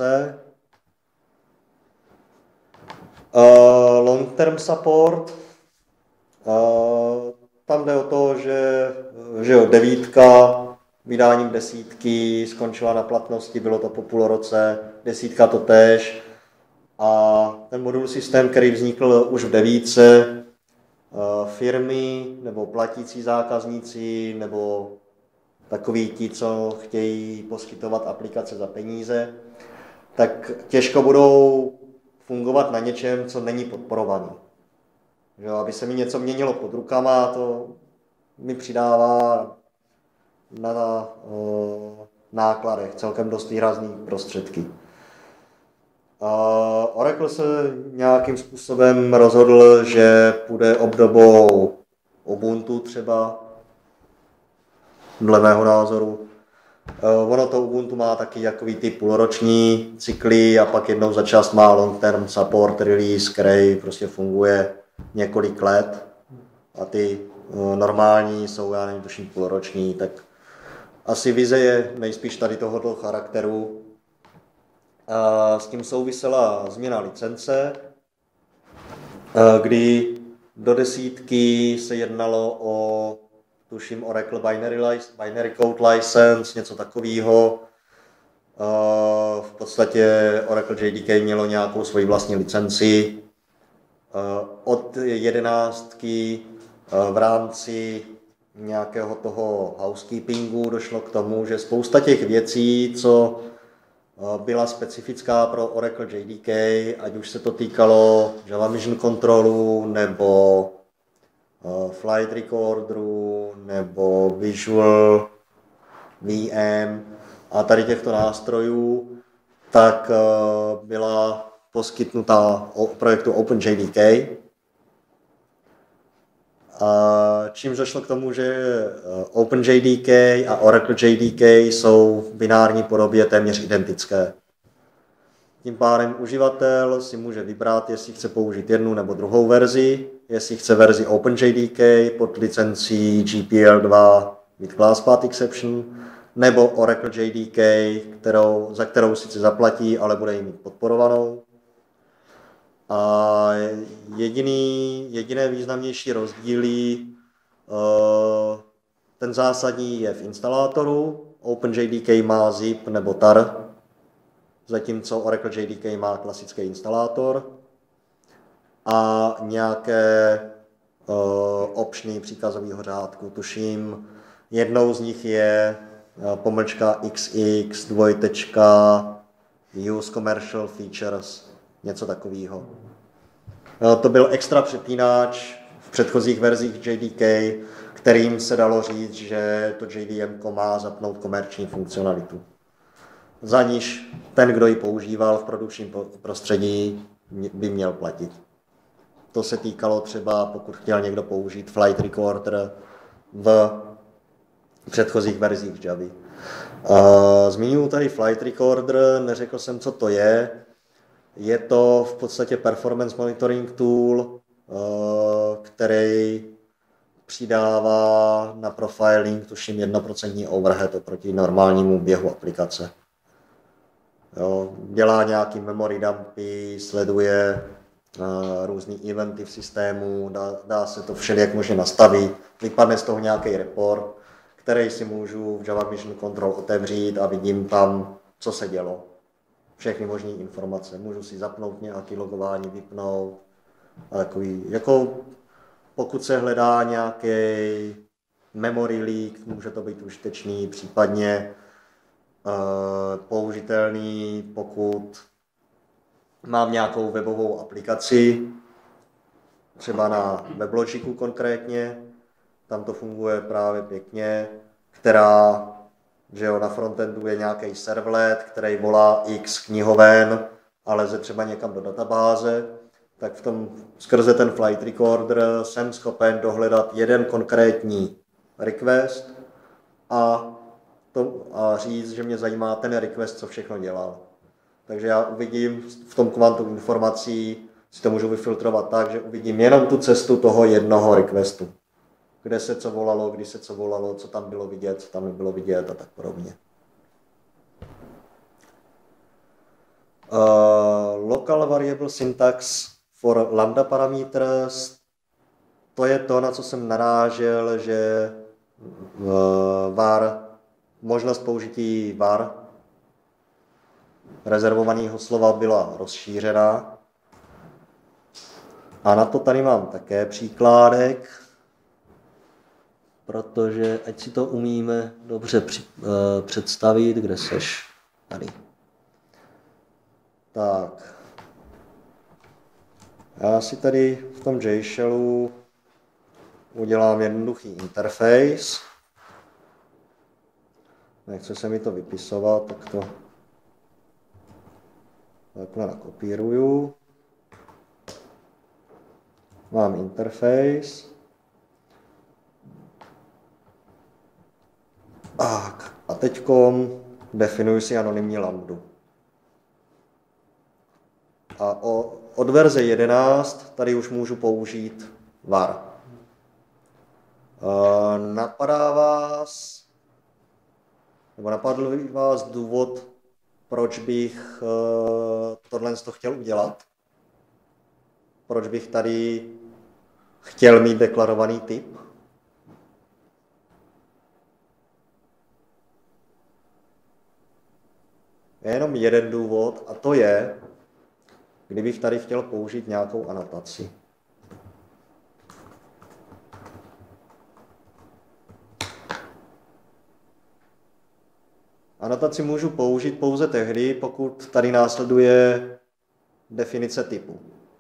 Long term support. Tam jde o to, že jo, 9 vydáním 10 skončila na platnosti, bylo to po půl roce, 10 to též. A ten modul systém, který vznikl už v 9, firmy nebo platící zákazníci nebo takoví ti, co chtějí poskytovat aplikace za peníze, tak těžko budou fungovat na něčem, co není podporovaný. Že, aby se mi něco měnilo pod rukama, to mi přidává na nákladech celkem dost výrazný prostředky. Oracle se nějakým způsobem rozhodl, že půjde obdobou Ubuntu třeba, dle mého názoru. Ono to Ubuntu má taky takový ty půlroční cykly a pak jednou za čas má long term support release, který prostě funguje několik let a ty normální jsou, já nevím, tuším půlroční, tak asi vize je nejspíš tady tohoto charakteru. A s tím souvisela změna licence, kdy do 10 se jednalo o, tuším, Oracle Binary Code License, něco takového. V podstatě Oracle JDK mělo nějakou svoji vlastní licenci. Od 11 v rámci nějakého toho housekeepingu došlo k tomu, že spousta těch věcí, co byla specifická pro Oracle JDK, ať už se to týkalo Java Mission Controlu, nebo Flight Recorderu, nebo Visual VM a tady těchto nástrojů, tak byla poskytnuta projektu OpenJDK. Čímž došlo k tomu, že OpenJDK a Oracle JDK jsou v binární podobě téměř identické. Tím pádem uživatel si může vybrat, jestli chce použít jednu nebo druhou verzi, jestli chce verzi OpenJDK pod licencí GPL 2 with class path exception, nebo Oracle JDK, za kterou sice zaplatí, ale bude ji mít podporovanou. A jediné významnější rozdíly, ten zásadní je v instalátoru. OpenJDK má zip nebo tar, zatímco Oracle JDK má klasický instalátor a nějaké opční příkazového řádku. Tuším, jednou z nich je pomlčka XX, use commercial features, něco takového. To byl extra přepínač v předchozích verzích JDK, kterým se dalo říct, že to JVM má zapnout komerční funkcionalitu. Za níž ten, kdo ji používal v produkčním prostředí, by měl platit. To se týkalo třeba, pokud chtěl někdo použít Flight Recorder v předchozích verzích Javy. Zmíním tady Flight Recorder, neřekl jsem, co to je. Je to v podstatě performance monitoring tool, který přidává na profiling, tuším, 1% overhead oproti normálnímu běhu aplikace. Jo, dělá nějaký memory dumpy, sleduje různý eventy v systému, dá se to všelijak možně nastavit, vypadne z toho nějaký report, který si můžu v Java Mission Control otevřít a vidím tam, co se dělo. Všechny možné informace. Můžu si zapnout nějaké logování, vypnout a takový, jako pokud se hledá nějaký memory leak, může to být užitečný, případně použitelný, pokud mám nějakou webovou aplikaci, třeba na WebLogicu konkrétně, tam to funguje právě pěkně, která, že jo, na frontendu je nějaký servlet, který volá x knihoven a leze třeba někam do databáze, tak skrze ten Flight Recorder jsem schopen dohledat jeden konkrétní request a říct, že mě zajímá ten request, co všechno dělal. Takže já uvidím v tom kvantu informací, si to můžu vyfiltrovat tak, že uvidím jenom tu cestu toho jednoho requestu. Kde se co volalo, kdy se co volalo, co tam bylo vidět, co tam nebylo vidět a tak podobně. Local variable syntax for lambda parameters, to je to, na co jsem narážel, že var možnost použití var rezervovaného slova byla rozšířena. A na to tady mám také příkládek, protože ať si to umíme dobře představit, kde seš tady. Tak. Já si tady v tom JShellu udělám jednoduchý interface. Nechce se mi to vypisovat, tak to takhle nakopíruju. Mám interface. Tak, a teďkom definuji si anonymní lambdu. A od verze 11 tady už můžu použít var. Napadl vás důvod, proč bych tohle chtěl udělat? Proč bych tady chtěl mít deklarovaný typ? Je jenom jeden důvod, a to je, kdybych tady chtěl použít nějakou anotaci. Anotaci můžu použít pouze tehdy, pokud tady následuje definice typu.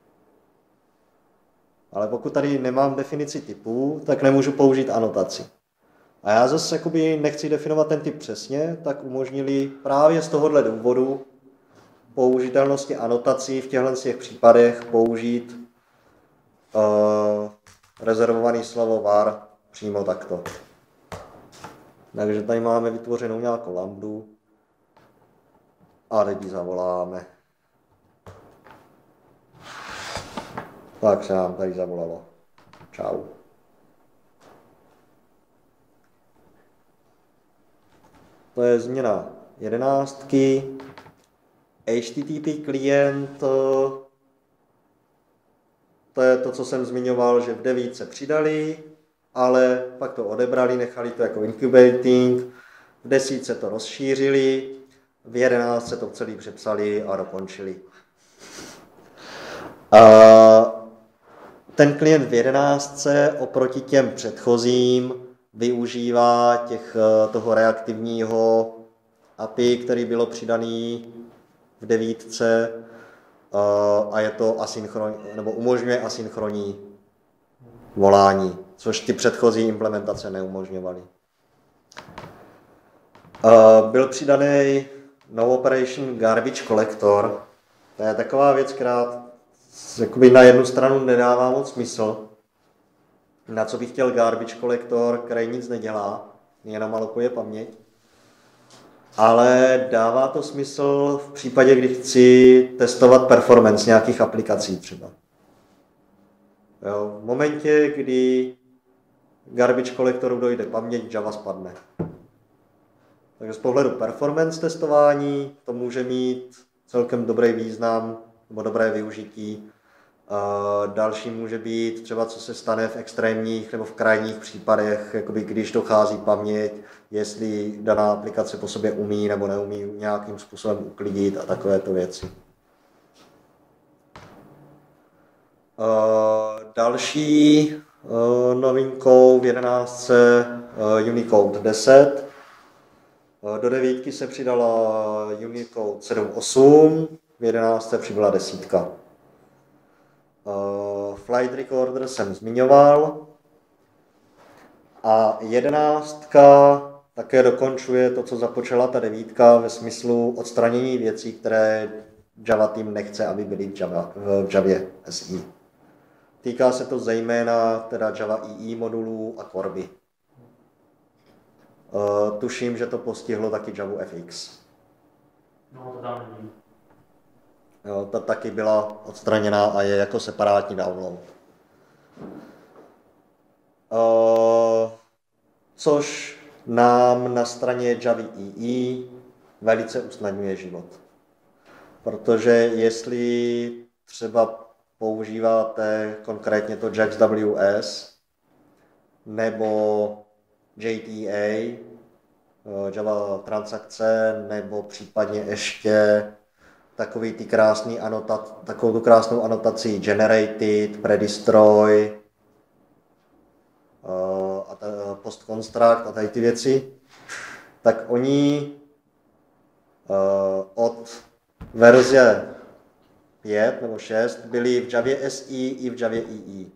Ale pokud tady nemám definici typu, tak nemůžu použít anotaci. A já zase nechci definovat ten typ přesně, tak umožnili právě z tohohle důvodu použitelnosti anotací v těchto případech použít rezervovaný slovo var přímo takto. Takže tady máme vytvořenou nějakou lambdu a teď ji zavoláme. Tak se nám tady zavolalo. Čau. To je změna 11. HTTP klient, to je to, co jsem zmiňoval, že v 9 se přidali, ale pak to odebrali, nechali to jako incubating, v 10 se to rozšířili, v 11 se to celý přepsali a dokončili. Ten klient v 11 oproti těm předchozím využívá toho reaktivního API, který bylo přidaný v 9 a je to nebo umožňuje asynchronní volání, což ty předchozí implementace neumožňovaly. Byl přidaný No Operation Garbage Collector. To je taková věc, která na jednu stranu nedává moc smysl. Na co bych chtěl Garbage Collector, který nic nedělá, jenom alokuje paměť. Ale dává to smysl v případě, kdy chci testovat performance nějakých aplikací třeba. Jo, v momentě, kdy Garbage Collectoru dojde paměť, Java spadne. Takže z pohledu performance testování to může mít celkem dobrý význam nebo dobré využití. Další může být třeba, co se stane v extrémních nebo v krajních případech, když dochází paměť, jestli daná aplikace po sobě umí nebo neumí nějakým způsobem uklidit a takovéto věci. Další novinkou v 11. Unicode 10. Do 9 se přidala Unicode 7.8, v 11 přibyla 10. Flight Recorder jsem zmiňoval. A 11 také dokončuje to, co započala ta 9 ve smyslu odstranění věcí, které Java tým nechce, aby byly v Javě SE. Týká se to zejména teda Java EE modulů a Corby. Tuším, že to postihlo taky Java FX. No, to tam není. Jo, ta taky byla odstraněná a je jako separátní download. Což nám na straně Java EE velice usnadňuje život. Protože jestli třeba používáte konkrétně to JaxWS nebo JTA, Java transakce, nebo případně ještě takovou tu krásnou anotaci generated, predestroy, post construct a tady ty věci, tak oni od verze 5 nebo 6 byly v Javě SE i v Javě EE.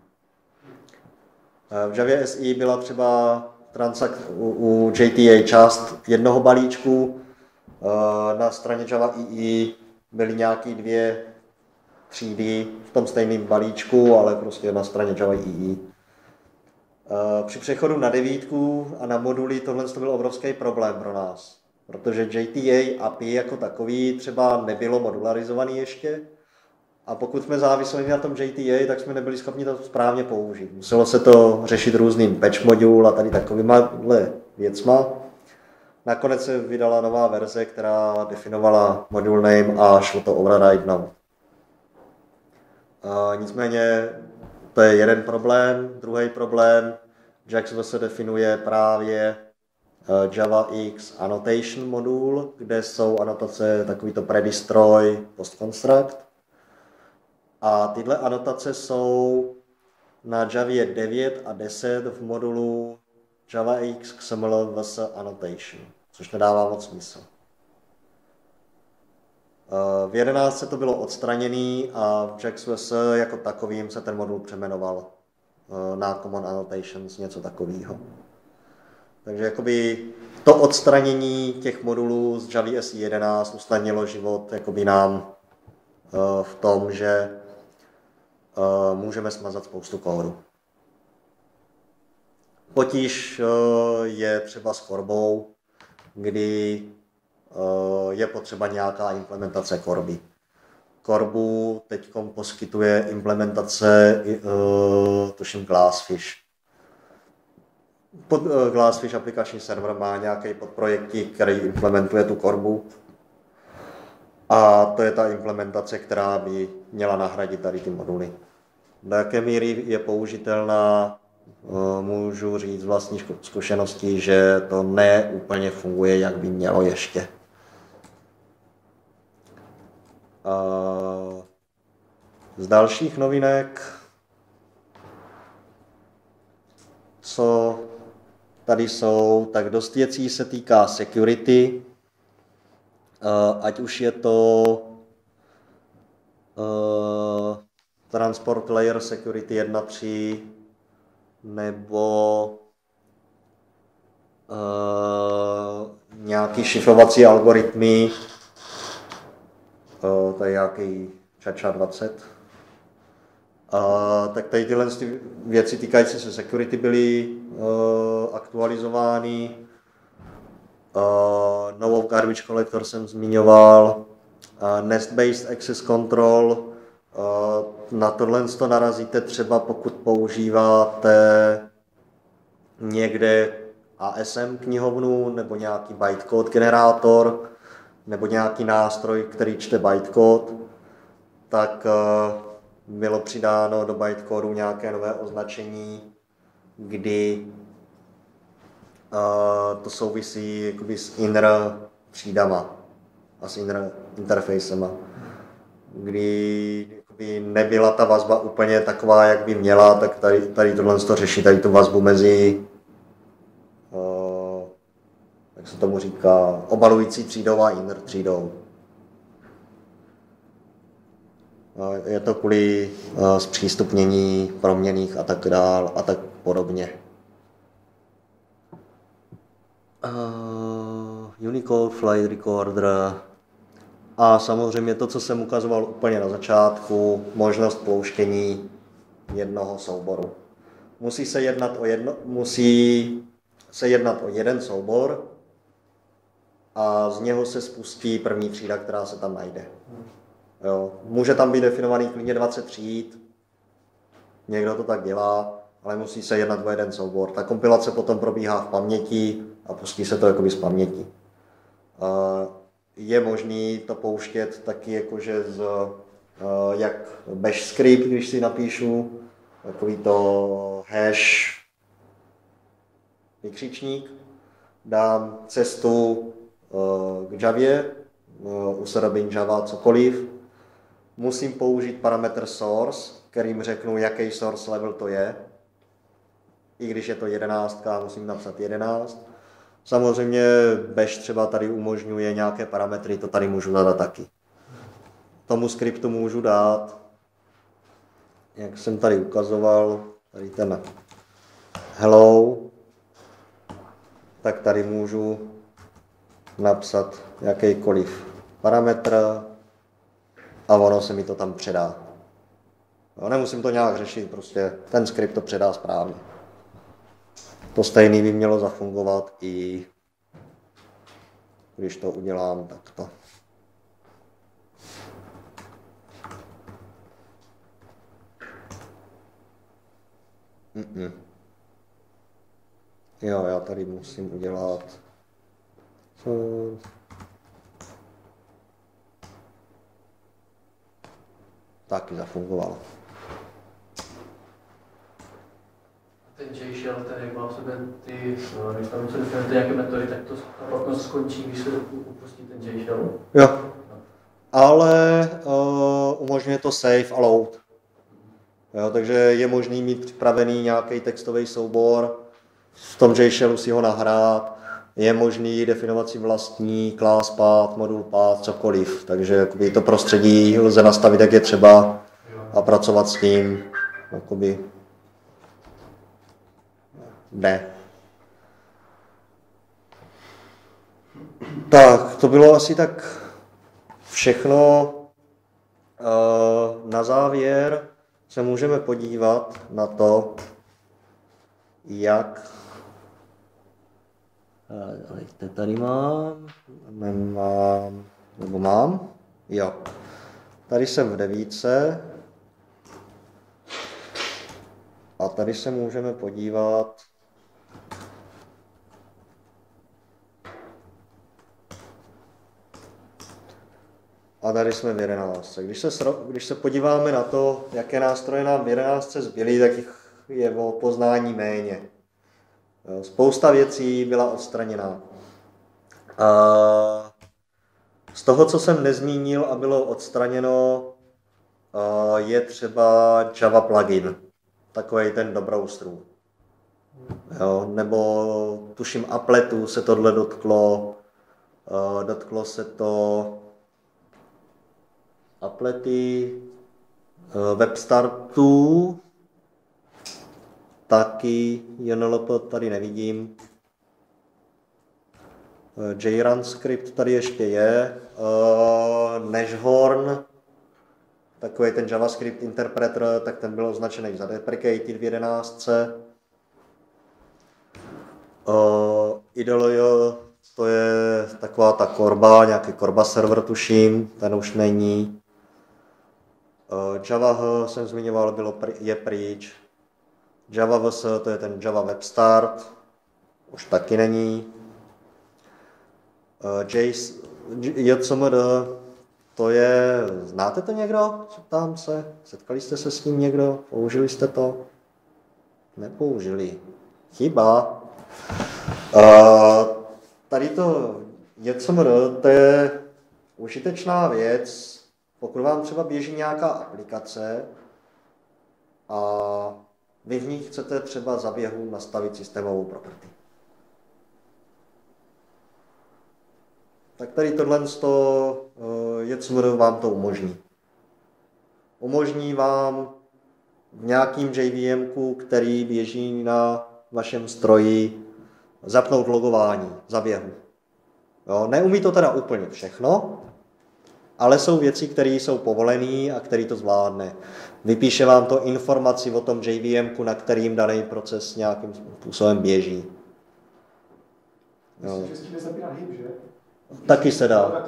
V Javě SE byla třeba u JTA část jednoho balíčku, na straně Java EE byly nějaké 2 třídy v tom stejném balíčku, ale prostě na straně Java EE. Při přechodu na 9 a na moduly tohle byl obrovský problém pro nás, protože JTA API jako takový třeba nebylo modularizovaný ještě, a pokud jsme záviseli na tom JTA, tak jsme nebyli schopni to správně použít. Muselo se to řešit různým patch modul a tady takovýma věcma. Nakonec se vydala nová verze, která definovala module name a šlo to override now. Nicméně to je jeden problém. Druhý problém, JAX se definuje právě JavaX annotation modul, kde jsou anotace takovýto predestroy, post construct. A tyhle anotace jsou na Javě 9 a 10 v modulu JavaX XML vs annotation, což nedává moc smysl. V 11 to bylo odstraněné a v JAX jako takovým se ten modul přeměnoval na Common Annotations, něco takového. Takže jakoby to odstranění těch modulů z Javy SE 11 usnadnilo život jakoby nám v tom, že můžeme smazat spoustu kódu. Potíž je třeba s korbou, kdy je potřeba nějaká implementace korby. Korbu teď poskytuje implementace, tuším, Glassfish. Glassfish aplikační server má nějaký podprojektík, který implementuje tu korbu. A to je ta implementace, která by měla nahradit tady ty moduly. Do jaké míry je použitelná, můžu říct z vlastní zkušenosti, že to ne úplně funguje, jak by mělo ještě. Z dalších novinek, co tady jsou, tak dost věcí se týká security, ať už je to Transport Layer Security 1.3 nebo nějaký šifrovací algoritmy, tady nějaký Čača 20. Tak tady tyhle věci týkající se security byly aktualizovány. Novou garbage collector jsem zmiňoval, nest-based access control, na tohle narazíte třeba pokud používáte někde ASM knihovnu nebo nějaký bytecode generátor nebo nějaký nástroj, který čte bytecode, tak bylo přidáno do bytecodu nějaké nové označení, kdy to souvisí jakoby s inner třídama a s inner interfacema, kdy jakoby nebyla ta vazba úplně taková, jak by měla, tak tady tohle to řeší, tady tu vazbu mezi, jak se tomu říká, obalující třídou a inner třídou. Je to kvůli zpřístupnění proměnných a tak dál a tak podobně. Unicode Flight Recorder a samozřejmě to, co jsem ukazoval úplně na začátku, možnost pouštění jednoho souboru. Musí se jednat o jeden soubor a z něho se spustí první třída, která se tam najde. Jo. Může tam být definovaný klidně 20 tříd, někdo to tak dělá, ale musí se jednat o jeden soubor. Ta kompilace potom probíhá v paměti a pustí se to jakoby z paměti. Je možný to pouštět taky jakože jak bash script, když si napíšu, takový to hash vykřičník, dám cestu k Javě, usadobím Java, cokoliv. Musím použít parametr source, kterým řeknu, jaký source level to je. I když je to 11, musím napsat 11. Samozřejmě Bash třeba tady umožňuje nějaké parametry, to tady můžu zadat taky. Tomu skriptu můžu dát, jak jsem tady ukazoval, tady ten hello, tak tady můžu napsat jakýkoliv parametr a ono se mi to tam předá. No, nemusím to nějak řešit, prostě ten skript to předá správně. To stejný by mělo zafungovat i když to udělám takto. Jo, já tady musím udělat taky zafungovalo. Ten JShell, ten jak má v sobě ty, když tam se definujete nějaké metody, tak to platnost skončí, když se upustí ten JShell. Jo, ale umožňuje to save a load. Jo, takže je možný mít připravený nějaký textový soubor, v tom JShellu si ho nahrát, je možný definovat si vlastní class path, module path, cokoliv. Takže to prostředí lze nastavit, jak je třeba a pracovat s tím. Jakoby ne. Tak, to bylo asi tak všechno. Na závěr se můžeme podívat na to, jak tady mám, jo. Tady jsem v 9 a tady se můžeme podívat a tady jsme v 11. Když se podíváme na to, jaké nástroje nám v 11 zbyly, tak jich je o poznání méně. Spousta věcí byla odstraněna. Z toho, co jsem nezmínil a bylo odstraněno, je třeba Java plugin, takový ten do browseru. Jo, nebo tuším Appletu se tohle dotklo, dotklo se to Applety, WebStartu, taky JNLP tady nevidím. JRun script tady ještě je. Nashorn, takový ten JavaScript interpreter, tak ten byl označený za deprecated v 11. IDLJ, to je taková ta korba, nějaký korba server tuším, ten už není. Java jsem zmiňoval, je pryč. Java VS, to je ten Java Web Start, už taky není. JCMD, to je, znáte to někdo? Ptám se, setkali jste se s tím někdo? Použili jste to? Nepoužili. Chyba. Tady to JCMD, to je užitečná věc, pokud vám třeba běží nějaká aplikace a vy v ní chcete třeba za běhu nastavit systémovou property. Tak tady tohle JCMD vám to umožní. Umožní vám v nějakým JVM, který běží na vašem stroji, zapnout logování za běhu. Jo, neumí to teda úplně všechno, ale jsou věci, které jsou povolené a které to zvládne. Vypíše vám to informaci o tom JVM, na kterým daný proces nějakým způsobem běží. Myslím, že s tím nezapíná hib, že? Taky se dá.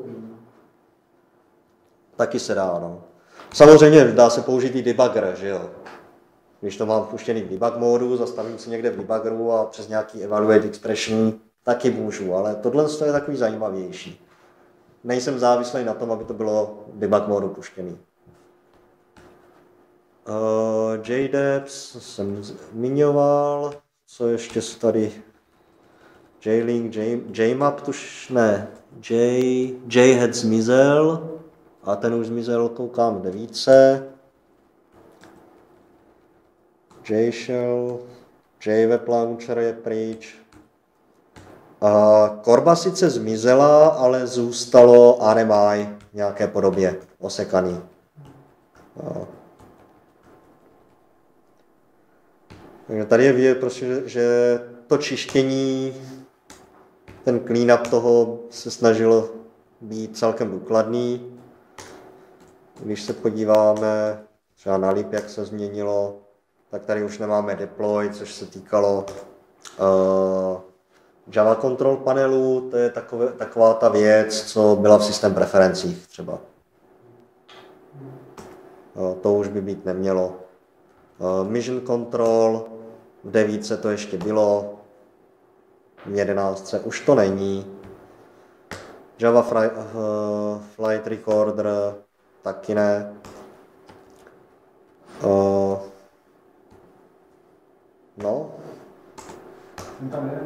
Taky se dá, no. Samozřejmě dá se použít i debugger, že jo. Když to mám puštěný v debug módu, zastavím si někde v debuggeru a přes nějaký evaluate expression taky můžu, ale tohle je takový zajímavější. Nejsem závislý na tom, aby to bylo v debug módu puštěný. JDEPS jsem zmiňoval, co ještě tady J-Link, J-Map tuž ne, J-Head zmizel a ten už zmizel, koukám, kde více. J-Shell, J-Web Launcher je pryč. Korba sice zmizela, ale zůstalo RMI v nějaké podobě, osekaný. Takže tady je vidět, prostě, že to čištění, ten cleanup toho se snažilo být celkem důkladný. Když se podíváme třeba na lib, jak se změnilo, tak tady už nemáme deploy, což se týkalo Java Control panelu, to je taková ta věc, co byla v systém preferencích třeba. To už by být nemělo. Mission Control, v 9 to ještě bylo, v 11 už to není. Java Flight Recorder taky ne. No. Tam je.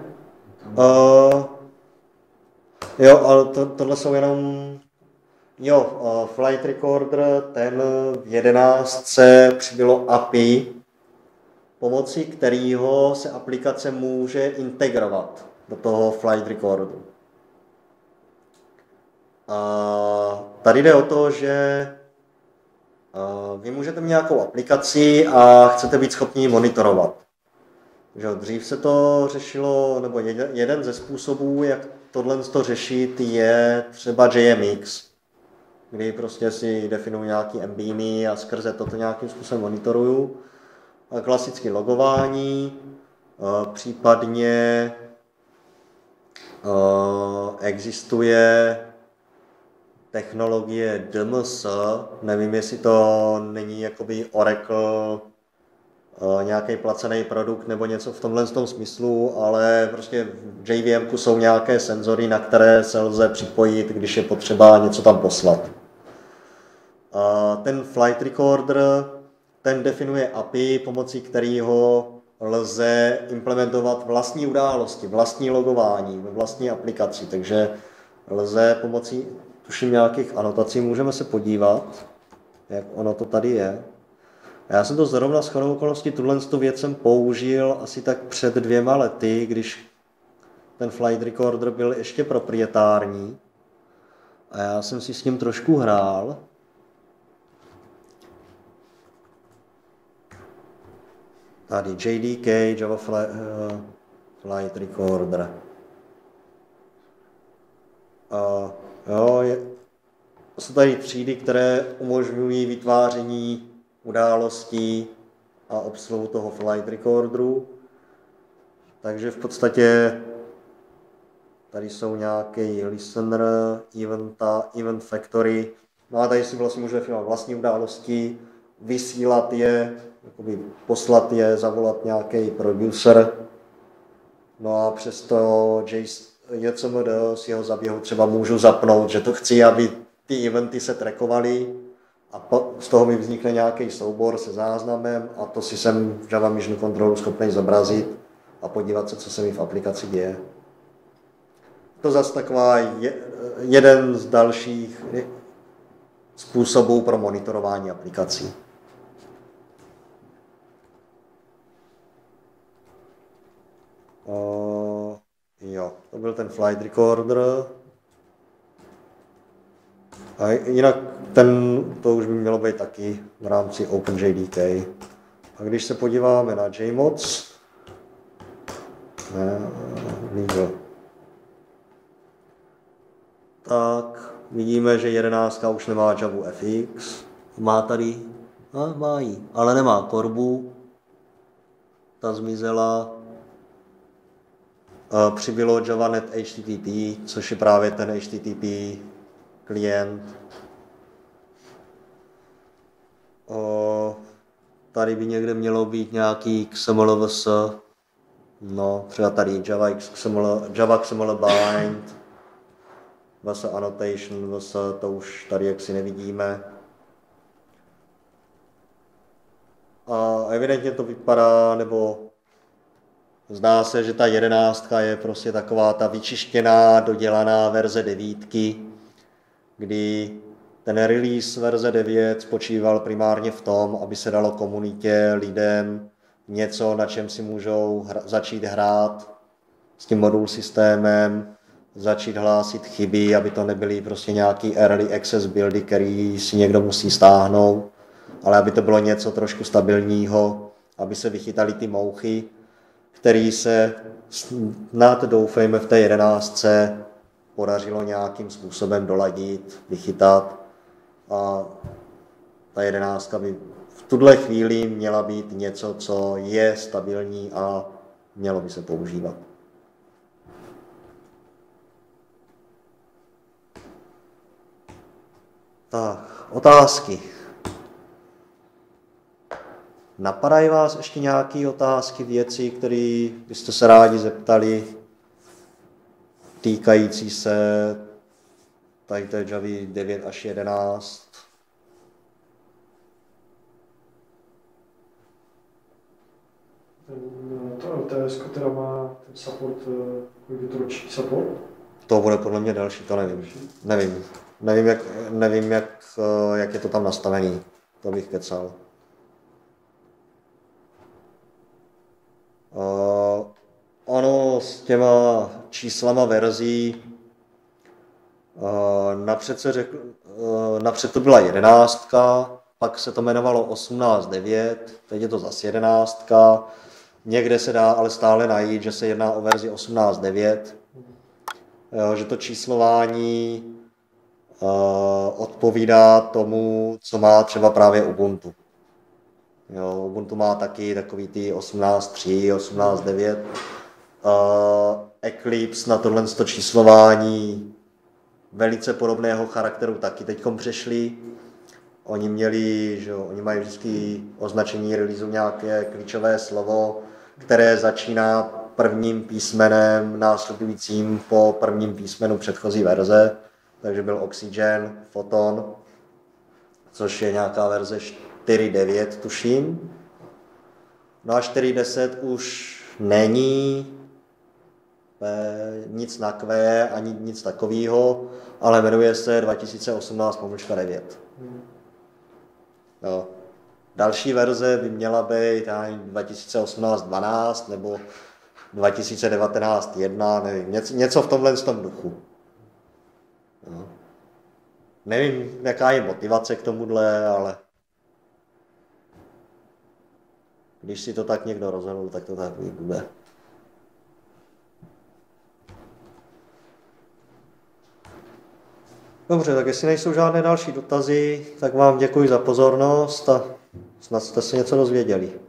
Jo, ale tohle jsou jenom... Flight Recorder, ten v 11 přibylo API, pomocí kterého se aplikace může integrovat do toho Flight Recorderu. Tady jde o to, že vy můžete mít nějakou aplikaci a chcete být schopni ji monitorovat. Že dřív se to řešilo, nebo jeden ze způsobů, jak tohle řešit, je třeba JMX, kdy prostě si definuji nějaký mbiny a skrze toto nějakým způsobem monitoruju. Klasické logování, případně existuje technologie DMS, nevím, jestli to není jakoby Oracle, nějaký placený produkt nebo něco v tomhle smyslu, ale prostě v JVMku jsou nějaké senzory, na které se lze připojit, když je potřeba něco tam poslat. Ten Flight Recorder, ten definuje API, pomocí kterého lze implementovat vlastní události, vlastní logování ve vlastní aplikaci, takže lze pomocí, tuším, nějakých anotací, můžeme se podívat, jak ono to tady je. Já jsem to zrovna shodou okolností, tuhle věc jsem použil asi tak před 2 lety, když ten Flight Recorder byl ještě proprietární a já jsem si s ním trošku hrál. Tady JDK, Java Flight Recorder. Jsou tady třídy, které umožňují vytváření událostí a obsluhu toho Flight Recorderu. Takže v podstatě tady jsou nějaký listener, event factory. No a tady si vlastně můžu definovat vlastní události, vysílat je, jakoby poslat je, zavolat nějaký producer. No a přesto JCMD z jeho zaběhu třeba můžu zapnout, že to chci, aby ty eventy se trackovaly a z toho mi vznikne nějaký soubor se záznamem a to si jsem v Java Mission Controlu schopný zobrazit a podívat se, co se mi v aplikaci děje. To zase taková jeden z dalších způsobů pro monitorování aplikací. To byl ten Flight Recorder. A jinak to už by mělo být taky v rámci OpenJDK. A když se podíváme na JMods, tak vidíme, že 11 už nemá Javu FX. Má tady, má ji, ale nemá korbu. Ta zmizela. Přibylo JavaNet HTTP, což je právě ten HTTP klient. Tady by někde mělo být nějaký XMLVS. No, třeba tady Java XML bind, VS annotation, VS, to už tady jaksi nevidíme. A evidentně to vypadá, nebo Zdá se, že ta 11 je prostě taková ta vyčištěná, dodělaná verze 9, kdy ten release verze 9 spočíval primárně v tom, aby se dalo komunitě, lidem něco, na čem si můžou začít hrát s tím modul systémem, začít hlásit chyby, aby to nebyly prostě nějaký early access buildy, který si někdo musí stáhnout, ale aby to bylo něco trošku stabilního, aby se vychytaly ty mouchy, který se snad doufejme v té 11 podařilo nějakým způsobem doladit, vychytat a ta 11 by v tuhle chvíli měla být něco, co je stabilní a mělo by se používat. Tak, otázky. Napadají vás ještě nějaké otázky, věci, které byste se rádi zeptali, týkající se tady té Javy 9 až 11? To LTS, která má ten support, kolik je to roční support? To bude podle mě další, to nevím. Nevím, jak je to tam nastavený. To bych kecal. Ono s těma číslama verzí napřed to byla 11, pak se to jmenovalo 18.9, teď je to zase 11. Někde se dá ale stále najít, že se jedná o verzi 18.9, že to číslování odpovídá tomu, co má třeba právě Ubuntu. Jo, Ubuntu má taky takový ty 18.3, 18.9. Eclipse na tohle číslování velice podobného charakteru taky teďkom přešli. Oni mají vždycky označení releaseu nějaké klíčové slovo, které začíná prvním písmenem následujícím po prvním písmenu předchozí verze. Takže byl Oxygen, Photon, což je nějaká verze 4.9, tuším. No a 4.10 už není nic na Q, ani nic takového, ale jmenuje se 2018-9. No. Další verze by měla být 2018-12 nebo 2019-1, nevím, něco v tomhle duchu. No. Nevím, jaká je motivace k tomuhle, ale když si to tak někdo rozhodl, tak to tak bude. Dobře, tak jestli nejsou žádné další dotazy, tak vám děkuji za pozornost a snad jste se něco dozvěděli.